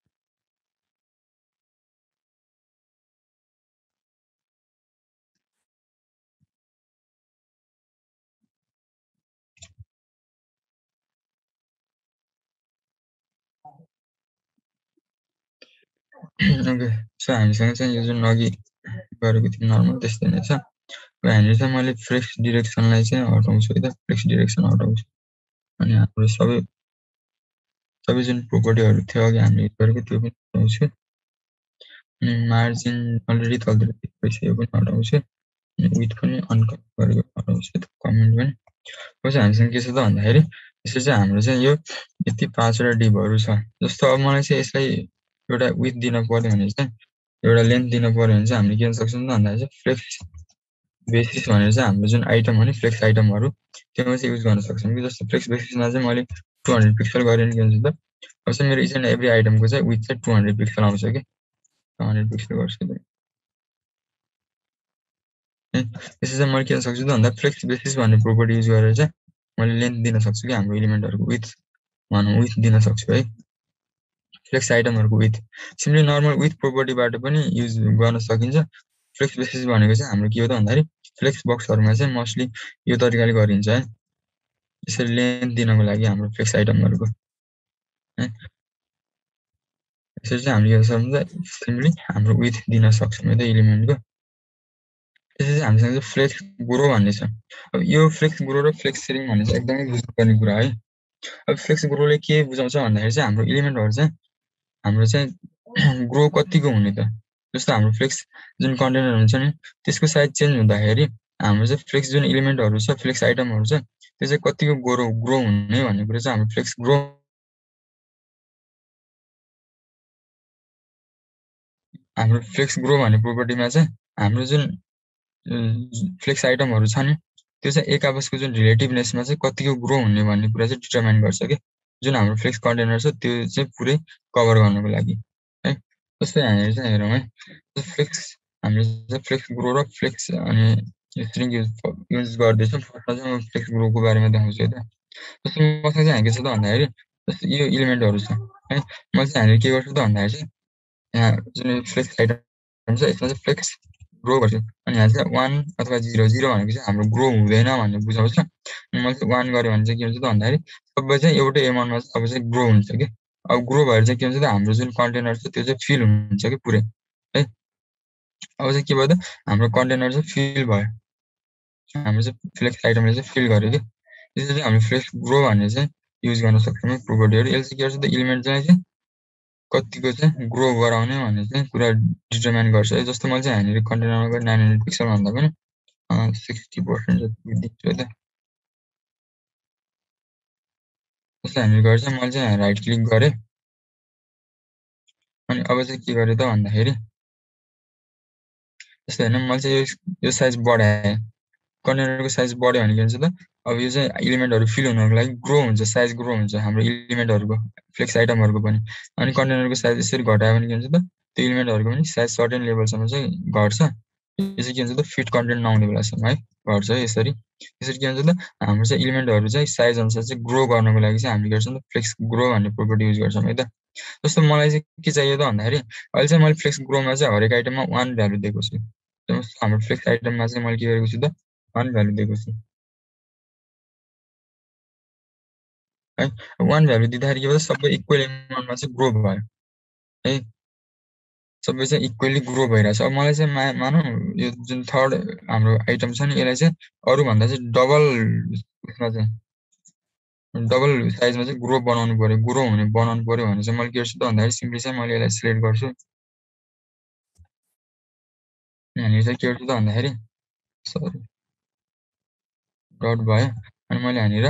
ओके सो हामीसँग चाहिँ यो जुन अघि गरेको थियो नर्मल त्यस्तै नै छ र हामीले चाहिँ मैले फ्लेक्स डिरेक्सनलाई चाहिँ हटाउँछु है त फ्लेक्स डिरेक्सन हटाउँछु अनि हाम्रो सबै जुन प्रोपर्टीहरु थियो अघि हामीले युज गरेको त्यो पनि हटाउँछु अनि मार्जिन अलरेडी तलतिर देखिसक्यो पनि हटाउँछु अनि विड्थ पनि अनकमेन्ट गरेको हटाउँछु कमेन्ट पनि पछि हामीसँग के छ त भन्दाखेरि यसरी चाहिँ हाम्रो चाहिँ यो यति 5 वटा डिभहरु छ जस्तो अब मलाई चाहिँ यसलाई एउटा विड्थ दिन पर्यो भने चाहिँ एउटा लेन्थ दिन पर्यो भने चाहिँ हामीले के गर्न सक्छौं त भन्दाखेरि चाहिँ फ्लेक्स बेसिस भनेर चाहिँ हाम्रो जुन आइटम हो नि फ्लेक्स आइटमहरु त्यसमा चाहिँ युज गर्न सक्छौं कि जस्तो फ्लेक्स बेसिसमा चाहिँ मैले 200 पिक्सल गरे नि के हुन्छ त अब चाहिँ मेरो इच एन्ड एभ्री आइटमको चाहिँ विड्थ चाहिँ 200 पिक्सल आउँछ के 200 पिक्सल गर्छु त यसै चाहिँ मैले के गर्न सक्छु त भन्दा फ्लेक्स बेसिस भन्ने प्रोपर्टी युज गरेर चाहिँ मैले लेन्थ दिन सक्छु कि हाम्रो एलिमेन्टहरुको विड्थ भनौं विड्थ दिन सक्छु है फ्लेक्स आइटमहरुको विड्थ सिम्पली नर्मल विड्थ प्रोपर्टीबाट पनि युज गर्न सकिन्छ फ्लेक्स बेसिस भनेको चाहिँ हाम्रो के हो त भन्दाखेरि फ्लेक्स बक्सहरुमा चाहिँ मोस्टली यो तरिकाले गरिन्छ है यसरी लेन्थ दिनको लागि हाम्रो फ्लेक्स आइटमहरुको है यसरी चाहिँ हामीले के गर्न सक्छौं त सिम्पली हाम्रो विड्थ दिन सक्छौं है त एलिमेन्टको त्यसैले हामीसँग चाहिँ फ्लेक्स ग्रो भन्ने छ अब यो फ्लेक्स ग्रो र फ्लेक्स सेरिङ भन्ने चाहिँ एकदमै बुझ्नुपर्ने कुरा है अब फ्लेक्स ग्रोले के बुझाउँछ भन्दाखेरि चाहिँ हाम्रो एलिमेन्टहरु चाहिँ हाम्रो चाहिँ ग्रो कतिको हुने त जस्तो हाम्रो फ्लेक्स जुन कन्टेनर हुन्छ नि त्यसको साइज चेन्ज हुँदाखेरि हाम्रो चाहिँ फ्लेक्स जुन एलिमेन्टहरु छ फ्लेक्स आइटमहरु छ त्यो चाहिँ कतिको ग्रो हुने भन्ने कुरा चाहिँ हाम्रो फ्लेक्स ग्रो हाम्रो फ्लेक्स ग्रो भन्ने प्रोपर्टीमा चाहिँ हाम्रो जुन फ्लेक्स आइटमहरु छ नि त्यो चाहिँ एक आपसको जुन रिलेटिभनेसमा चाहिँ कतिको ग्रो हुने भन्ने कुरा चाहिँ डिटरमाइन गर्छ के जुन हाम्रो फ्लेक्स कन्टेनर छ त्यो चाहिँ पुरै कभर गर्नको लागि है जस्तै हामी चाहिँ हेरौँ है फ्लेक्स हामीले चाहिँ फ्लेक्स ग्रो र फ्लेक्स अनि स्ट्रिङ युज गर्दैछौँ फर्स्टमा चाहिँ म फ्लेक्स ग्रोको बारेमा देखाउँछु है त जस्तो मसँग चाहिँ के छ त भन्दाखेरि जस्तो यो एलिमेन्टहरु छ है म चाहिँ हामीले के गर्छु त भन्दाखेरि चाहिँ यहाँ जुन फ्लेक्स आइटम छ यसमा चाहिँ फ्लेक्स ग्रो गर्छु अनि यहाँ चाहिँ 1 अथवा 0 भनेको चाहिँ हाम्रो ग्रो हुँदैन भन्ने बुझाउँछ अनि मैले चाहिँ 1 गरे भने चाहिँ के हुन्छ त भन्दाखेरि सबै चाहिँ एउटै एमाउन्टमा चाहिँ अब चाहिँ ग्रो हुन्छ के अब ग्रो भएर चाहिँ के हुन्छ त हाम्रो जुन कन्टेनर छ त्यो चाहिँ फिल हुन्छ के पुरै है अब चाहिँ के भयो त हाम्रो कन्टेनर चाहिँ फिल भयो हाम्रो चाहिँ फ्लेक्स आइटमले चाहिँ फिल गर्यो के त्यसरी चाहिँ हामीले फ्लेक्स ग्रो भन्ने चाहिँ युज गर्न सक्छौँ प्रोपर्टीहरु यसले चाहिँ के गर्छ त एलिमेन्ट चाहिँ कतिको चाहिँ ग्रो गराउने भन्ने चाहिँ कुरा डिटरमाइन गर्छ है जस्तो मैले चाहिँ यहाँनिर कन्टेनरमा गएर 900 पिक्सल भन्दा पनि 60% जति दिन्छु है त जस्तो हामीले गर्छ मैले चाहिँ यहाँ राइट क्लिक गरेँ अनि अब चाहिँ के गरेँ त भन्दाखेरि जस्तो हैन मैले चाहिँ यो साइज बढाएँ कन्टेनरको साइज बढ्यो भने के हुन्छ त अब यो चाहिँ एलिमेन्टहरु फिल हुनको लागि ग्रो हुन्छ साइज ग्रो हुन्छ हाम्रो एलिमेन्टहरुको फ्लेक्स आइटमहरुको पनि अनि कन्टेनरको साइज यसरी घटायो भने के हुन्छ त त्यो एलिमेन्टहरुको पनि साइज सर्टेन लेभलसम्म चाहिँ घट्छ यो चाहिँ के हुन्छ त फिट कन्टेन्ट नहुने बेलासम्म है घट्छ है यसरी यसरी के हुन्छ त हाम्रो चाहिँ एलिमेन्टहरु चाहिँ साइज अनुसार चाहिँ ग्रो गर्नको लागि चाहिँ हामीले गर्छौं त फ्लेक्स ग्रो भन्ने प्रोपर्टी युज गर्छौं है त जस्तो मलाई चाहिँ के चाहियो त भन्दाखेरि अहिले चाहिँ मैले फ्लेक्स ग्रोमा चाहिँ हरेक आइटममा 1 भ्यालु दिएको छु हाम्रो फ्लेक्स आइटममा चाहिँ मैले के गरेको छु त 1 भ्यालु दिएको छु है 1 भ्यालु दिँदाखेरि के भयो सबै इक्वल एमाउन्टमा चाहिँ ग्रो भयो है सबै चाहिँ इक्वली ग्रो भइरहेछ। अब मलाई चाहिँ मानौँ यो जुन थर्ड हाम्रो आइटम छ नि यसलाई चाहिँ अरूभन्दा चाहिँ डबल उसमा चाहिँ डबल साइजमा चाहिँ ग्रो बनाउनु पर्यो, ग्रो हुने बनाउनु पर्यो भने चाहिँ मैले के गर्छु त भन्दाखेरि सिम्पली चाहिँ मैले यसलाई सिलेक्ट गर्छु। यहाँनिर चाहिँ के गर्छु त भन्दाखेरि सरी डट भयो अनि मैले यहाँनिर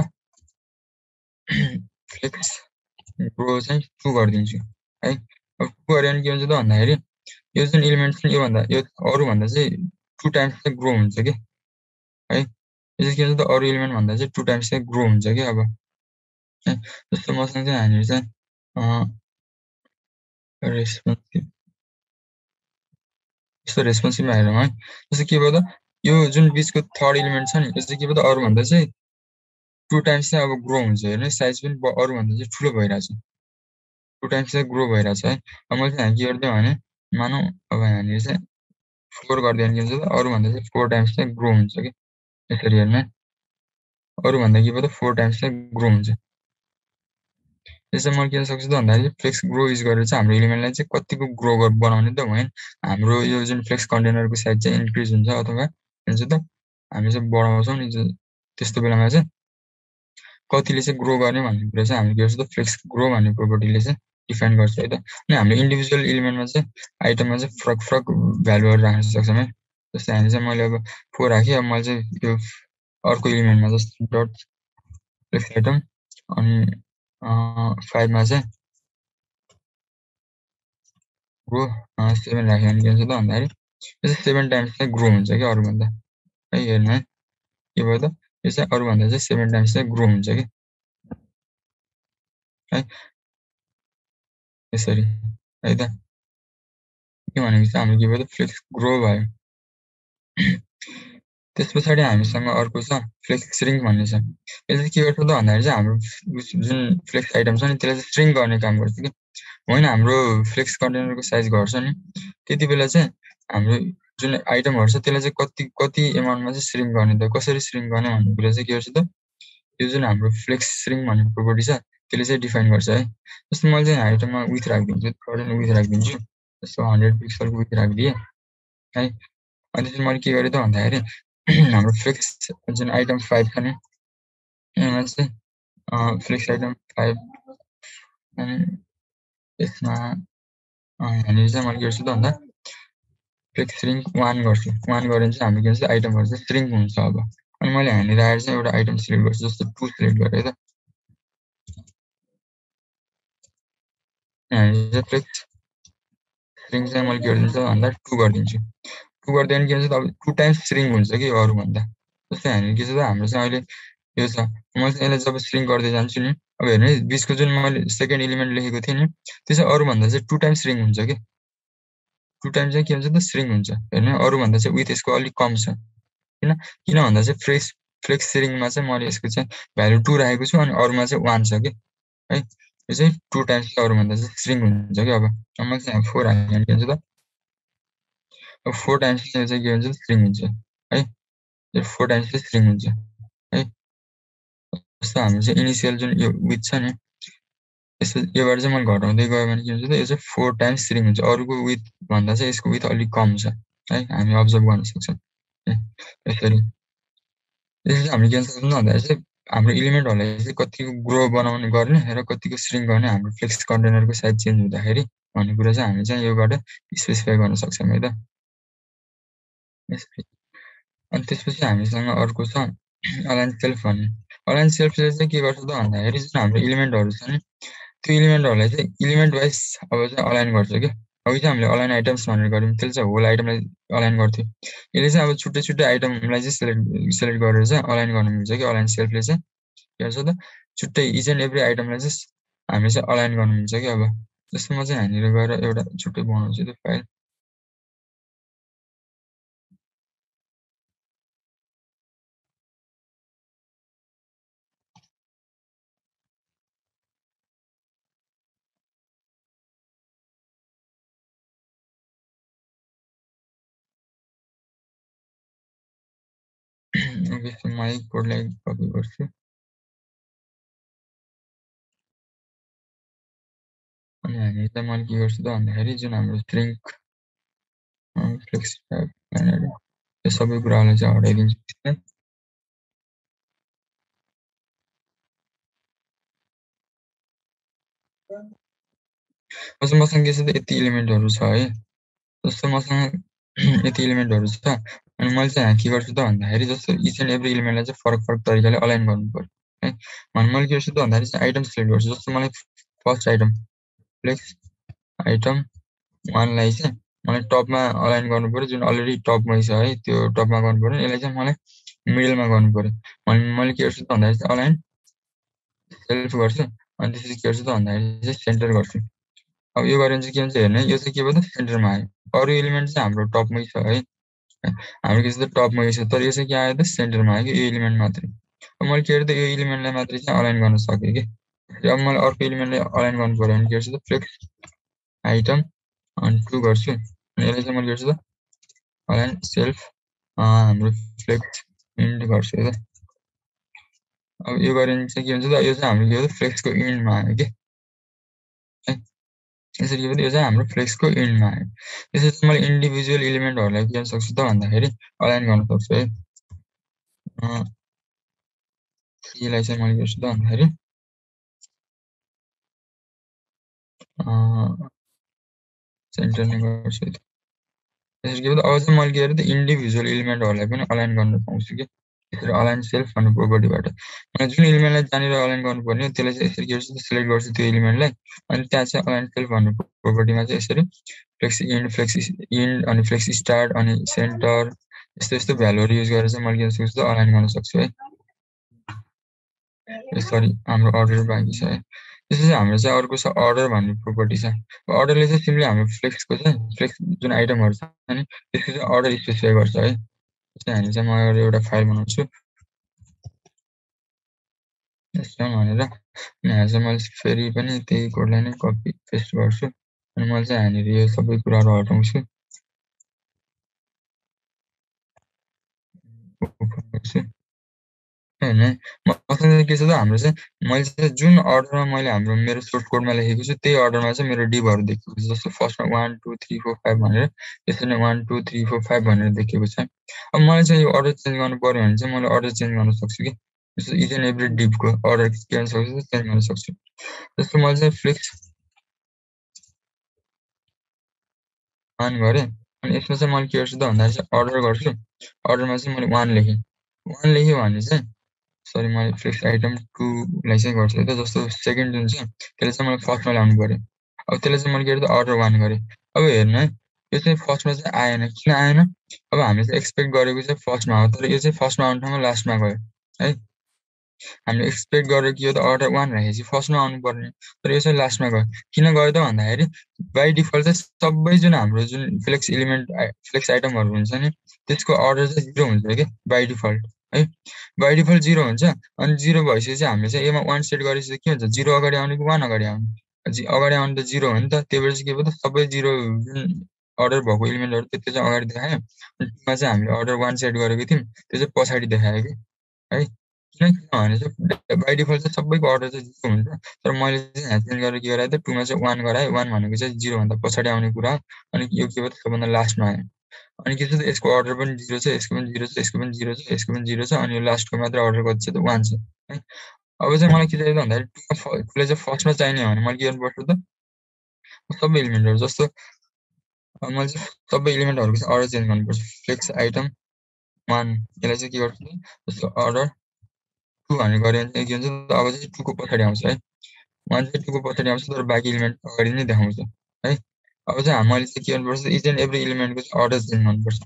फ्लेक्स ग्रो चाहिँ 2 गरिदिन्छु है। अब 2 गऱ्यो भने के हुन्छ त भन्दाखेरि यो जुन एलिमेन्ट छ योभन्दा यो अरूभन्दा चाहिँ 2 टाइम्स चाहिँ ग्रो हुन्छ कि है। यो चाहिँ के हुन्छ त अरू एलिमेन्ट भन्दा चाहिँ 2 टाइम्स चाहिँ ग्रो हुन्छ कि अब है। जस्तो मसँग चाहिँ यहाँनिर चाहिँ रेस्पोन्सिभ यस्तो रेस्पोन्सिभ हेरौँ है। जस्तो के भयो त यो जुन बिचको थर्ड एलिमेन्ट छ नि यो चाहिँ के भयो त अरूभन्दा चाहिँ 2 टाइम्स चाहिँ अब ग्रो हुन्छ। हेर्नु साइज पनि अरूभन्दा चाहिँ ठुलो भइरहेछ, 2 टाइम्स चाहिँ ग्रो भइरहेछ है। अब मैले चाहिँ के गरिदिएँ भने मानौँ अब यहाँनिर चाहिँ 4 गरिदियो भने के हुन्छ त अरूभन्दा चाहिँ 4 टाइम्स चाहिँ ग्रो हुन्छ कि यसरी हेर्नु है। अरूभन्दा के भयो त 4 टाइम्स चाहिँ ग्रो हुन्छ। त्यसै मैले के गर्न सक्छु त भन्दाखेरि फ्लेक्स ग्रो युज गरेर चाहिँ हाम्रो एलिमेन्टलाई चाहिँ कतिको ग्रो बनाउने त होइन हाम्रो यो जुन फ्लेक्स कन्टेनरको साइज चाहिँ इन्क्रिज हुन्छ अथवा हुन्छ त हामी चाहिँ बढाउँछौँ नि त्यस्तो बेलामा चाहिँ कतिले चाहिँ ग्रो गर्ने भन्ने कुरा चाहिँ हामीले के गर्छ त फ्लेक्स ग्रो भन्ने प्रोपर्टीले चाहिँ डिफाइन गर्छ है त। अनि हामीले इन्डिभिजुअल एलिमेन्टमा चाहिँ आइटममा चाहिँ फरक फरक भ्यालुहरू राख्न सक्छौँ है। जस्तै हामी चाहिँ मैले अब 4 राखेँ, अब मैले चाहिँ यो अर्को एलिमेन्टमा जस्तो डट फ्लेक्स आइटम अनि 5 मा चाहिँ ग्रो 7 राख्यो भने के हुन्छ त भन्दाखेरि यो चाहिँ 7 टाइम्स चाहिँ ग्रो हुन्छ कि अरूभन्दा है। हेर्नु है के भयो त यो चाहिँ अरूभन्दा चाहिँ 7 टाइम्स चाहिँ ग्रो हुन्छ कि है यसरी है त। के भनेको चाहिँ हाम्रो के भयो त फ्लेक्स ग्रो भयो। त्यस पछाडि हामीसँग अर्को छ फ्लेक्स श्रिङ्क भन्ने छ। यसले के गर्छ त भन्दाखेरि चाहिँ हाम्रो जुन फ्लेक्स आइटम छ नि त्यसलाई चाहिँ श्रिङ्क गर्ने काम गर्छ कि होइन हाम्रो फ्लेक्स कन्टेनरको साइज घट्छ नि त्यति बेला चाहिँ हाम्रो जुन आइटमहरू छ त्यसलाई चाहिँ कति एमाउन्टमा चाहिँ श्रिङ्क गर्ने त कसरी श्रिङ्क गर्ने भन्ने कुरा चाहिँ के गर्छ त यो जुन हाम्रो फ्लेक्स श्रिङ्क भन्ने प्रोपर्टी छ त्यसले चाहिँ डिफाइन गर्छ है। जस्तो मैले चाहिँ आइटममा विथ राखिदिन्छु, कर्डेन विथ राखिदिन्छु, जस्तो 100 पिक्सलको विथ राखिदिएँ है। अनि त्यसपछि मैले के गरेँ त भन्दाखेरि हाम्रो फ्लेक्स जुन आइटम 5 छ नि यसमा चाहिँ फ्लेक्स आइटम 5 अनि यसमा यहाँनिर चाहिँ मैले के गर्छु त भन्दा फ्लेक्स श्रिङ्क 1 गर्छु। 1 गऱ्यो भने चाहिँ हाम्रो के भन्छ आइटमहरू चाहिँ श्रिङ्क हुन्छ अब। अनि मैले यहाँनिर आएर चाहिँ एउटा आइटम सिलेक्ट गर्छु जस्तो 2 सिलेक्ट गरेँ त यहाँनिर चाहिँ फ्लेक्स श्रिङ्क चाहिँ मैले के गरिदिन्छु भन्दा 2 गरिदिन्छु। 2 गरिदियो भने के हुन्छ त अब 2 टाइम्स श्रिङ्क हुन्छ कि अरूभन्दा। जस्तै यहाँनिर के छ त हाम्रो चाहिँ अहिले यो छ मैले चाहिँ यसलाई जब श्रिङ्क गर्दै जान्छु नि अब हेर्नु है बिचको जुन मैले सेकेन्ड एलिमेन्ट लेखेको थिएँ नि त्यो चाहिँ अरूभन्दा चाहिँ 2 टाइम्स श्रिङ्क हुन्छ कि 2 टाइम्स चाहिँ के हुन्छ त श्रिङ्क हुन्छ। हेर्नु अरूभन्दा चाहिँ विथ यसको अलिक कम छ किन भन्दा चाहिँ फ्लेक्स श्रिङ्कमा चाहिँ मैले यसको चाहिँ भ्यालु 2 राखेको छु अनि अरूमा चाहिँ 1 छ कि है। यो चाहिँ 2 टाइम्स अरूभन्दा चाहिँ श्रिङ्क हुन्छ कि अब मैले चाहिँ 4 राखेँ भने के हुन्छ त अब 4 टाइम्स चाहिँ के हुन्छ श्रिङ्क हुन्छ है। यो 4 टाइम्स चाहिँ श्रिङ्क हुन्छ है। जस्तो हाम्रो चाहिँ इनिसियल जुन यो विथ छ नि यसो योबाट चाहिँ मैले घटाउँदै गयो भने के हुन्छ त यो चाहिँ 4 टाइम्स श्रिङ्क हुन्छ। अरूको विथ भन्दा चाहिँ यसको विथ अलिक कम छ है हामी अब्जर्भ गर्न सक्छौँ यसरी। त्यसपछि हामीले के गर्न सक्छौँ भन्दाखेरि चाहिँ हाम्रो एलिमेन्टहरूलाई चाहिँ कतिको ग्रो बनाउने गर्ने र कतिको श्रिङ्क गर्ने हाम्रो फ्लेक्स कन्टेनरको साइज चेन्ज हुँदाखेरि भन्ने कुरा चाहिँ हामी चाहिँ योबाट स्पेसिफाई गर्न सक्छौँ है त। अनि त्यसपछि हामीसँग अर्को छ अलाइन सेल्फ भन्ने। अलाइन सेल्फले चाहिँ के गर्छ त भन्दाखेरि जुन हाम्रो एलिमेन्टहरू छ नि त्यो एलिमेन्टहरूलाई चाहिँ एलिमेन्ट वाइज अब चाहिँ अलाइन गर्छ कि अघि चाहिँ हामीले अलाइन आइटम्स भनेर गऱ्यौँ त्यसले चाहिँ होल आइटमलाई अलाइन गर्थ्यो। यसले चाहिँ अब छुट्टै छुट्टै आइटमलाई चाहिँ सेलेक्ट गरेर चाहिँ अलाइन गर्नु मिल्छ कि अलाइन सेल्फले चाहिँ के गर्छ त छुट्टै इच एन्ड एभ्री आइटमलाई चाहिँ हामीले चाहिँ अलाइन गर्नु मिल्छ कि अब जस्तो म चाहिँ यहाँनिर गएर एउटा छुट्टै बनाउँछु त्यो फाइल ओके म यही कोडलाई कपी गर्छु अनि हामी चाहिँ मैले के गर्छु त भन्दाखेरि जुन हाम्रो श्रिङ्क फ्लेक्स टाइप यहाँनिर यो सबै कुरालाई चाहिँ हटाइदिन्छु है। मसँग के छ त यति एलिमेन्टहरु छ है। जस्तो मसँग यति एलिमेन्टहरु छ अनि मैले चाहिँ यहाँ के गर्छु त भन्दाखेरि जस्तो इच एन्ड एभ्री एलिमेन्टलाई चाहिँ फरक फरक तरिकाले अलाइन गर्नु पर्यो है। भने मैले के गर्छु त भन्दाखेरि चाहिँ आइटम सिलेक्ट गर्छु। जस्तो मलाई फर्स्ट आइटम फ्लेक्स आइटम 1 लाई चाहिँ मलाई टपमा अलाइन गर्नु पर्यो, जुन अलरेडी टपमै छ है, त्यो टपमा गर्नु पर्यो। यसलाई चाहिँ मलाई मिडलमा गर्नु पर्यो। भने मैले के गर्छु त भन्दाखेरि चाहिँ अलाइन सेल्फ गर्छु अनि त्यसपछि के गर्छु त भन्दाखेरि चाहिँ सेन्टर गर्छु। अब यो गऱ्यो भने चाहिँ के हुन्छ हेर्नु है, यो चाहिँ के भयो त सेन्टरमा आयो। अरु एलिमेन्ट चाहिँ हाम्रो टपमै छ है। हाम्रो के छ त टपमै छ, तर यो चाहिँ के आयो त सेन्टरमा आयो कि यो एलिमेन्ट मात्रै। अब मैले के गर्छु त यो एलिमेन्टलाई मात्रै चाहिँ अलाइन गर्न सके के। अब मैले अर्को एलिमेन्टलाई अलाइन गर्नु पर्यो भने के गर्छु त फ्लेक्स आइटम अनि 2 गर्छु अनि यसलाई चाहिँ मैले गर्छु त अलाइन सेल्फ हाम्रो फ्लेक्स इन्ड गर्छु है। अब यो गऱ्यो भने चाहिँ के हुन्छ त यो चाहिँ हाम्रो के हो त फ्लेक्सको इन्डमा आयो के है। यसरी के भयो यो चाहिँ हाम्रो फ्लेक्सको इन्डमा आयो। त्यसपछि मैले इन्डिभिजुअल एलिमेन्टहरुलाई के गर्न सक्छु त भन्दाखेरि अलाइन गर्न सक्छु है। 3 लाई चाहिँ मैले गर्छु त भन्दाखेरि सेन्टर नै गर्छु है। त्यसरी के भयो त अब चाहिँ मैले के गरे त इन्डिभिजुअल एलिमेन्टहरुलाई पनि अलाइन गर्न पाउँछु के। यसरी अलाइन सेल्फ भन्ने प्रोपर्टीबाट मलाई जुन एलिमेन्टलाई जहाँनिर अलाइन गर्नुपर्ने हो त्यसलाई चाहिँ यसरी के गर्छु सिलेक्ट गर्छु त्यो एलिमेन्टलाई अनि त्यहाँ चाहिँ अलाइन सेल्फ भन्ने प्रोपर्टीमा चाहिँ यसरी फ्लेक्स इन्ड अनि फ्लेक्स स्टार्ट अनि सेन्टर यस्तो यस्तो भ्यालुहरु युज गरेर चाहिँ मैले के गर्न सक्छु त अलाइन गर्न सक्छु है। यसरी हाम्रो अर्डर बाँकी छ है। त्यसपछि हाम्रो चाहिँ अर्को छ अर्डर भन्ने प्रोपर्टी छ। अर्डरले चाहिँ सिम्पली हाम्रो फ्लेक्सको चाहिँ फ्लेक्स जुन आइटमहरु छ नि त्यसको चाहिँ अर्डर स्पेसिफाई गर्छ है। त्यसै हामी चाहिँ म एउटा फाइल बनाउँछु यसमा भनेर अनि यहाँ चाहिँ मैले फेरि पनि त्यही कोडलाई नै कपी पेस्ट गर्छु अनि मैले चाहिँ यहाँनिर यो सबै कुराहरु हटाउँछु हैन मसँग के छ त हाम्रो चाहिँ मैले चाहिँ जुन अर्डरमा मैले हाम्रो मेरो सोर्स कोडमा लेखेको छु त्यही अर्डरमा चाहिँ मेरो डिभहरु देखेको छ। जस्तो फर्स्टमा 1 2 3 4 5 भनेर त्यसरी नै 1 2 3 4 5 भनेर देखेको छ। अब मलाई चाहिँ यो अर्डर चेन्ज गर्नु पर्यो भने चाहिँ मैले अर्डर चेन्ज गर्न सक्छु कि। जस्तो इच एन्ड एभ्री डिभको अर्डर के गर्न सक्छु चेन्ज गर्न सक्छु। जस्तो मैले चाहिँ फ्लेक्स 1 गरे अनि यसमा चाहिँ मैले के गर्छु त भन्दाखेरि चाहिँ अर्डर गर्छु। अर्डरमा चाहिँ मैले 1 लेखेँ। 1 लेखेँ भने चाहिँ सरी मैले फ्लेक्स आइटम 2 लाई चाहिँ गर्छु है त। जस्तो सेकेन्ड जुन छ त्यसलाई चाहिँ मैले फर्स्टमा ल्याउनु पर्यो। अब त्यसलाई चाहिँ मैले के गरेँ त अर्डर 1 गरेँ। अब हेर्नु है यो चाहिँ फर्स्टमा चाहिँ आएन। किन आएन? अब हामीले चाहिँ एक्सपेक्ट गरेको चाहिँ फर्स्टमा हो तर यो चाहिँ फर्स्टमा आउने ठाउँमा लास्टमा गयो है। हामीले एक्सपेक्ट गरेको के हो त अर्डर 1 राखेपछि फर्स्टमा आउनु पर्ने तर यो चाहिँ लास्टमा गयो। किन गयो त भन्दाखेरि बाइ डिफल्ट चाहिँ सबै जुन हाम्रो जुन फ्लेक्स एलिमेन्ट फ्लेक्स आइटमहरु हुन्छ नि त्यसको अर्डर चाहिँ 0 हुन्छ के बाइ डिफल्ट है। बाइ डिफल्ट 0 हुन्छ अनि 0 भएपछि चाहिँ हामीले चाहिँ एमा 1 सेट गरेपछि के हुन्छ 0 अगाडि आउने कि 1 अगाडि आउने? अगाडि आउने त 0 हो नि त। त्यही भएर चाहिँ के भयो त सबै 0 जुन अर्डर भएको एलिमेन्टहरु त्यो चाहिँ अगाडि देखायो अनि त्यसमा चाहिँ हामीले अर्डर 1 सेट गरेको थियौं त्यो चाहिँ पछाडि देखायो के है। किनभने चाहिँ बाइ डिफल्ट चाहिँ सबैको अर्डर चाहिँ 0 हुन्छ तर मैले चाहिँ यहाँ चेन्ज गरेर के गराएँ त 2 मा चाहिँ 1 गराएँ। 1 भनेको चाहिँ 0 भन्दा पछाडि आउने कुरा अनि यो के भयो त सबभन्दा लास्टमा आयो। अनि के छ त यसको अर्डर पनि 0 छ यसको पनि 0 छ यसको पनि 0 छ यसको पनि 0 छ अनि यो लास्टको मात्र अर्डर कति छ त 1 छ है। अब चाहिँ मलाई के चाहियो त भन्दाखेरि 2 लाई चाहिँ फर्स्टमा चाहिने हो भने मैले के गर्नुपर्छ त सबै एलिमेन्टहरु जस्तो मैले चाहिँ सबै एलिमेन्टहरुको चाहिँ अर्डर चेन्ज गर्नुपर्छ। फ्लेक्स आइटम 1 यसलाई चाहिँ के गर्छु त जस्तो अर्डर 2 भनेर गरे भने चाहिँ के हुन्छ त अब चाहिँ 2 को पछाडि आउँछ है। 1 चाहिँ 2 को पछाडि आउँछ तर बाँकी एलिमेन्ट अगाडि नै देखाउँछ है। अब चाहिँ मैले चाहिँ के गर्नुपर्छ इच एन्ड एभ्री एलिमेन्टको चाहिँ अर्डर चेन्ज गर्नुपर्छ।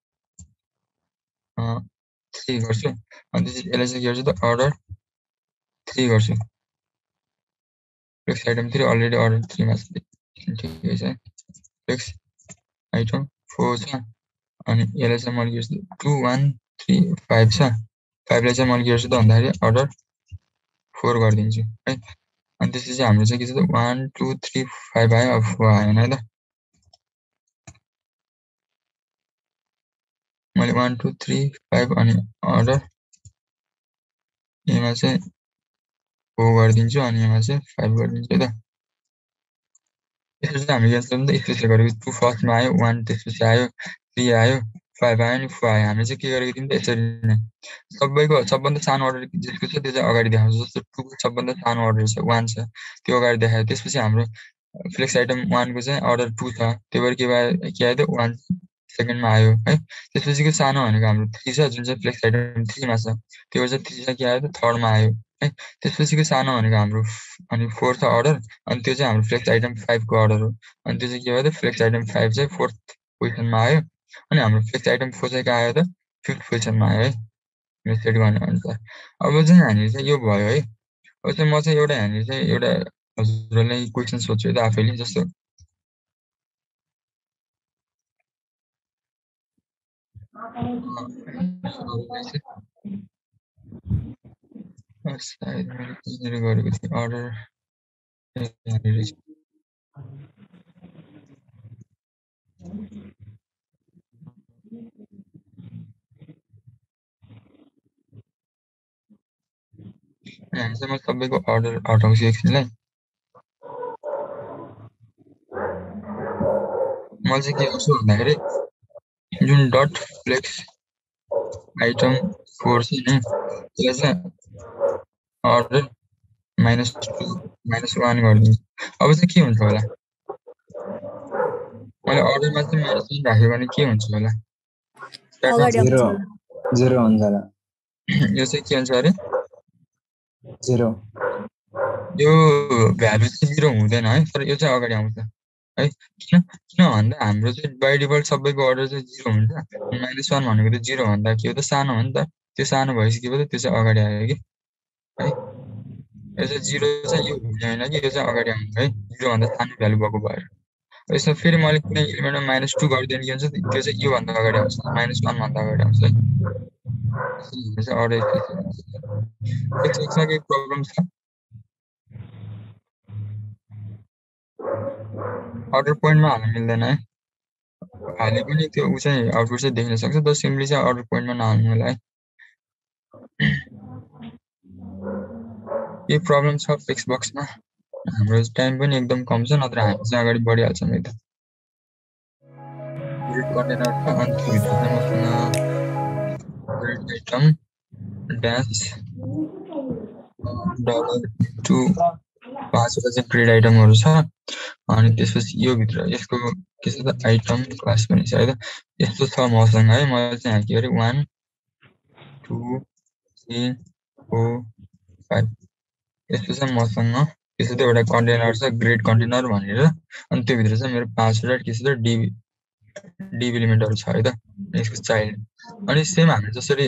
3 गर्छु अनि त्यसपछि यसलाई चाहिँ के गर्छु त अर्डर 3 गर्छु। फ्लेक्स आइटम 3 अलरेडी अर्डर 3 मा छ ठिकै छ। फ्लेक्स आइटम 4 छ अनि यसलाई चाहिँ मैले के गर्छु 2 1 3 5 छ। 5 लाई चाहिँ मैले के गर्छु त भन्दाखेरि अर्डर 4 गरिदिन्छु है। अनि त्यसपछि हाम्रो चाहिँ के छ त 1 2 3 5 आयो अब 4 आएन है त। मैले 1 2 3 5 अनि अर्डर यसमा चाहिँ 4 गरिदिन्छु अनि यसमा चाहिँ 5 गरिदिन्छु है त। यसरी चाहिँ हामी याद गर्दा यसरी गरेको 2 फर्स्टमा आयो 1 त्यसपछि आयो 3 आयो 5 आयो नि 4 आयो हामीले चाहिँ के गरेको थियौँ त यसरी नै सबैको सबभन्दा सानो अर्डर जसको छ त्यो चाहिँ अगाडि देखाउँछ जस्तो 2 को सबभन्दा सानो अर्डर छ 1 छ त्यो अगाडि देखायो त्यसपछि हाम्रो फ्लेक्स आइटम 1 को चाहिँ अर्डर 2 छ त्यही भएर के आयो त 1 सेकेन्डमा आयो है त्यसपछिको सानो भनेको हाम्रो 3 छ जुन चाहिँ फ्लेक्स आइटम 3 मा छ त्यो भएर चाहिँ 3 चाहिँ के आयो त थर्डमा आयो है त्यसपछिको सानो भनेको हाम्रो अनि 4 छ अर्डर अनि त्यो चाहिँ हाम्रो फ्लेक्स आइटम 5 को अर्डर हो अनि त्यो चाहिँ के भयो त फ्लेक्स आइटम 5 चाहिँ 4th पोजिसनमा आयो अनि हाम्रो फ्लेक्स आइटम 4 चाहिँ कहाँ आयो त 5th पोजिसनमा आयो है सेट गर्ने अनुसार अब चाहिँ हामी चाहिँ यो भयो है अब चाहिँ म चाहिँ एउटा यहाँनिर चाहिँ एउटा हजुरलाई क्वेसन सोध्छु त आफैले जस्तो सायद मैले कहाँनिर गरेको थिएँ अर्डर यहाँनिर यहाँ चाहिँ म सबैको अर्डर हटाउँछु एकछिनलाई म चाहिँ के गर्छु भन्दाखेरि जुन डट फ्लेक्स आइटम 4 छ नि त्यसलाई चाहिँ अर्डर -2 -1 गरिदिन्छु अब चाहिँ के हुन्छ होला मैले अर्डरमा चाहिँ -1 राख्यो भने के हुन्छ होला 0 हुन्छ होला यो चाहिँ के हुन्छ अरे 0 यो भ्यालु चाहिँ 0 हुँदैन है तर यो चाहिँ अगाडि आउँछ है किन भन्दा हाम्रो चाहिँ बाइ डिफल्ट सबैको अर्डर चाहिँ 0 हुन्छ -1 भनेको त 0 भन्दा के हो त सानो हो नि त त्यो सानो भएपछि के भयो त त्यो चाहिँ अगाडि आयो कि है यो चाहिँ 0 चाहिँ यो हुने होइन कि यो चाहिँ अगाडि आउँछ है 0 भन्दा सानो भ्यालु भएको भएर यसमा फेरि मैले कुनै इलिमेन्टमा -2 गरिदिएँ के हुन्छ त्यो चाहिँ यो भन्दा अगाडि आउँछ -1 भन्दा अगाडि आउँछ है यसले चाहिँ अर्डर यसमा केही प्रब्लम छ अर्डर पोइन्टमा हाल्न मिल्दैन है हाले पनि त्यो उ चाहिँ आउटपुट चाहिँ देख्न सक्छ तर सिम्पली चाहिँ अर्डर पोइन्टमा नहाल्नु होला है के प्रब्लम छ टेक्स्ट बक्समा हाम्रो टाइम पनि एकदम कम छ नत्र हामी चाहिँ अगाडि बढिहाल्छौँ है त ग्रिड कन्टेनर छ अनि त्योभित्र चाहिँ मसँग ग्रिड आइटम ड्यास $2 5वटा चाहिँ ग्रिड आइटमहरू छ अनि त्यसपछि यो भित्र यसको के छ त आइटम क्लास पनि छ है त यस्तो छ मसँग है मैले चाहिँ यहाँ के गरे 1 2 3 4 5 यस्तो छ मसँग त्यसो त एउटा कन्टेनर छ ग्रिड कन्टेनर भनेर अनि त्यो भित्र चाहिँ मेरो 5वटा के छ त डिभ एलिमेन्टहरू छ है त यसको चाइल्ड अनि सेम हामीले जसरी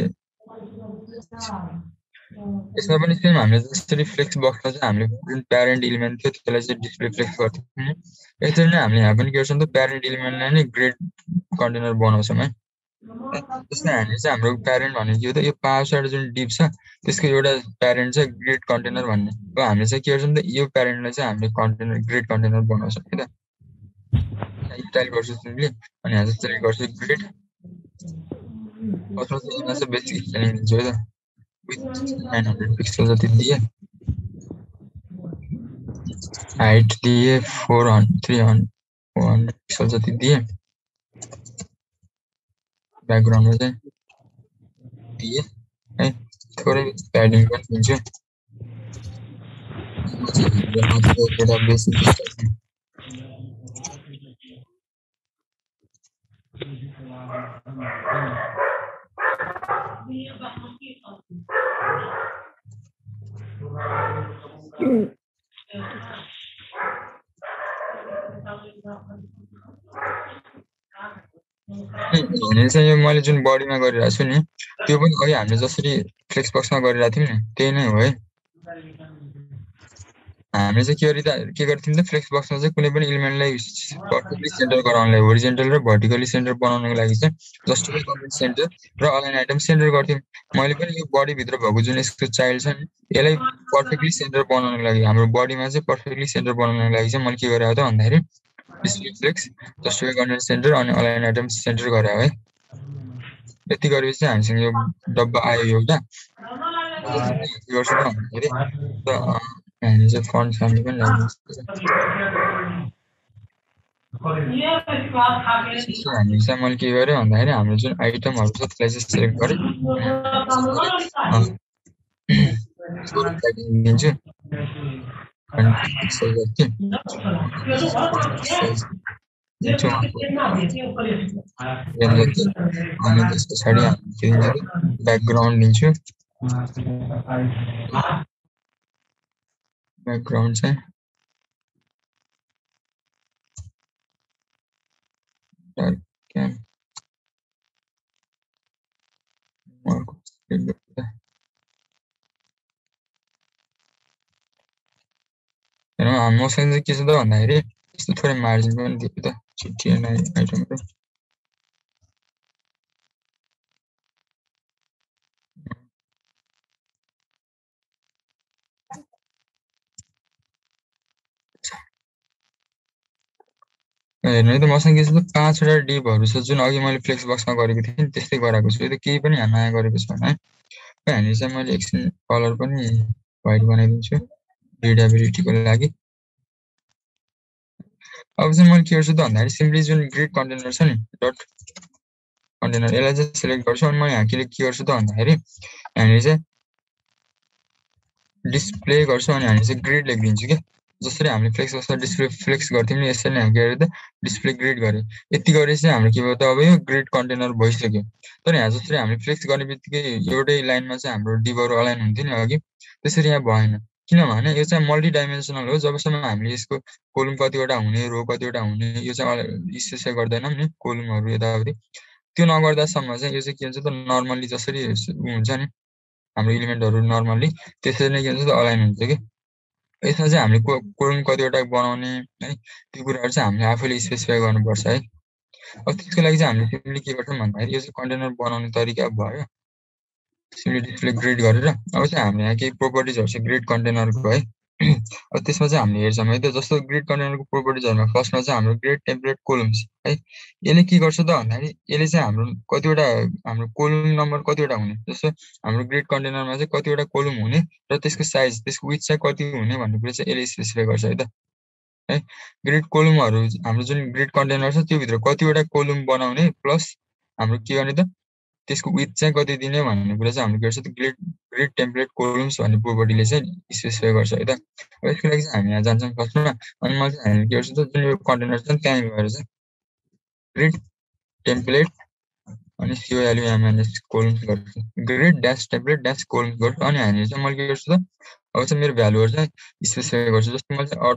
यसमा पनि सेम हामीले जसरी फ्लेक्स बक्समा चाहिँ हामीले जुन प्यारेन्ट एलिमेन्ट थियो त्यसलाई चाहिँ डिस्प्ले फ्लेक्स गर्थ्यौँ यसरी नै हामीले यहाँ पनि के गर्छौँ त प्यारेन्ट एलिमेन्टलाई नै ग्रिड कन्टेनर बनाउँछौँ है त्यसमा हामीले चाहिँ हाम्रो प्यारेन्ट भनेको के हो त यो 5वटा जुन डिभ छ त्यसको एउटा प्यारेन्ट चाहिँ ग्रिड कन्टेनर भन्ने अब हामीले चाहिँ के गर्छौँ त यो प्यारेन्टलाई चाहिँ हामीले कन्टेनर ग्रिड कन्टेनर बनाउँछौँ है त स्टाइल गर्छु सिम्पली अनि यहाँ चाहिँ सेलेक्ट गर्छु ग्रिड फर्स्टमा चाहिँ यसमा चाहिँ बेसिक स्पेलिङ दिन्छु है त विथ 900 पिक्सल जति दिए हाइट दिए 300 पिक्सल जति दिए ब्याकग्राउन्डमा चाहिँ दिए है थोरै प्याडिङ पनि दिन्छु एउटा बेसिक चाहिँ यो मैले जुन बडीमा गरिरहेको छु नि त्यो पनि अघि हामीले जसरी फ्लेक्स बक्समा गरिरहेको थियौँ नि त्यही नै हो है हामीले चाहिँ के गर्थ्यौँ त फ्लेक्स बक्समा चाहिँ कुनै पनि एलिमेन्टलाई पर्टिकुलरली सेन्टर गराउनलाई होरिजेन्टल र भर्टिकली सेन्टर बनाउनको लागि चाहिँ जस्टिफाई कन्टेन्ट सेन्टर र अलाइन आइटम सेन्टर गर्थ्यौँ मैले पनि यो बडी भित्र भएको जुन यसको चाइल्ड छ नि यसलाई पर्फेक्टली सेन्टर बनाउनको लागि हाम्रो बडीमा चाहिँ पर्फेक्टली सेन्टर बनाउनको लागि चाहिँ मैले के गरेको त भन्दाखेरि display flex justify content centre अनि अलाइन आइटम सेन्टर गरे है यति गरेपछि चाहिँ हामीसँग यो डब्बा आयो एउटा के गर्छु त भन्दाखेरि हामी चाहिँ फन्ट फ्यामिली पनि त्यसपछि हामी चाहिँ मैले के गरेँ भन्दाखेरि हाम्रो जुन आइटमहरु छ त्यसलाई चाहिँ सिलेक्ट गरेँ दिन्छु अनि पिक्सल गर्छु दिन्छु अनि त्यस पछाडि हामी के दिन्छ ब्याकग्राउन्ड दिन्छु ब्याकग्राउन्ड चाहिँ मसँग चाहिँ के छ त भन्दाखेरि यस्तो थोरै मार्जिन पनि दिएको त छिटिएन आइटमहरु हेर्नु है त मसँग के छ त 5 वटा डिभहरु छ जुन अघि मैले फ्लेक्स बक्समा गरेको थिएँ नि त्यस्तै गराएको छु यो त केही पनि नयाँ गरेको छैन है हामी चाहिँ मैले एकछिन कलर पनि व्हाइट बनाइदिन्छु रिडेबिलिटीको लागि अब चाहिँ मैले के गर्छु त भन्दाखेरि सिम्पली जुन ग्रिड कन्टेनर छ नि डट कन्टेनर यसलाई चाहिँ सिलेक्ट गर्छु अनि म यहाँ के गर्छु त भन्दाखेरि हामी चाहिँ डिस्प्ले गर्छु अनि हामी चाहिँ ग्रिड लेखिदिन्छु के जसरी हामीले फ्लेक्स बक्समा डिस्प्ले फ्लेक्स गर्थ्यौं नि यसरी नै के गरे त डिस्प्ले ग्रिड गरे यति गरेपछि हाम्रो के भयो त अब यो ग्रिड कन्टेनर भइसक्यो तर यहाँ जसरी हामीले फ्लेक्स गर्ने बित्तिकै एउटै लाइनमा चाहिँ हाम्रो डिभहरु अलाइन हुन्थ्यो नि अघि त्यसरी यहाँ भएन किनभने यो चाहिँ मल्टी डाइमेन्सनल हो जबसम्म हामीले यसको कोलम कतिवटा हुने रो कतिवटा हुने यो चाहिँ स्पेसिफाई गर्दैनौं नि कोलमहरु यताउति त्यो नगर्दासम्म चाहिँ यो चाहिँ के हुन्छ त नर्मली जसरी हुन्छ नि हाम्रो एलिमेन्टहरु नर्मली त्यसरी नै के हुन्छ त अलाइन हुन्छ के यसमा चाहिँ हामीले कोलम कतिवटा बनाउने है त्यो कुराहरु चाहिँ हामीले आफैले स्पेसिफाई गर्नुपर्छ है अब त्यसको लागि चाहिँ हामीले सिम्पली के गर्छौं भन्दाखेरि यो चाहिँ कन्टेनर बनाउने तरिका भयो सिम्पली डिस्प्ले ग्रिड गरेर अब चाहिँ हामीले यहाँ केही प्रोपर्टिजहरु छ ग्रिड कन्टेनरको है अब त्यसमा चाहिँ हामीले हेर्छौं है त जस्तो ग्रिड कन्टेनरको प्रोपर्टिजहरुमा फर्स्टमा चाहिँ हाम्रो ग्रिड टेम्पलेट कोलम्स है यसले के गर्छ त भन्दाखेरि यसले चाहिँ हाम्रो कतिवटा हाम्रो कोलम नम्बर कतिवटा हुने जस्तो हाम्रो ग्रिड कन्टेनरमा चाहिँ कतिवटा कोलम हुने र त्यसको साइज त्यसको विड्थ चाहिँ कति हुने भन्ने कुरा चाहिँ यसले स्पेसिफाई गर्छ है त है ग्रिड कोलमहरु हाम्रो जुन ग्रिड कन्टेनर छ त्यो भित्र कतिवटा कोलम बनाउने प्लस हाम्रो के गर्ने त त्यसको विड्थ चाहिँ कति दिने भन्ने कुरा चाहिँ हामीले गर्छ त ग्रिड टेम्पलेट कोलम्स भन्ने प्रोपर्टीले चाहिँ स्पेसिफाई गर्छ है त अब यसको लागि चाहिँ हामी यहाँ जान्छौं फर्स्टमा अनि म चाहिँ हामी के गर्छु त जुन यो कन्टेनर छ त्यहाँ गएर चाहिँ ग्रिड टेम्पलेट अनि COLUMNS कोलम्स गर्छु grid dash template dash columns गर्छु अनि हामी चाहिँ मैले के गर्छु त अब चाहिँ मेरो भ्यालुहरु चाहिँ स्पेसिफाई गर्छु जस्तो मैले चाहिँ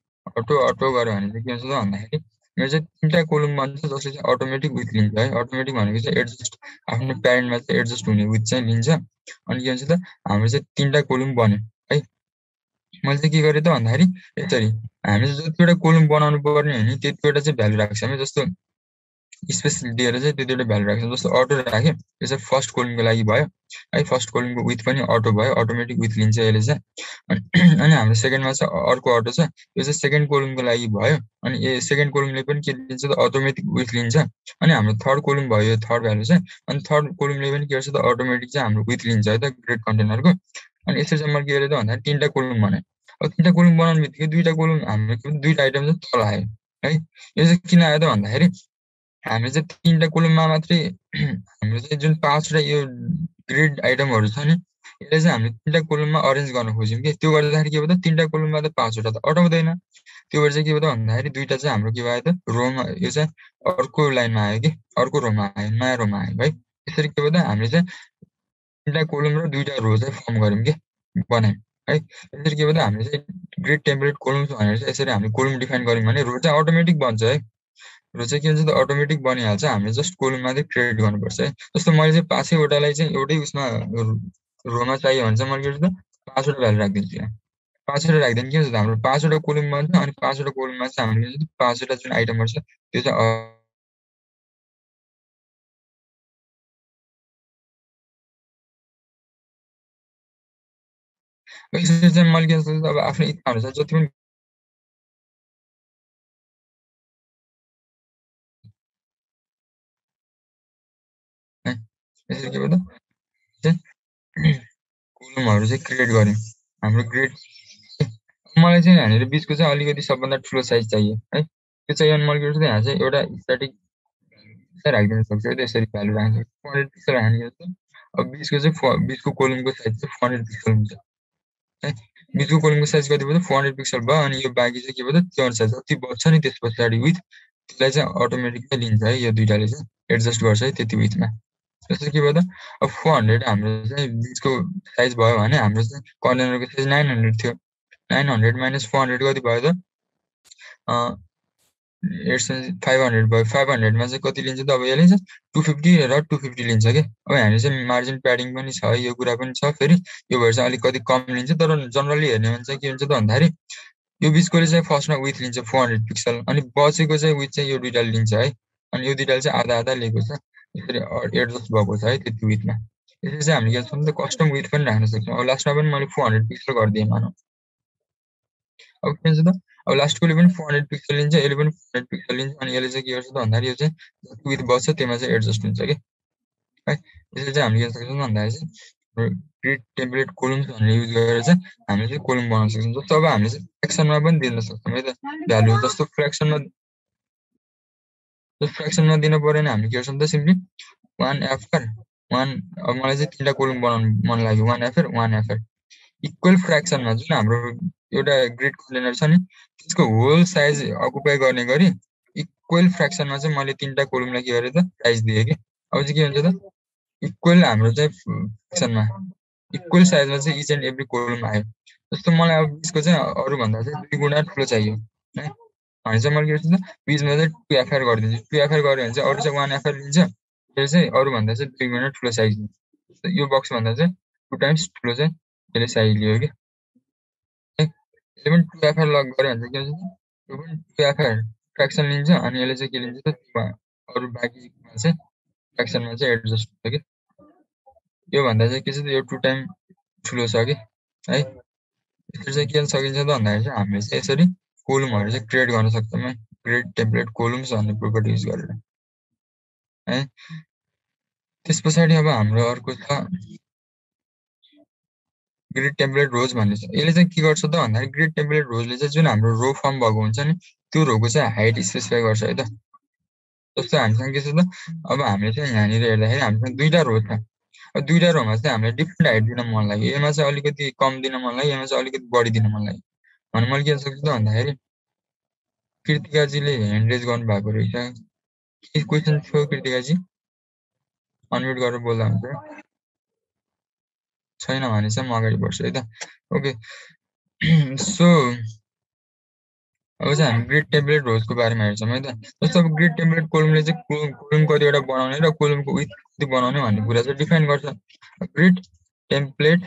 अटो गरे भने चाहिँ के हुन्छ त भन्दाखेरि मेरो चाहिँ तीनटा कोलम बन्छ जसले चाहिँ अटोमेटिक विथ लिन्छ है अटोमेटिक भनेको चाहिँ एडजस्ट आफ्नो प्यारेन्टमा चाहिँ एडजस्ट हुने विथ चाहिँ लिन्छ अनि के हुन्छ त हाम्रो चाहिँ तीनटा कोलम बन्यो है मैले चाहिँ के गरे त भन्दाखेरि यसरी हामीले जतिवटा कोलम बनाउनु पर्ने हो नि त्यतिवटा चाहिँ भ्यालु राख्छौं जस्तो स्पेस दिएर चाहिँ त्यतिवटा भ्यालु राख्छौं जस्तो अटो राख्यो यो चाहिँ फर्स्ट कोलमको लागि भयो है फर्स्ट कोलमको विथ पनि अटो भयो अटोमेटिक विथ लिन्छ यसले चाहिँ अनि हाम्रो सेकेन्डमा चाहिँ अर्को अटो छ यो चाहिँ सेकेन्ड कोलमको लागि भयो अनि सेकेन्ड कोलमले पनि के लिन्छ त अटोमेटिक विथ लिन्छ अनि हाम्रो थर्ड कोलम भयो थर्ड भ्यालु चाहिँ अनि थर्ड कोलमले पनि के गर्छ त अटोमेटिक चाहिँ हाम्रो विथ लिन्छ है त ग्रिड कन्टेनरको अनि यसरी चाहिँ मैले के गरेँ त भन्दाखेरि तीनटा कोलम बनाएँ अब तीनटा कोलम बनाउने बित्तिकै दुईटा कोलम हाम्रो दुईटा आइटम चाहिँ तल आयो है यो चाहिँ किन आयो त भन्दाखेरि हामी चाहिँ तीनटा कोलममा मात्रै हाम्रो चाहिँ जुन 5 वटा यो ग्रिड आइटमहरु छ नि यसले चाहिँ हामीले तीनटा कोलममा अरेन्ज गर्न खोज्यौं के त्यो गर्दाखेरि के भयो त तीनटा कोलममा त 5 वटा त अटाउँदैन त्यो भएर चाहिँ के भयो त भन्दाखेरि दुईटा चाहिँ हाम्रो के भयो त रोमा यो चाहिँ अर्को लाइनमा आयो के अर्को रोमा आयो नयाँ रोमा आयो है यसरी के भयो त हामीले चाहिँ तीनटा कोलम र दुईटा रो चाहिँ फर्म गर्यौं के बनायौं है यसरी के भयो त हामीले चाहिँ ग्रिड टेम्पलेट कोलम्स भनेर चाहिँ यसरी हामीले कोलम डिफाइन गर्यौं भने रो चाहिँ अटोमेटिक बन्छ है रो चाहिँ के हुन्छ त अटोमेटिक बनिहाल्छ हामीले जस्ट कोलम मात्रै क्रिएट गर्नुपर्छ है जस्तो मैले चाहिँ 5 वटालाई चाहिँ एउटै उसमा रोमा चाहियो भने चाहिँ मैले के गर्छु त 5 वटा भ्यालु राख्दिन्छु यहाँ 5 वटा राख्दा के हुन्छ त हाम्रो 5 वटा कोलम बन्छ अनि 5 वटा कोलममा चाहिँ हामीले 5 वटा जुन आइटमहरु छ त्यो चाहिँ यसरी चाहिँ मैले के गर्छु अब आफ्नो इच्छा अनुसार जति पनि यसरी के भयो त कोलमहरु चाहिँ क्रिएट गर्यौं हाम्रो ग्रिड मलाई चाहिँ यहाँनिर बीचको चाहिँ अलिकति सबभन्दा ठूलो साइज चाहियो है त्यो चाहिँ मैले के यहाँ चाहिँ एउटा स्ट्याटिक राखिदिन सक्छु है त्यसरी भ्यालु राख्नु 400 पिक्सल राख्नु छ अब 20 को चाहिँ 20 को कोलमको साइज चाहिँ 400 पिक्सल हुन्छ है 20 को कोलमको साइज कति भयो 400 पिक्सल भयो अनि यो बाँकी चाहिँ के भयो त्यो अनुसार जति बच्छ नि त्यसपछि विथ त्यसलाई चाहिँ अटोमेटिकली लिन्छ है यो दुईटाले चाहिँ एडजस्ट गर्छ है त्यति विथमा जस्तो के भयो अब 400 हाम्रो चाहिँ 20 को साइज भयो भने हाम्रो चाहिँ कर्नरको साइज 900 थियो 900 माइनस 400 कति भयो त 500 भयो 500 मा चाहिँ कति लिन्छ त अब यसले चाहिँ 250 र 250 लिन्छ के अब हामी चाहिँ मार्जिन प्याडिङ पनि छ यो कुरा पनि छ फेरि यो भएर चाहिँ अलिक कति कम लिन्छ तर जनरली हेर्ने भने चाहिँ के हुन्छ त भन्दाखेरि यो 20 कोले चाहिँ फर्स्टमा विथ लिन्छ 400 पिक्सल अनि बचेको चाहिँ विथ चाहिँ यो दुईटाले लिन्छ है अनि यो दुईटाले चाहिँ आधा आधा लिएको छ यसरी एडजस्ट भएको छ है त्यति विथमा यसरी चाहिँ हामीले के गर्छौँ त कस्टम विथ पनि राख्न सक्छौँ अब लास्टमा पनि मैले 400 पिक्सल गरिदिएँ मानौँ अब के हुन्छ त अब लास्टकोले पनि 400 पिक्सल लिन्छ यसले पनि 400 पिक्सल लिन्छ अनि यसले चाहिँ के गर्छ त भन्दाखेरि यो चाहिँ जति विथ बच्छ त्यसमा चाहिँ एडजस्ट हुन्छ के है यसले चाहिँ हामीले के सक्छौँ भन्दाखेरि चाहिँ ग्रिड टेम्पलेट कोलम्स भनेर युज गरेर चाहिँ हामीले चाहिँ कोलम बनाउन सक्छौँ जस्तो अब हामीले चाहिँ फ्र्याक्सनमा पनि दिन सक्छौँ है त भ्यालु जस्तो फ्र्याक्सनमा दिन परेन हामीले के गर्छौँ त सिम्पली 1 एफर 1 अब मलाई चाहिँ तीनटा कोलम बनाउनु मन लाग्यो 1 एफर 1 एफर इक्वल फ्र्याक्सनमा जुन हाम्रो एउटा ग्रिड कन्टेनर छ नि त्यसको होल साइज अकुपाई गर्ने गरी इक्वल फ्र्याक्सनमा चाहिँ मैले तीनटा कोलमलाई के गरे त साइज दिए के अब चाहिँ के हुन्छ त इक्वल हाम्रो चाहिँ फ्र्याक्सनमा इक्वल साइजमा चाहिँ इच एन्ड एभ्री कोलम आयो जस्तो मलाई अब 20 को चाहिँ अरु भन्दा चाहिँ 2 गुणा ठुलो चाहियो है अनि चाहिँ मैले के गर्छु त 20 मा चाहिँ 2 एफआर गरिदिन्छु 2 एफआर गरे भने चाहिँ अरु चाहिँ 1 एफआर लिन्छ त्यो चाहिँ अरु भन्दा चाहिँ 2 गुणा ठुलो साइज दिन्छ यो बक्स भन्दा चाहिँ 2 टाइम्स ठुलो चाहिँ त्यसले साइज लियो के यसले पनि 2 एफआर लग गरे भने चाहिँ के हुन्छ त यो पनि 2 एफआर फ्र्याक्सन लिन्छ अनि यसले चाहिँ के लिन्छ त अरु बाँकीमा चाहिँ फ्र्याक्सनमा चाहिँ एडजस्ट हुन्छ के यो भन्दा चाहिँ के छ त यो 2 टाइम ठुलो छ के है यसरी चाहिँ के सकिन्छ त भन्दाखेरि चाहिँ हामीले चाहिँ यसरी कोलमहरु चाहिँ क्रिएट गर्न सक्छौँ है ग्रिड टेम्पलेट कोलम्स भन्ने प्रोपर्टी युज गरेर है त्यसपछि अब हाम्रो अर्को छ ग्रिड टेम्पलेट रोज भन्ने छ यसले चाहिँ के गर्छ त भन्दाखेरि ग्रिड टेम्पलेट रोजले चाहिँ जुन हाम्रो रो फर्म भएको हुन्छ नि त्यो रोको चाहिँ हाइट स्पेसिफाई गर्छ है त जस्तो हामीसँग के छ त अब हामीले चाहिँ यहाँनिर हेर्दाखेरि हामीसँग दुईटा रो छ अब दुईटा रोमा चाहिँ हामीले डिफ्रेन्ट हाइट दिन मन लाग्यो यसमा चाहिँ अलिकति कम दिन मन लाग्यो यसमा चाहिँ अलिकति बढी दिन मन लाग्यो भने मैले के गर्न सक्छु त भन्दाखेरि कृतिकाजीले ह्यान्ड रेज गर्नु भएको रहेछ के क्वेसन थियो कृतिकाजी अनम्युट गरेर बोल्दा हुन्छ छैन भने चाहिँ म अगाडि बढ्छु है त ओके सो अब चाहिँ हामी ग्रिड टेम्पलेट रोजको बारेमा हेर्छौँ है त जस्तो अब ग्रिड टेम्पलेट कोलमले चाहिँ कोलम कतिवटा बनाउने र कोलमको विथ कति बनाउने भन्ने कुरा चाहिँ डिफाइन गर्छ ग्रिड टेम्पलेट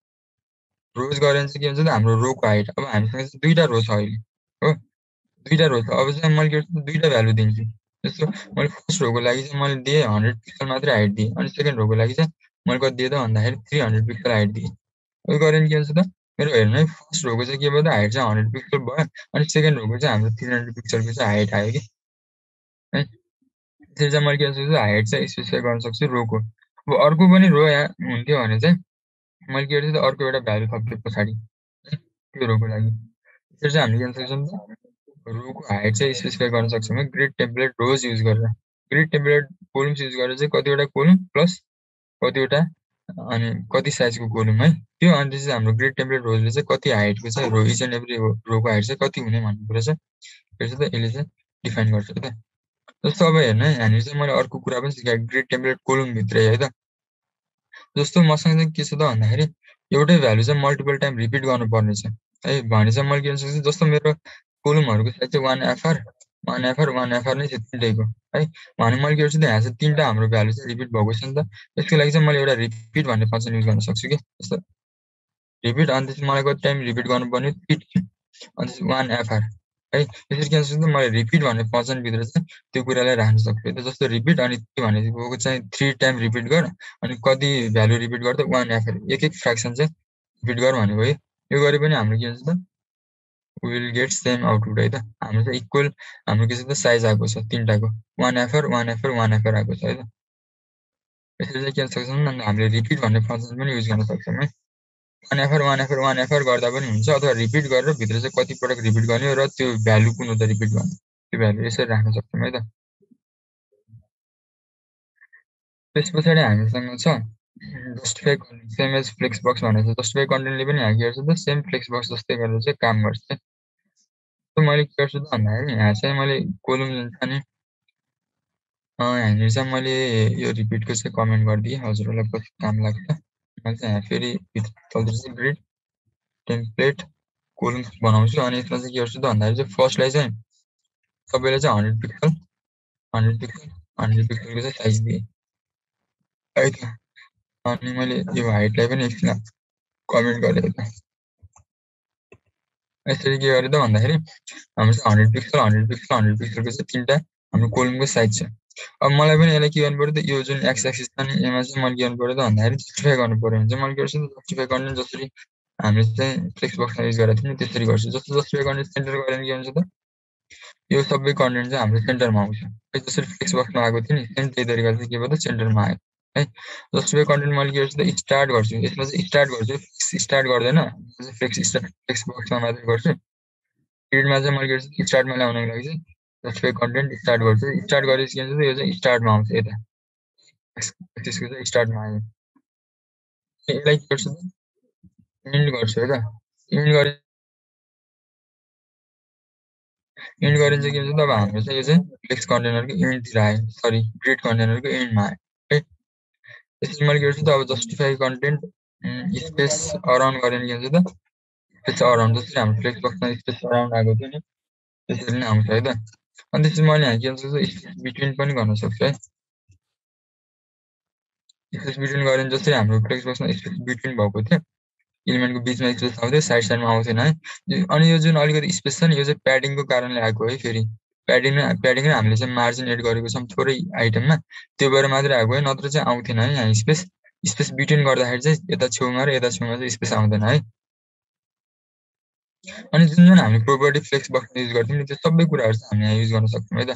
रोज गरे भने चाहिँ के हुन्छ त हाम्रो रोको हाइट अब हामीसँग चाहिँ दुईटा रो छ अहिले हो दुईटा रो छ अब चाहिँ मैले के गर्छु दुईटा भ्यालु दिन्छु जस्तो मैले फर्स्ट रोको लागि चाहिँ मैले दिएँ 100 पिक्सल मात्रै हाइट दिएँ अनि सेकेन्ड रोको लागि चाहिँ मैले कति दिएँ त भन्दाखेरि 300 पिक्सल हाइट दिएँ यो गरे भने के हुन्छ त मेरो हेर्नु है फर्स्ट रोको चाहिँ के भयो त हाइट चाहिँ 100 पिक्सल भयो अनि सेकेन्ड रोको चाहिँ हाम्रो 300 पिक्सलको चाहिँ हाइट आयो कि है त्यसरी चाहिँ मैले के गर्न सक्छु हाइट चाहिँ स्पेसिफाई गर्न सक्छु रोको अब अर्को पनि रो हुन्थ्यो भने चाहिँ मैले के गर्छु त अर्को एउटा भ्यालु थप्छु पछाडि त्यो रोको लागि त्यसरी चाहिँ हामीले के गर्न सक्छौँ त रोको हाइट चाहिँ स्पेसिफाई गर्न सक्छौँ ग्रिड टेम्पलेट रोज युज गरेर ग्रिड टेम्पलेट कोलम्स युज गरेर चाहिँ कतिवटा कोलम प्लस कतिवटा अनि कति साइजको कोलम है त्यो अनि चाहिँ हाम्रो ग्रिड टेम्पलेट रोजले चाहिँ कति हाइटको चाहिँ रो इच एन्ड एभ्री रोको हाइट चाहिँ कति हुने भन्ने कुरा चाहिँ त यसले चाहिँ डिफाइन गर्छ है त जस्तो अब हेर्नु है यहाँनिर चाहिँ मैले अर्को कुरा पनि सिकाएँ ग्रिड टेम्पलेट कोलम भित्रै है त जस्तो मसँग चाहिँ के छ त भन्दाखेरि एउटै भ्यालु चाहिँ मल्टिपल टाइम रिपिट गर्नुपर्ने छ है भने चाहिँ मैले के गर्न सक्छु जस्तो मेरो कोलमहरुको साइज चाहिँ 1 एफआर 1 एफआर 1 एफआर नै छ तिनटैको है भने मैले के गर्छु त यहाँ चाहिँ तीनटा हाम्रो भ्यालु चाहिँ रिपिट भएको छ नि त यसको लागि चाहिँ मैले एउटा रिपिट भन्ने फंक्सन युज गर्न सक्छु के जस्तो रिपिट अनि त्यसपछि मलाई कति टाइम रिपिट गर्नुपर्ने अनि त्यसपछि 1 एफआर है यसरी के गर्न सक्छु मैले रिपिट भन्ने फंक्सन भित्र चाहिँ त्यो कुरालाई राख्न सक्छु त जस्तो रिपिट अनि त्यो भनेको चाहिँ 3 टाइम रिपिट गर अनि कति भ्यालु रिपिट गर्दा 1 एफआर एक एक फ्र्याक्सन चाहिँ रिपिट गर भनेको है यो गरे पनि हाम्रो के हुन्छ त we will get same output है त हाम्रो चाहिँ इक्वल हाम्रो के छ त साइज आएको छ तीनटाको 1 एफआर 1 एफआर 1 एफआर आएको छ है त यसरी चाहिँ के गर्न सक्छौँ नि हामीले रिपिट भन्ने फंक्सन पनि युज गर्न सक्छौँ है 1 एफआर 1 एफआर 1 एफआर गर्दा पनि हुन्छ अथवा रिपिट गरेर भित्र चाहिँ कति पटक रिपिट गर्ने र त्यो भ्यालु कुन हुँदा रिपिट गर्ने त्यो भ्यालु यसरी राख्न सक्छौँ है त त्यस पछाडि हामीसँग छ justify content same as flex box भनेको छ जस्टिफाई कन्टेन्टले पनि यहाँ के गर्छ त सेम फ्लेक्स बक्स जस्तै गरेर चाहिँ काम गर्छ त मैले के गर्छु त भन्दाखेरि यहाँ चाहिँ मैले कोलम लिन्छ अनि यहाँनिर चाहिँ मैले यो रिपिटको चाहिँ कमेन्ट गरिदिएँ हजुरहरूलाई कति काम लाग्छ मैले चाहिँ यहाँ फेरि तलतिर चाहिँ ग्रिड टेम्प्लेट कोलम्स बनाउँछु अनि यसमा चाहिँ के गर्छु त भन्दाखेरि चाहिँ फर्स्टलाई चाहिँ सबैलाई चाहिँ 100 पिक्सल 100 पिक्सल 100 पिक्सलको चाहिँ साइज दिएँ है त अनि मैले यो हाइटलाई पनि एकछिन कमेन्ट गरेँ त यसरी के गरेँ त भन्दाखेरि हाम्रो चाहिँ 100 पिक्सल 100 पिक्सल 100 पिक्सलको चाहिँ तीनटा हाम्रो कोलमको साइज छ अब मलाई पनि यसलाई के गर्नु पर्यो त यो जुन एक्स एक्सिस छ नि यसमा चाहिँ मैले के गर्नु पर्यो त भन्दाखेरि जस्टिफाई गर्नु पर्यो भने चाहिँ मैले के गर्छु त जस्टिफाई कन्टेन्ट जसरी हामीले चाहिँ फ्लेक्स बक्समा युज गरेको थियौँ त्यसरी गर्छु जस्तो जस्टिफाई कन्टेन्ट सेन्टर गरेर के हुन्छ त यो सबै कन्टेन्ट चाहिँ हाम्रो सेन्टरमा आउँछ जसरी फ्लेक्स बक्समा आएको थियो नि सेम त्यही तरिकाले चाहिँ के भयो त सेन्टरमा आयो है जस्टिफाई कन्टेन्ट मैले के गर्छु त स्टार्ट गर्छु यसमा चाहिँ स्टार्ट गर्छु स्टार्ट गर्दैन फ्लेक्स बक्समा मात्रै गर्छु ग्रिडमा चाहिँ मैले के गर्छु स्टार्टमा ल्याउनको लागि चाहिँ जस्टिफाई कन्टेन्ट स्टार्ट गर्छु स्टार्ट गरेपछि के हुन्छ त यो चाहिँ स्टार्टमा आउँछ यता त्यसको चाहिँ स्टार्टमा आयो यसलाई के गर्छु त इन्ड गर्छु है त इन्ड गरे इन्ड गरिन्छ के हुन्छ त अब हाम्रो चाहिँ यो चाहिँ फ्लेक्स कन्टेनरको इन्डतिर आयो सरी ग्रिड कन्टेनरको इन्डमा आयो है त्यसपछि मैले के गर्छु त अब जस्टिफाई कन्टेन्ट स्पेस अराउन्ड गरेर के हुन्छ त स्पेस अराउन्ड जसरी हाम्रो फ्लेक्स बक्समा स्पेस अराउन्ड आएको थियो नि त्यसरी नै आउँछ है त अनि त्यसपछि मैले यहाँ के गर्छु त स्पेस बिट्विन पनि गर्न सक्छु है स्पेस बिट्विन गरेर जसरी हाम्रो फ्लेक्स बक्समा स्पेस बिट्विन भएको थियो इलिमेन्टको बिचमा स्पेस आउँथ्यो साइड साइडमा आउँथेन है अनि यो जुन अलिकति स्पेस छ नि यो चाहिँ प्याडिङको कारणले आएको है फेरि प्याडिङ हामीले चाहिँ मार्जिन एड गरेको छौँ थोरै आइटममा त्यो भएर मात्रै आएको है नत्र चाहिँ आउँथेन है यहाँ स्पेस बिट्विन गर्दाखेरि चाहिँ यता छेउमा र यता छेउमा चाहिँ स्पेस आउँदैन है अनि जुन जुन हामीले प्रोपर्टी फ्लेक्स बक्समा युज गर्थ्यौँ नि त्यो सबै कुराहरू चाहिँ हामी यहाँ युज गर्न सक्छौँ है त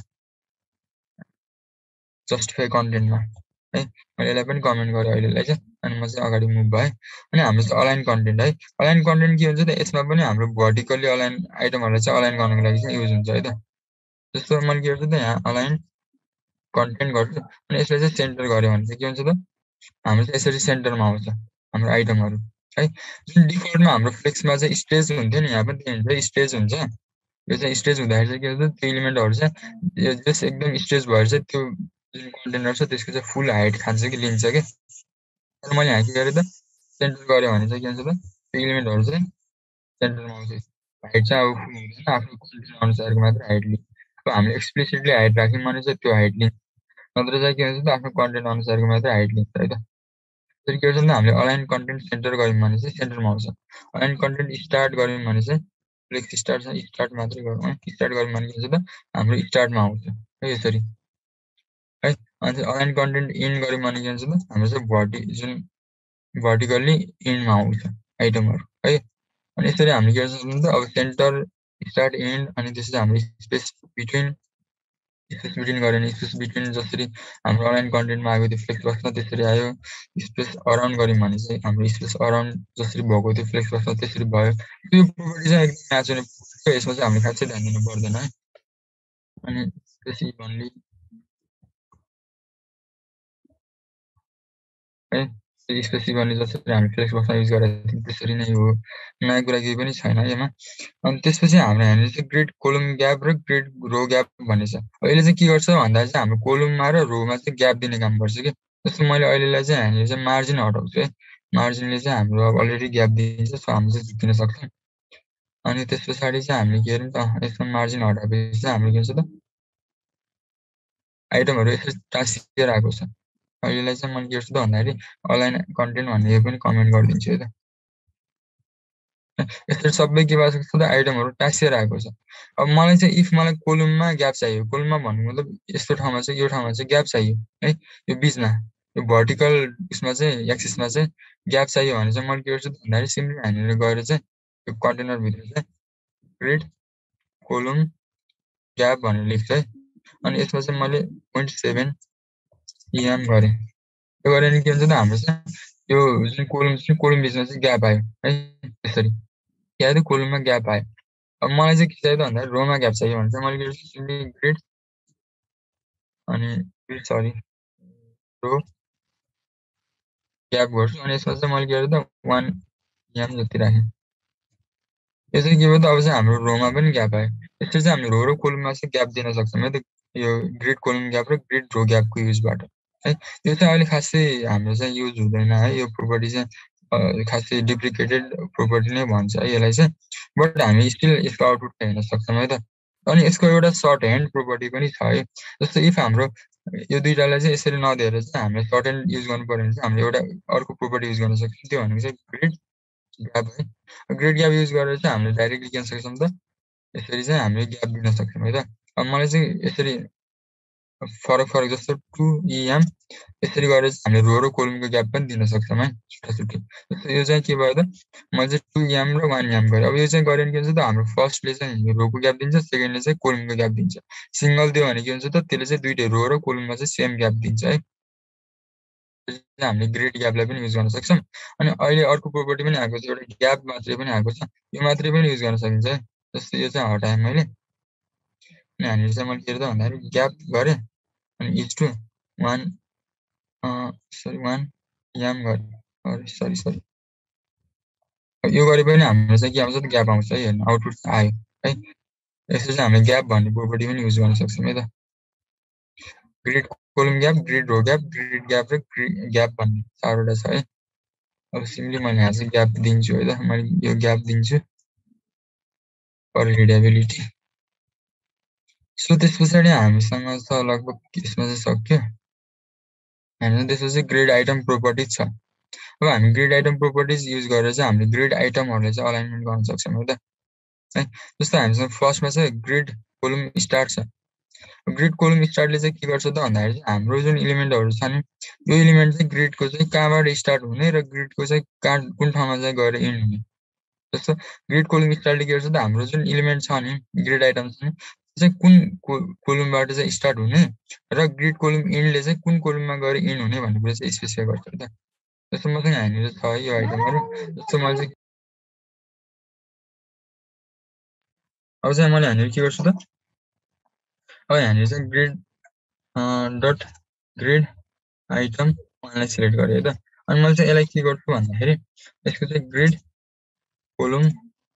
जस्टिफाई कन्टेन्टमा है मैले यसलाई पनि कमेन्ट गरेँ अहिलेलाई चाहिँ अनि म चाहिँ अगाडि मुभ भएँ अनि हाम्रो चाहिँ अलाइन कन्टेन्ट है अलाइन कन्टेन्ट के हुन्छ त यसमा पनि हाम्रो भर्टिकल्ली अलाइन आइटमहरूलाई चाहिँ अलाइन गर्नको लागि चाहिँ युज हुन्छ है त जस्तो मैले के गर्छु त यहाँ अलाइन कन्टेन्ट गर्छु अनि यसलाई चाहिँ सेन्टर गऱ्यो भने चाहिँ के हुन्छ त हाम्रो चाहिँ यसरी सेन्टरमा आउँछ हाम्रो आइटमहरू है जुन डिफल्टमा हाम्रो फ्लेक्समा चाहिँ स्टेज हुन्थ्यो नि यहाँ पनि त्यही हुन्छ स्टेज हुन्छ यो चाहिँ स्टेज हुँदाखेरि चाहिँ के हुन्छ त्यो इलिमेन्टहरू चाहिँ यो जस्ट एकदम स्टेज भएर चाहिँ त्यो जुन कन्टेनर छ त्यसको चाहिँ फुल हाइट खान्छ कि लिन्छ कि तर मैले यहाँ के गरेँ त सेन्टर गऱ्यो भने चाहिँ के हुन्छ त त्यो इलिमेन्टहरू चाहिँ सेन्टरमा आउँछ हाइट चाहिँ अब फुल हुँदैन आफ्नो कन्टेन्ट अनुसारको मात्र हाइट लिन्छ अब हामीले एक्सप्लिसिटली हाइट राख्यौँ भने चाहिँ त्यो हाइट लिन्छ नत्र चाहिँ के हुन्छ त आफ्नो कन्टेन्ट अनुसारको मात्रै हाइट लिन्छ है त त्यसरी के गर्छ त हामीले अलाइन कन्टेन्ट सेन्टर गऱ्यौँ भने चाहिँ सेन्टरमा आउँछ अलाइन कन्टेन्ट स्टार्ट गऱ्यौँ भने चाहिँ फ्लेक्स स्टार्ट चाहिँ स्टार्ट मात्रै गरौँ स्टार्ट गऱ्यौँ भने के हुन्छ त हाम्रो स्टार्टमा आउँछ है यसरी है अनि अलाइन कन्टेन्ट इन गऱ्यौँ भने के हुन्छ त हाम्रो चाहिँ जुन भर्टिकल्ली इन्डमा आउँछ आइटमहरू है अनि यसरी हामीले के गर्छ त अब सेन्टर स्टार्ट इन्ड अनि त्यसपछि हाम्रो स्पेस बिट्विन गऱ्यो भने स्पेस बिट्विन जसरी हाम्रो अलाइन कन्टेन्टमा आएको थियो फ्लेक्स बक्समा त्यसरी आयो स्पेस अराउन्ड गऱ्यौँ भने चाहिँ हाम्रो स्पेस अराउन्ड जसरी भएको थियो फ्लेक्स बक्समा त्यसरी भयो त्यो प्रोपर्टी चाहिँ एकदम म्याच हुने यसमा चाहिँ हामीले खासै ध्यान दिनु पर्दैन है अनि त्यसपछि भन्ने है स्पेसिफिकली जसरी हामी फ्लेक्स बक्समा युज गरेको थियौँ त्यसरी नै हो नयाँ कुरा केही पनि छैन यसमा अनि त्यसपछि हाम्रो यहाँनिर चाहिँ ग्रिड कोलम ग्याप र ग्रिड रो ग्याप भन्ने छ अहिले चाहिँ के गर्छ भन्दाखेरि चाहिँ हाम्रो कोलममा र रोमा चाहिँ ग्याप दिने काम गर्छ कि जस्तो मैले अहिलेलाई चाहिँ यहाँनिर चाहिँ मार्जिन हटाउँछु है मार्जिनले चाहिँ हाम्रो अब अलरेडी ग्याप दिन्छ सो हामी चाहिँ झुक्किन सक्छौँ अनि त्यस पछाडि चाहिँ हामीले के हेरौँ त यसमा मार्जिन हटाएपछि चाहिँ हाम्रो के हुन्छ त आइटमहरू यसरी टाँसिएर आएको छ अहिलेलाई चाहिँ मैले के गर्छु त भन्दाखेरि अलाइन कन्टेन्ट भन्ने यो पनि कमेन्ट गरिदिन्छु है त यसरी सबै के भएको छ त आइटमहरू टाँसिएर आएको छ अब मलाई चाहिँ इफ मलाई कोलममा ग्याप चाहियो कोलममा भन्नु मतलब यस्तो ठाउँमा चाहिँ यो ठाउँमा चाहिँ ग्याप चाहियो है यो बिचमा यो भर्टिकल उसमा चाहिँ एक्सिसमा चाहिँ ग्याप चाहियो भने चाहिँ मैले के गर्छु त भन्दाखेरि सिम्पली हामीले गएर चाहिँ यो कन्टेनरभित्र चाहिँ ग्रिड कोलम ग्याप भनेर लेख्छु है अनि यसमा चाहिँ मैले 0.7 EM गरेँ त्यो गरेर के हुन्छ त हाम्रो चाहिँ यो जुन कोलम बिचमा चाहिँ ग्याप आयो है यसरी क्या त कोलममा ग्याप आयो अब मलाई चाहिँ के चाहियो त भन्दा रोमा ग्याप चाहियो भने चाहिँ मैले के गर्छु सिम्पली ग्रिड अनि सरी रो ग्याप गर्छु अनि यसमा चाहिँ मैले के गरेँ त 1 याम जति राखेँ यो चाहिँ के भयो त अब चाहिँ हाम्रो रोमा पनि ग्याप आयो यसरी चाहिँ हामीले रो र कोलममा चाहिँ ग्याप दिन सक्छौँ है त यो ग्रिड कोलम ग्याप र ग्रिड रो ग्यापको युजबाट है यो चाहिँ अहिले खासै हाम्रो चाहिँ युज हुँदैन है यो प्रोपर्टी चाहिँ खासै डिप्लिकेटेड प्रोपर्टी नै भन्छ है यसलाई चाहिँ बट हामी स्टिल यसको आउटपुट हेर्न सक्छौँ है त अनि यसको एउटा सर्ट ह्यान्ड प्रोपर्टी पनि छ है जस्तो इफ हाम्रो यो दुईटालाई चाहिँ यसरी नदिएर चाहिँ हामीले सर्ट ह्यान्ड युज गर्नु पर्यो भने चाहिँ हामीले एउटा अर्को प्रोपर्टी युज गर्न सक्छौँ त्यो भनेको चाहिँ ग्रिड ग्याप है ग्रिड ग्याप युज गरेर चाहिँ हामीले डाइरेक्टली के सक्छौँ त यसरी चाहिँ हामीले ग्याप दिन सक्छौँ है त अब मलाई चाहिँ यसरी फरक फरक जस्तो 2 EM यसरी गरेर चाहिँ हामीले रो र कोलमको ग्याप पनि दिन सक्छौँ है छुट्टा छुट्टै जस्तो यो चाहिँ के भयो त मैले चाहिँ 2 EM र 1 EM गरेँ अब यो चाहिँ गऱ्यो भने के हुन्छ त हाम्रो फर्स्टले चाहिँ रोको ग्याप दिन्छ सेकेन्डले चाहिँ कोलमको ग्याप दिन्छ सिङ्गल दियो भने के हुन्छ त त्यसले चाहिँ दुईटै रो र कोलममा चाहिँ सेम ग्याप दिन्छ है हामीले ग्रिड ग्यापलाई पनि युज गर्न सक्छौँ अनि अहिले अर्को प्रोपर्टी पनि आएको छ एउटा ग्याप मात्रै पनि आएको छ यो मात्रै पनि युज गर्न सकिन्छ है जस्तो यो चाहिँ हटाएँ मैले अनि हामीले चाहिँ मैले के गरेँ त भन्दाखेरि ग्याप गरेँ अनि इज टु 1 सरी 1 याम गरेँ सरी यो गरे पनि हाम्रो चाहिँ के आउँछ त ग्याप आउँछ है हेर्नु आउटपुट आयो है यसो चाहिँ हामीले ग्याप भन्ने प्रोपर्टी पनि युज गर्न सक्छौँ है त grid column gap grid row gap grid gap र ग्याप भन्ने चारवटा छ है अब सिम्पली मैले यहाँ चाहिँ ग्याप दिन्छु है त मैले यो ग्याप दिन्छु फर रिडेबिलिटी सो त्यस पछाडि हामीसँग छ लगभग यसमा चाहिँ सक्यो हामीसँग त्यसपछि ग्रिड आइटम प्रोपर्टिज छ अब हामी ग्रिड आइटम प्रोपर्टिज युज गरेर चाहिँ हामीले ग्रिड आइटमहरूलाई चाहिँ अलाइनमेन्ट गर्न सक्छौँ है त है जस्तो हामीसँग फर्स्टमा चाहिँ ग्रिड कोलम स्टार्ट छ ग्रिड कोलम स्टार्टले चाहिँ के गर्छ त भन्दाखेरि हाम्रो जुन इलिमेन्टहरू छ नि यो इलिमेन्ट चाहिँ ग्रिडको चाहिँ कहाँबाट स्टार्ट हुने र ग्रिडको चाहिँ कहाँ कुन ठाउँमा चाहिँ गएर इन्ड हुने जस्तो ग्रिड कोलम स्टार्टले के गर्छ त हाम्रो जुन इलिमेन्ट छ नि ग्रिड आइटम छ नि चाहिँ कुन कोलमबाट चाहिँ स्टार्ट हुने र ग्रिड कोलम इन्डले चाहिँ कुन कोलममा गएर इन्ड हुने भन्ने कुरा चाहिँ स्पेसिफाई गर्छ त जस्तो मसँग यहाँनिर छ यो आइटमहरू जस्तो मैले चाहिँ अब चाहिँ मैले यहाँनिर के गर्छु त अब यहाँनिर चाहिँ ग्रिड डट ग्रिड आइटम वानलाई सिलेक्ट गरेँ है त अनि मैले चाहिँ यसलाई के गर्छु भन्दाखेरि यसको चाहिँ ग्रिड कोलम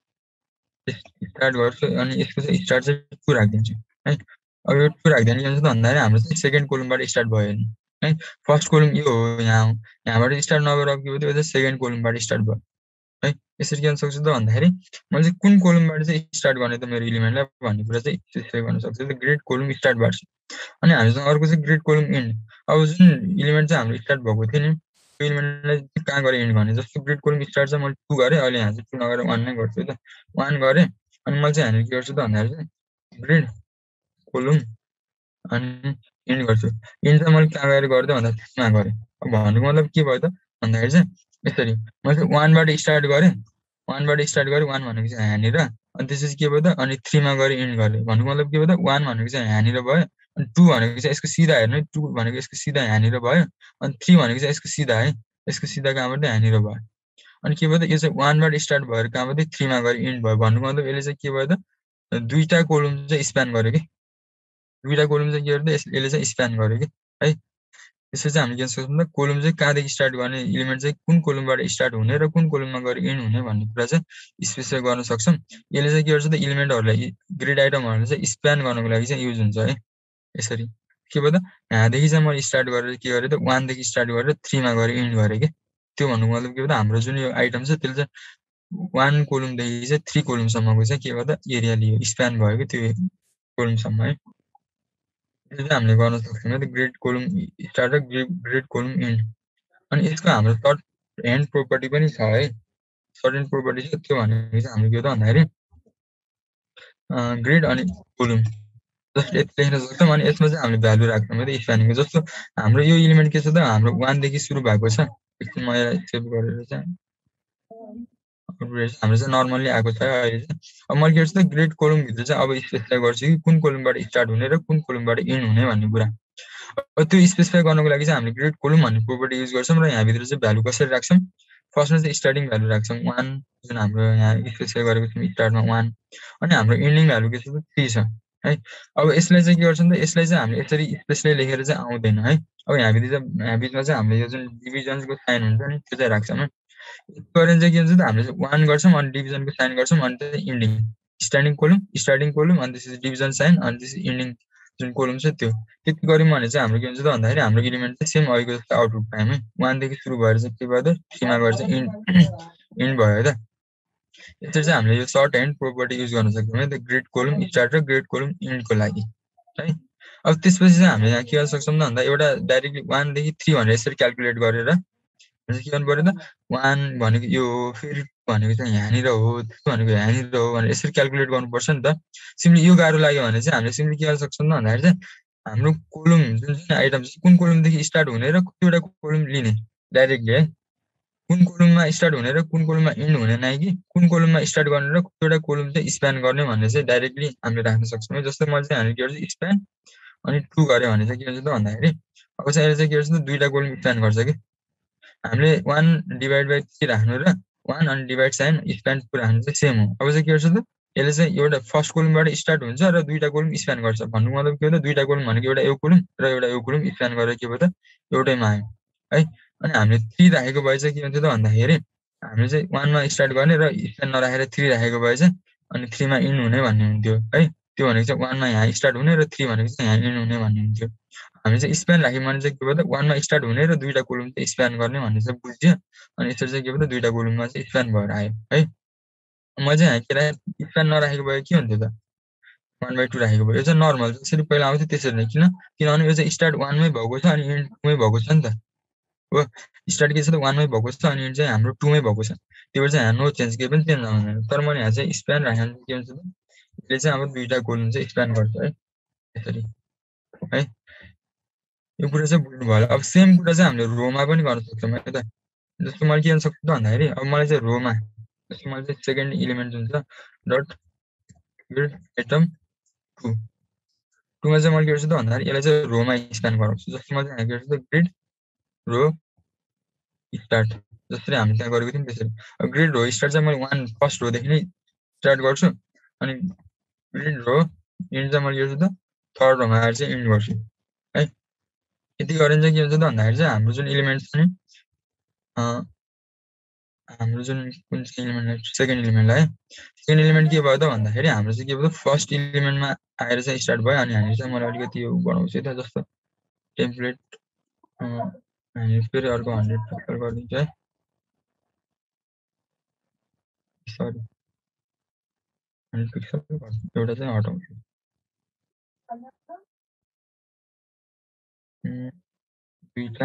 स्टार्ट गर्छु अनि यसको चाहिँ स्टार्ट चाहिँ 2 राखिदिन्छु है अब यो 2 राखिदियो भने के हुन्छ त भन्दाखेरि हाम्रो चाहिँ सेकेन्ड कोलमबाट स्टार्ट भयो नि है फर्स्ट कोलम यो हो यहाँबाट स्टार्ट नगरेर अब के भयो त्यो चाहिँ सेकेन्ड कोलमबाट स्टार्ट भयो है यसरी के गर्न सक्छु त भन्दाखेरि मैले चाहिँ कुन कोलमबाट चाहिँ स्टार्ट गर्ने त मेरो इलिमेन्टलाई भन्ने कुरा चाहिँ स्पेसिफाई गर्न सक्छु त ग्रिड कोलम स्टार्टबाट अनि हामीसँग अर्को चाहिँ ग्रिड कोलम इन्ड अब जुन इलिमेन्ट चाहिँ हाम्रो स्टार्ट भएको थियो नि त्यो इलिमेन्टलाई कहाँ गएर इन्ड गर्ने जस्तो ग्रिड कोलम स्टार्ट चाहिँ मैले 2 गरेँ अहिले यहाँ चाहिँ 2 नगरेर 1 नै गर्छु त 1 गरेँ अनि मैले चाहिँ यहाँनिर के गर्छु त भन्दाखेरि चाहिँ ग्रिड कोलम अनि इन्ड गर्छु इन्ड चाहिँ मैले कहाँ गएर गरेँ त भन्दा 3 मा गरेँ अब भन्नुको मतलब के भयो त भन्दाखेरि चाहिँ यसरी मैले 1 बाट स्टार्ट गरेँ 1 बाट स्टार्ट गरेँ 1 भनेको चाहिँ यहाँनिर अनि त्यसपछि के भयो त अनि 3 मा गएर इन्ड गरेँ भन्नुको मतलब के भयो त 1 भनेको चाहिँ यहाँनिर भयो अनि 2 भनेको चाहिँ यसको सिधा हेर्नु 2 भनेको यसको सिधा यहाँनिर भयो अनि 3 भनेको चाहिँ यसको सिधा है यसको सिधा कहाँबाट यहाँनिर भयो अनि के भयो त यो चाहिँ 1 बाट स्टार्ट भएर कहाँबाट 3 मा गएर इन्ड भयो भन्नुको मतलब यसले चाहिँ के भयो त दुईटा कोलम चाहिँ स्प्यान गर्यो कि दुईटा कोलम चाहिँ के गर्यो त यसले चाहिँ स्प्यान गर्यो कि है त्यसपछि हामीले के सक्छौँ त कोलम चाहिँ कहाँदेखि स्टार्ट गर्ने इलिमेन्ट चाहिँ कुन कोलमबाट स्टार्ट हुने र कुन कोलममा गएर इन्ड हुने भन्ने कुरा चाहिँ स्पेसिफाई गर्न सक्छौँ यसले चाहिँ के गर्छ त इलिमेन्टहरूलाई ग्रिड आइटमहरूलाई चाहिँ स्प्यान गर्नको लागि चाहिँ युज हुन्छ है यसरी के भयो त यहाँदेखि चाहिँ मैले स्टार्ट गरेर के गरेँ त 1 देखि स्टार्ट गरेर 3 मा गएर इन्ड गरेँ कि त्यो भन्नुको मतलब के भयो त हाम्रो जुन यो आइटम छ त्यसले चाहिँ 1 कोलमदेखि चाहिँ 3 कोलमसम्मको चाहिँ के भयो त एरिया लियो स्प्यान भयो कि त्यो कोलमसम्म है यो चाहिँ हामीले गर्न सक्छौँ त ग्रिड कोलम स्टार्ट र ग्रिड कोलम इन्ड अनि यसको हाम्रो सर्ट ह्यान्ड प्रोपर्टी पनि छ है सर्ट ह्यान्ड प्रोपर्टी छ त्यो भनेको चाहिँ हामीले के हो त भन्दाखेरि ग्रिड अनि कोलम जस्ट यति लेख्न सक्छौँ अनि यसमा चाहिँ हामीले भ्यालु राख्छौँ है त स्प्यानिङको जस्तो हाम्रो यो इलिमेन्ट के छ त हाम्रो 1 देखि सुरु भएको छ एकछिन म यसलाई सेभ गरेर चाहिँ हाम्रो चाहिँ नर्मल्ली आएको छ अहिले चाहिँ अब मैले के गर्छु त ग्रिड कोलमभित्र चाहिँ अब स्पेसिफाई गर्छु कि कुन कोलमबाट स्टार्ट हुने र कुन कोलमबाट इन्ड हुने भन्ने कुरा अब त्यो स्पेसिफाई गर्नको लागि चाहिँ हामीले ग्रिड कोलम भन्ने प्रोपर्टी युज गर्छौँ र यहाँभित्र चाहिँ भ्यालु कसरी राख्छौँ फर्स्टमा चाहिँ स्टार्टिङ भ्यालु राख्छौँ 1 जुन हाम्रो यहाँ स्पेसिफाई गरेको छौँ स्टार्टमा 1 अनि हाम्रो एन्डिङ भ्यालु के छ त 3 छ है अब यसलाई चाहिँ के गर्छौँ त यसलाई चाहिँ हामीले यसरी स्पेसली लेखेर चाहिँ आउँदैन है अब यहाँ बिचमा चाहिँ हामीले यो जुन डिभिजनको साइन हुन्छ नि त्यो चाहिँ राख्छौँ गरेर चाहिँ के हुन्छ त हामीले 1 गर्छौँ अनि डिभिजनको साइन गर्छौँ अनि चाहिँ एन्डिङ स्टार्टिङ कोलम अनि त्यसपछि डिभिजन साइन अनि त्यसपछि एन्डिङ जुन कोलम छ त्यो त्यति गर्यौँ भने चाहिँ हाम्रो के हुन्छ त भन्दाखेरि हाम्रो एलिमेन्ट चाहिँ सेम अहिलेको जस्तो आउटपुट पायौँ है 1 देखि सुरु भएर चाहिँ के भयो त 3 मा गएर चाहिँ इन्ड भयो है त यसरी चाहिँ हामीले यो सर्ट ह्यान्ड प्रोपर्टी युज गर्न सक्छौँ है त ग्रिड कोलम स्टार्ट र ग्रिड कोलम इन्डको लागि है अब त्यसपछि चाहिँ हामीले यहाँ के गर्न सक्छौँ त भन्दा एउटा डाइरेक्टली 1 देखि 3 भनेर यसरी क्याल्कुलेट गरेर के गर्नु पर्यो त 1 भनेको यो फेरि भनेको चाहिँ यहाँनिर हो त्यो भनेको यहाँनिर हो भनेर यसरी क्याल्कुलेट गर्नुपर्छ नि त सिम्पली यो गाह्रो लाग्यो भने चाहिँ हामीले सिम्पली के गर्न सक्छौँ त भन्दाखेरि चाहिँ हाम्रो कोलम जुन चाहिँ आइटम छ कुन कोलमदेखि स्टार्ट हुने र कतिवटा कोलम लिने डाइरेक्टली है कुन कोलममा स्टार्ट हुने र कुन कोलममा इन्ड हुने नै कि कुन कोलममा स्टार्ट गर्ने र कतिवटा कोलम चाहिँ स्प्यान गर्ने भन्ने चाहिँ डाइरेक्टली हामीले राख्न सक्छौँ है जस्तो मैले चाहिँ हामीले के गर्छु स्प्यान अनि 2 गऱ्यो भने चाहिँ के हुन्छ त भन्दाखेरि अब चाहिँ यसले चाहिँ के गर्छ त दुईटा कोलम स्प्यान गर्छ कि हामीले 1 डिभाइड बाइ 3 राख्नु र 1 अनि डिभाइड साइन स्प्यान 2 राख्नु चाहिँ सेम हो अब चाहिँ के गर्छ त यसले चाहिँ एउटा फर्स्ट कोलमबाट स्टार्ट हुन्छ र दुईटा कोलम स्प्यान गर्छ भन्नुको मतलब के हो त दुईटा कोलम भनेको एउटा यो कोलम र एउटा यो कोलम स्प्यान गरेर के भयो त एउटैमा आयो है अनि हामीले 3 राखेको भए चाहिँ के हुन्थ्यो त भन्दाखेरि हामीले चाहिँ 1 मा स्टार्ट गर्ने र स्प्यान नराखेर 3 राखेको भए चाहिँ अनि 3 मा इन्ड हुने भन्ने हुन्थ्यो है त्यो भनेको चाहिँ 1 मा यहाँ स्टार्ट हुने र 3 भनेको चाहिँ यहाँ इन्ड हुने भन्ने हुन्थ्यो हामीले चाहिँ स्प्यान राख्यौँ भने चाहिँ के भयो त 1 मा स्टार्ट हुने र दुईटा कोलम चाहिँ स्प्यान गर्ने भन्ने चाहिँ बुझ्यो अनि यसरी चाहिँ के भयो त दुईटा कोलममा चाहिँ स्प्यान भएर आयो है म चाहिँ यहाँ के राखेँ स्प्यान नराखेको भए के हुन्थ्यो त 1/2 राखेको भए यो चाहिँ नर्मल जसरी पहिला आउँथ्यो त्यसरी नै किनभने यो चाहिँ स्टार्ट 1 मै भएको छ अनि एन्ड 2 मै भएको छ नि त हो स्टार्ट के छ त 1 मै भएको छ अनि एन्ड चाहिँ हाम्रो 2 मै भएको छ त्यो भएर चाहिँ यहाँ नो चेन्ज केही पनि चेन्ज आउँदैन तर मैले यहाँ चाहिँ स्प्यान राखेँ भने के हुन्छ त यसले चाहिँ अब दुईटा कोलम चाहिँ स्प्यान गर्छ है यसरी है यो कुरा चाहिँ बुझ्नु भयो अब सेम कुरा चाहिँ हामीले रोमा पनि गर्न सक्छौँ है त जस्तो मैले के गर्न सक्छु त भन्दाखेरि अब मलाई चाहिँ रोमा जस्तो मैले चाहिँ सेकेन्ड एलिमेन्ट जुन छ डट ग्रिड आइटम 2 2 मा चाहिँ मैले के गर्छु त भन्दाखेरि यसलाई चाहिँ रोमा स्प्यान गराउँछु जस्तो मैले यहाँ के गर्छु त ग्रिड रो स्टार्ट जसरी हामी त्यहाँ गरेको थियौँ त्यसरी अब ग्रिड रो स्टार्ट चाहिँ मैले 1 फर्स्ट रोदेखि नै स्टार्ट गर्छु अनि ग्रिड रो इन्ड चाहिँ मैले के गर्छु त थर्ड रोमा आएर चाहिँ इन्ड गर्छु है यति गरेर चाहिँ के हुन्छ त भन्दाखेरि चाहिँ हाम्रो जुन एलिमेन्ट छ नि हाम्रो जुन कुन चाहिँ एलिमेन्ट सेकेन्ड एलिमेन्टलाई सेकेन्ड एलिमेन्ट के भयो त भन्दाखेरि हाम्रो चाहिँ के भयो त फर्स्ट एलिमेन्टमा आएर चाहिँ स्टार्ट भयो अनि हामी चाहिँ मैले अलिकति यो बनाउँछु त जस्तो टेम्प्लेट हामी फेरि अर्को 100 फ्याक्टर गरिदिन्छु है सरी 100 पिक्सल एउटा चाहिँ हटाउँछु दुईटा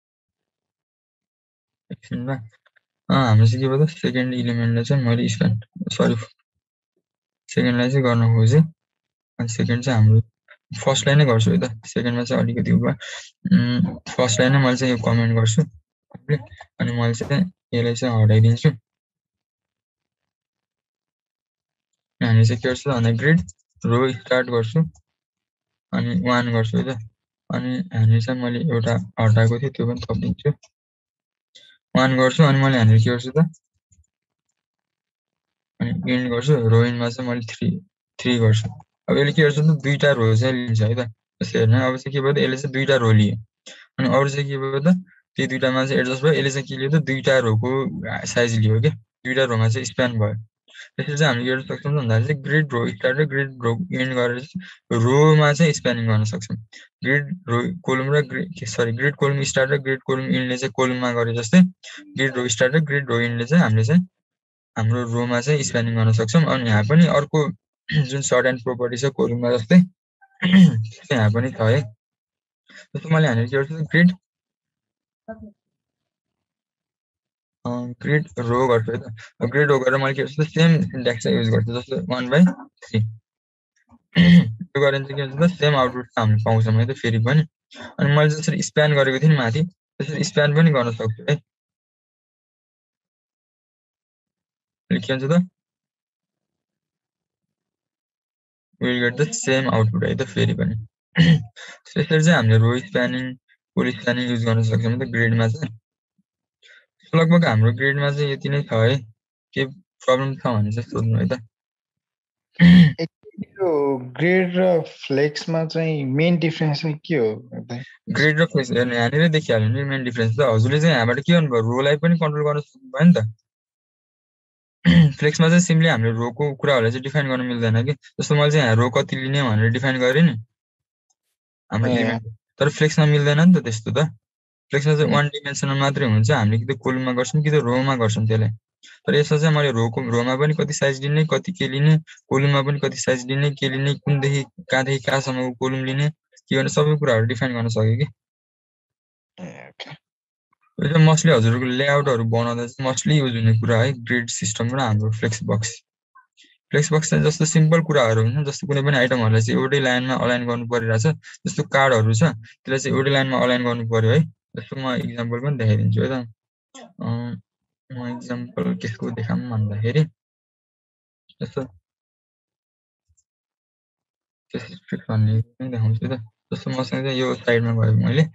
एकछिनमा हाम्रो चाहिँ के भयो त सेकेन्ड एलिमेन्टलाई चाहिँ मैले स्प्यान सरी सेकेन्डलाई चाहिँ गर्न खोजेँ अनि सेकेन्ड चाहिँ हाम्रो फर्स्टलाई नै गर्छु है त सेकेन्डमा चाहिँ अलिकति फर्स्टलाई नै मैले चाहिँ यो कमेन्ट गर्छु अनि मैले चाहिँ यसलाई चाहिँ हटाइदिन्छु हामी चाहिँ के गर्छु भन्दा ग्रिड रो स्टार्ट गर्छु अनि 1 गर्छु है त अनि हामी चाहिँ मैले एउटा हटाएको थिएँ त्यो पनि थपिदिन्छु 1 गर्छु अनि मैले यहाँनिर के गर्छु त अनि इन्ड गर्छु रो इन्डमा चाहिँ मैले 3 गर्छु अब यसले के गर्छ त दुईटा रो चाहिँ लिन्छ है त यसो हेर्नु अब चाहिँ के भयो त यसले चाहिँ दुईटा रो लियो अनि अरू चाहिँ के भयो त त्यो दुईटामा चाहिँ एडजस्ट भयो यसले चाहिँ के लियो त दुईटा रोको साइज लियो के दुईटा रोमा चाहिँ स्प्यान भयो त्यसरी चाहिँ हामीले गर्न सक्छौँ भन्दाखेरि चाहिँ ग्रिड रो स्टार्ट र ग्रिड रो इन्ड गरेर रोमा चाहिँ स्प्यानिङ गर्न सक्छौँ ग्रिड रो कोलम र ग्रिड कोलम स्टार्ट र ग्रिड कोलम इन्डले चाहिँ कोलममा गरे जस्तै ग्रिड रो स्टार्ट र ग्रिड रो इन्डले चाहिँ हामीले चाहिँ हाम्रो रोमा चाहिँ स्प्यानिङ गर्न सक्छौँ अनि यहाँ पनि अर्को जुन सर्ट एन्ड प्रोपर्टी छ कोलममा जस्तै यहाँ पनि छ है जस्तो मैले यहाँनिर के गर्छु ग्रिड ग्रिड रो गर्छु है त ग्रिड रो गरेर मैले के गर्छु सेम सिन्ट्याक्स युज गर्छु जस्तो 1/3 त्यो गरेर चाहिँ के हुन्छ त सेम आउटपुट हामीले पाउँछौँ है त फेरि पनि अनि मैले जसरी स्प्यान गरेको थिएँ नि माथि त्यसरी स्प्यान पनि गर्न सक्छु है के हुन्छ त will get the same output है त फेरि पनि त्यसरी चाहिँ हामीले रो स्प्यानिङ कोल स्प्यानिङ युज गर्न सक्छौँ त ग्रिडमा चाहिँ लगभग हाम्रो ग्रेडमा चाहिँ यति नै छ है के प्रब्लम छ भने चाहिँ सोध्नु है त यो ग्रेड र फ्लेक्समा चाहिँ मेन डिफरेन्स चाहिँ के हो ग्रेड र फ्लेक्स हेर्नु यहाँनिर देखिहाल्यो नि मेन डिफरेन्स त हजुरले चाहिँ यहाँबाट के गर्नुभयो रोलाई पनि कन्ट्रोल गर्न सक्नुभयो नि त फ्लेक्समा चाहिँ सिम्पली हामीले रोको कुराहरूलाई चाहिँ डिफाइन गर्न मिल्दैन कि जस्तो मैले चाहिँ यहाँ रो कति लिने भनेर डिफाइन गरेँ नि हाम्रो इलिमेन्ट तर फ्लेक्समा मिल्दैन नि त त्यस्तो त फ्लेक्समा चाहिँ वान डिमेन्सनल मात्रै हुन्छ हामीले कि त कोलममा गर्छौँ कि त रोमा गर्छौँ त्यसलाई तर यसमा चाहिँ मैले रोमा पनि कति साइज लिने कति के लिने कोलममा पनि कति साइज लिने के लिने कुनदेखि कहाँदेखि कहाँसम्मको कोलम लिने के गर्ने सबै कुराहरू डिफाइन गर्न सक्यो कि यो चाहिँ मोस्टली हजुरको लेआउटहरू बनाउँदा चाहिँ मोस्टली युज हुने कुरा है ग्रिड सिस्टम र हाम्रो फ्लेक्स बक्स चाहिँ जस्तो सिम्पल कुराहरू हुन्छ जस्तो कुनै पनि आइटमहरूलाई चाहिँ एउटै लाइनमा अलाइन गर्नु परिरहेछ जस्तो कार्डहरू छ त्यसलाई चाहिँ एउटै लाइनमा अलाइन गर्नु पर्यो है जस्तो म इक्जाम्पल पनि देखाइदिन्छु है त म इक्जाम्पल केको देखाऊँ भन्दाखेरि जस्तो भन्ने देखाउँछु त जस्तो मसँग चाहिँ यो साइडमा गयो मैले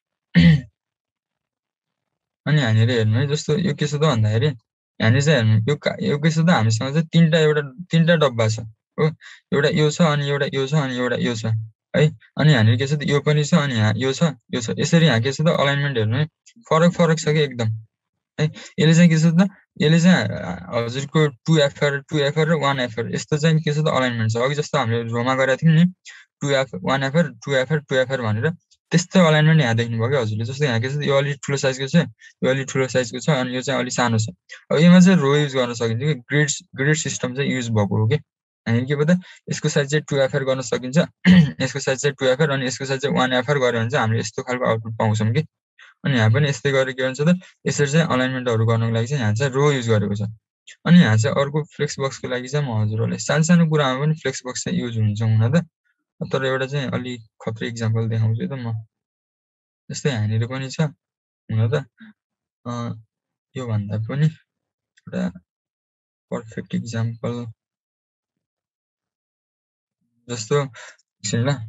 अनि यहाँनिर हेर्नु है जस्तो यो के छ त भन्दाखेरि यहाँनिर चाहिँ हेर्नु यो के छ त हामीसँग चाहिँ तीनटा डब्बा छ हो एउटा यो छ अनि एउटा यो छ अनि एउटा यो छ है अनि यहाँनिर के छ त यो पनि छ अनि यहाँ यो छ यसरी यहाँ के छ त अलाइनमेन्ट हेर्नु है फरक छ कि एकदम है यसले चाहिँ के छ त यसले चाहिँ हजुरको 2FR र 1FR यस्तो चाहिँ के छ त अलाइनमेन्ट छ अघि जस्तो हामीले रोमा गरेका थियौँ नि 1FR 2FR भनेर त्यस्तै अलाइनमेन्ट यहाँ देख्नुभयो कि हजुरले जस्तो यहाँ के छ यो अलिक ठुलो साइजको छ यो अलिक ठुलो साइजको छ अनि यो चाहिँ अलिक सानो छ अब यसमा चाहिँ रो युज गर्न सकिन्छ कि ग्रिड सिस्टम चाहिँ युज भएको हो कि हामी के पो त यसको साइज चाहिँ 2FR गर्न सकिन्छ यसको साइज चाहिँ 2FR अनि यसको साइज चाहिँ 1FR गर्यो भने चाहिँ हामीले यस्तो खालको आउटपुट पाउँछौँ कि अनि यहाँ पनि यस्तै गरेर के भन्छ त यसरी चाहिँ अलाइनमेन्टहरू गर्नको लागि चाहिँ यहाँ चाहिँ रो युज गरेको छ अनि यहाँ चाहिँ अर्को फ्लेक्स बक्सको लागि चाहिँ म हजुरहरूलाई सानो कुरामा पनि फ्लेक्स बक्स चाहिँ युज हुन्छ हुन त तर एउटा चाहिँ अलिक खत्री इक्जाम्पल देखाउँछु त म जस्तै यहाँनिर पनि छ हुन त यो भन्दा पनि एउटा पर्फेक्ट इक्जाम्पल जस्तो एकछिन ल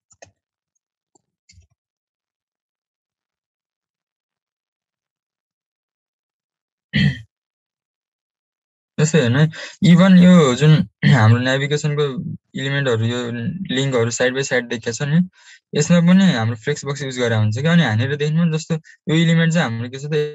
जस्तै हेर्नु इभन यो जुन हाम्रो नेभिगेसनको इलिमेन्टहरू यो लिङ्कहरू साइड बाई साइड देखेको छ नि यसमा पनि हाम्रो फ्लेक्स बक्स युज गरेर हुन्छ कि अनि यहाँनिर देख्नु जस्तो यो इलिमेन्ट चाहिँ हाम्रो के छ त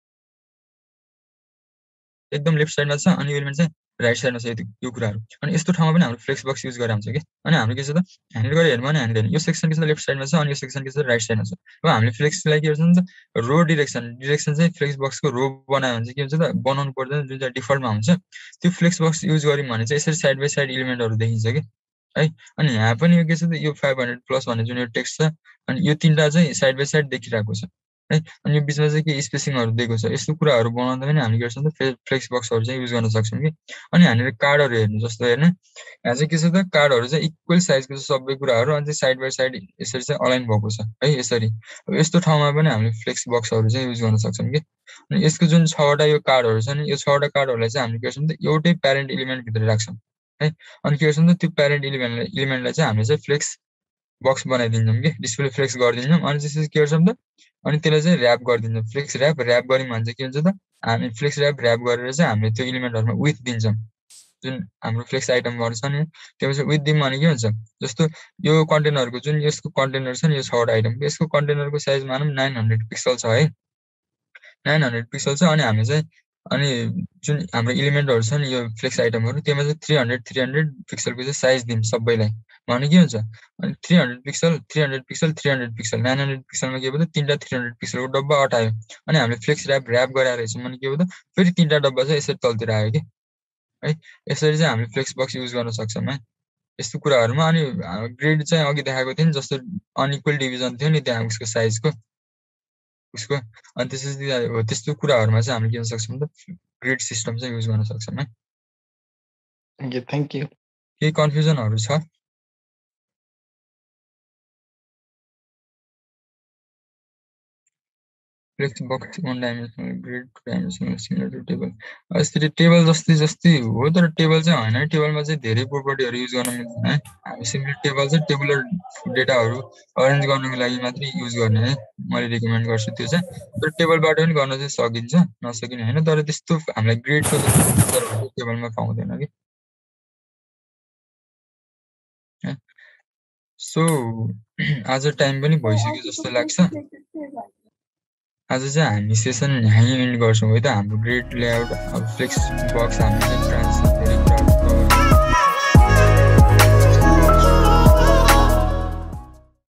एकदम लेफ्ट साइडमा छ अनि यो इलिमेन्ट चाहिँ राइट साइडमा छ यो कुराहरू अनि यस्तो ठाउँमा पनि हाम्रो फ्लेक्स बक्स युज गरेर हुन्छ कि अनि हाम्रो के छ त यहाँनिर गएर हेर्नु भने यहाँनिर यो सेक्सन के छ लेफ्ट साइडमा छ अनि यो सेक्सन के छ राइट साइडमा छ अब हामीले फ्लेक्सलाई के गर्छ नि त रो डिरेक्सन चाहिँ फ्लेक्स बक्सको रो बनायो भने चाहिँ के हुन्छ त बनाउनु पर्दैन जुन चाहिँ डिफल्टमा हुन्छ त्यो फ्लेक्स बक्स युज गर्यौँ भने चाहिँ यसरी साइड बाई साइड इलिमेन्टहरू देखिन्छ कि है अनि यहाँ पनि यो के छ त यो 500+ भन्ने जुन यो टेक्स्ट छ अनि यो तीनटा चाहिँ साइड बाई साइड देखिरहेको छ है अनि यो बिचमा चाहिँ के स्पेसिङहरू दिएको छ यस्तो कुराहरू बनाउँदा पनि हामीले गर्छौँ त फ्लेक्स बक्सहरू चाहिँ युज गर्न सक्छौँ कि अनि यहाँनिर कार्डहरू हेर्नु जस्तो हेर्नु यहाँ चाहिँ के छ त कार्डहरू चाहिँ इक्वल साइजको छ सबै कुराहरू अनि चाहिँ साइड बाई साइड यसरी चाहिँ अलाइन भएको छ है यसरी अब यस्तो ठाउँमा पनि हामीले फ्लेक्स बक्सहरू चाहिँ युज गर्न सक्छौँ कि अनि यसको जुन 6वटा यो कार्डहरू छ नि यो 6वटा कार्डहरूलाई चाहिँ हामीले के गर्छौँ त एउटै प्यारेन्ट इलिमेन्टभित्र राख्छौँ है अनि के गर्छौँ त त्यो प्यारेन्ट इलिमेन्टलाई चाहिँ हामीले चाहिँ फ्लेक्स बक्स बनाइदिन्छौँ कि डिस्प्ले फ्लेक्स गरिदिन्छौँ अनि त्यसपछि के गर्छौँ त अनि त्यसलाई चाहिँ ऱ्याप गरिदिन्छौँ फ्लेक्स ऱ्याप गऱ्यौँ भने चाहिँ के हुन्छ त हामी फ्लेक्स ऱ्याप गरेर चाहिँ हामीले त्यो इलिमेन्टहरूमा विथ दिन्छौँ जुन हाम्रो फ्लेक्स आइटमहरू छ नि त्यो चाहिँ विथ दिउँ भने के हुन्छ जस्तो यो कन्टेनरको जुन यसको कन्टेनर छ नि यो 6वटा आइटम यसको कन्टेनरको साइज मानौँ 900 पिक्सल छ है 900 पिक्सल छ अनि हामी चाहिँ अनि जुन हाम्रो इलिमेन्टहरू छ नि यो फ्लेक्स आइटमहरू त्यसमा चाहिँ 300 पिक्सलको चाहिँ साइज दिउँ सबैलाई भने के हुन्छ अनि 300 पिक्सल 300 पिक्सल 300 पिक्सल 900 पिक्सलमा के भयो त तीनटा 300 पिक्सलको डब्बा अटायो अनि हामीले फ्लेक्स ऱ्याप गराएर रहेछौँ भने के भयो त फेरि तीनटा डब्बा चाहिँ यसरी तलतिर आयो कि है यसरी चाहिँ हामीले फ्लेक्स बक्स युज गर्न सक्छौँ है यस्तो कुराहरूमा अनि ग्रेड चाहिँ अघि देखाएको थियो नि जस्तो अनइक्वल डिभिजन थियो नि त्यहाँ उसको साइजको उसको अनि त्यसपछि त्यस्तो कुराहरूमा चाहिँ हामीले के गर्न सक्छौँ त ग्रेड सिस्टम चाहिँ युज गर्न सक्छौँ है थ्याङ्क यू केही कन्फ्युजनहरू छ Flex box one dimensional grid, two dimensional similar to table. यसरी टेबल जस्तै हो तर टेबल चाहिँ हैन टेबलमा चाहिँ धेरै प्रोपर्टीहरु युज गर्न मिल्दैन है हामी सिम्पली टेबल चाहिँ टेबुलर डेटाहरु अरेन्ज गर्नको लागि मात्रै युज गर्ने है मैले रिकमेन्ड गर्छु त्यो चाहिँ तर टेबलबाट पनि गर्न चाहिँ सकिन्छ नसकिने हैन तर त्यस्तो हामीलाई ग्रेडको जस्तो टेबलमा पाउँदैन के सो आज टाइम पनि भइसक्यो जस्तो लाग्छ आज चाहिँ हामी सेसन यहीँ एन्ड गर्छौँ है त हाम्रो ग्रेड लेआउट अब फ्लेक्स बक्स हामीले ट्रान्सफर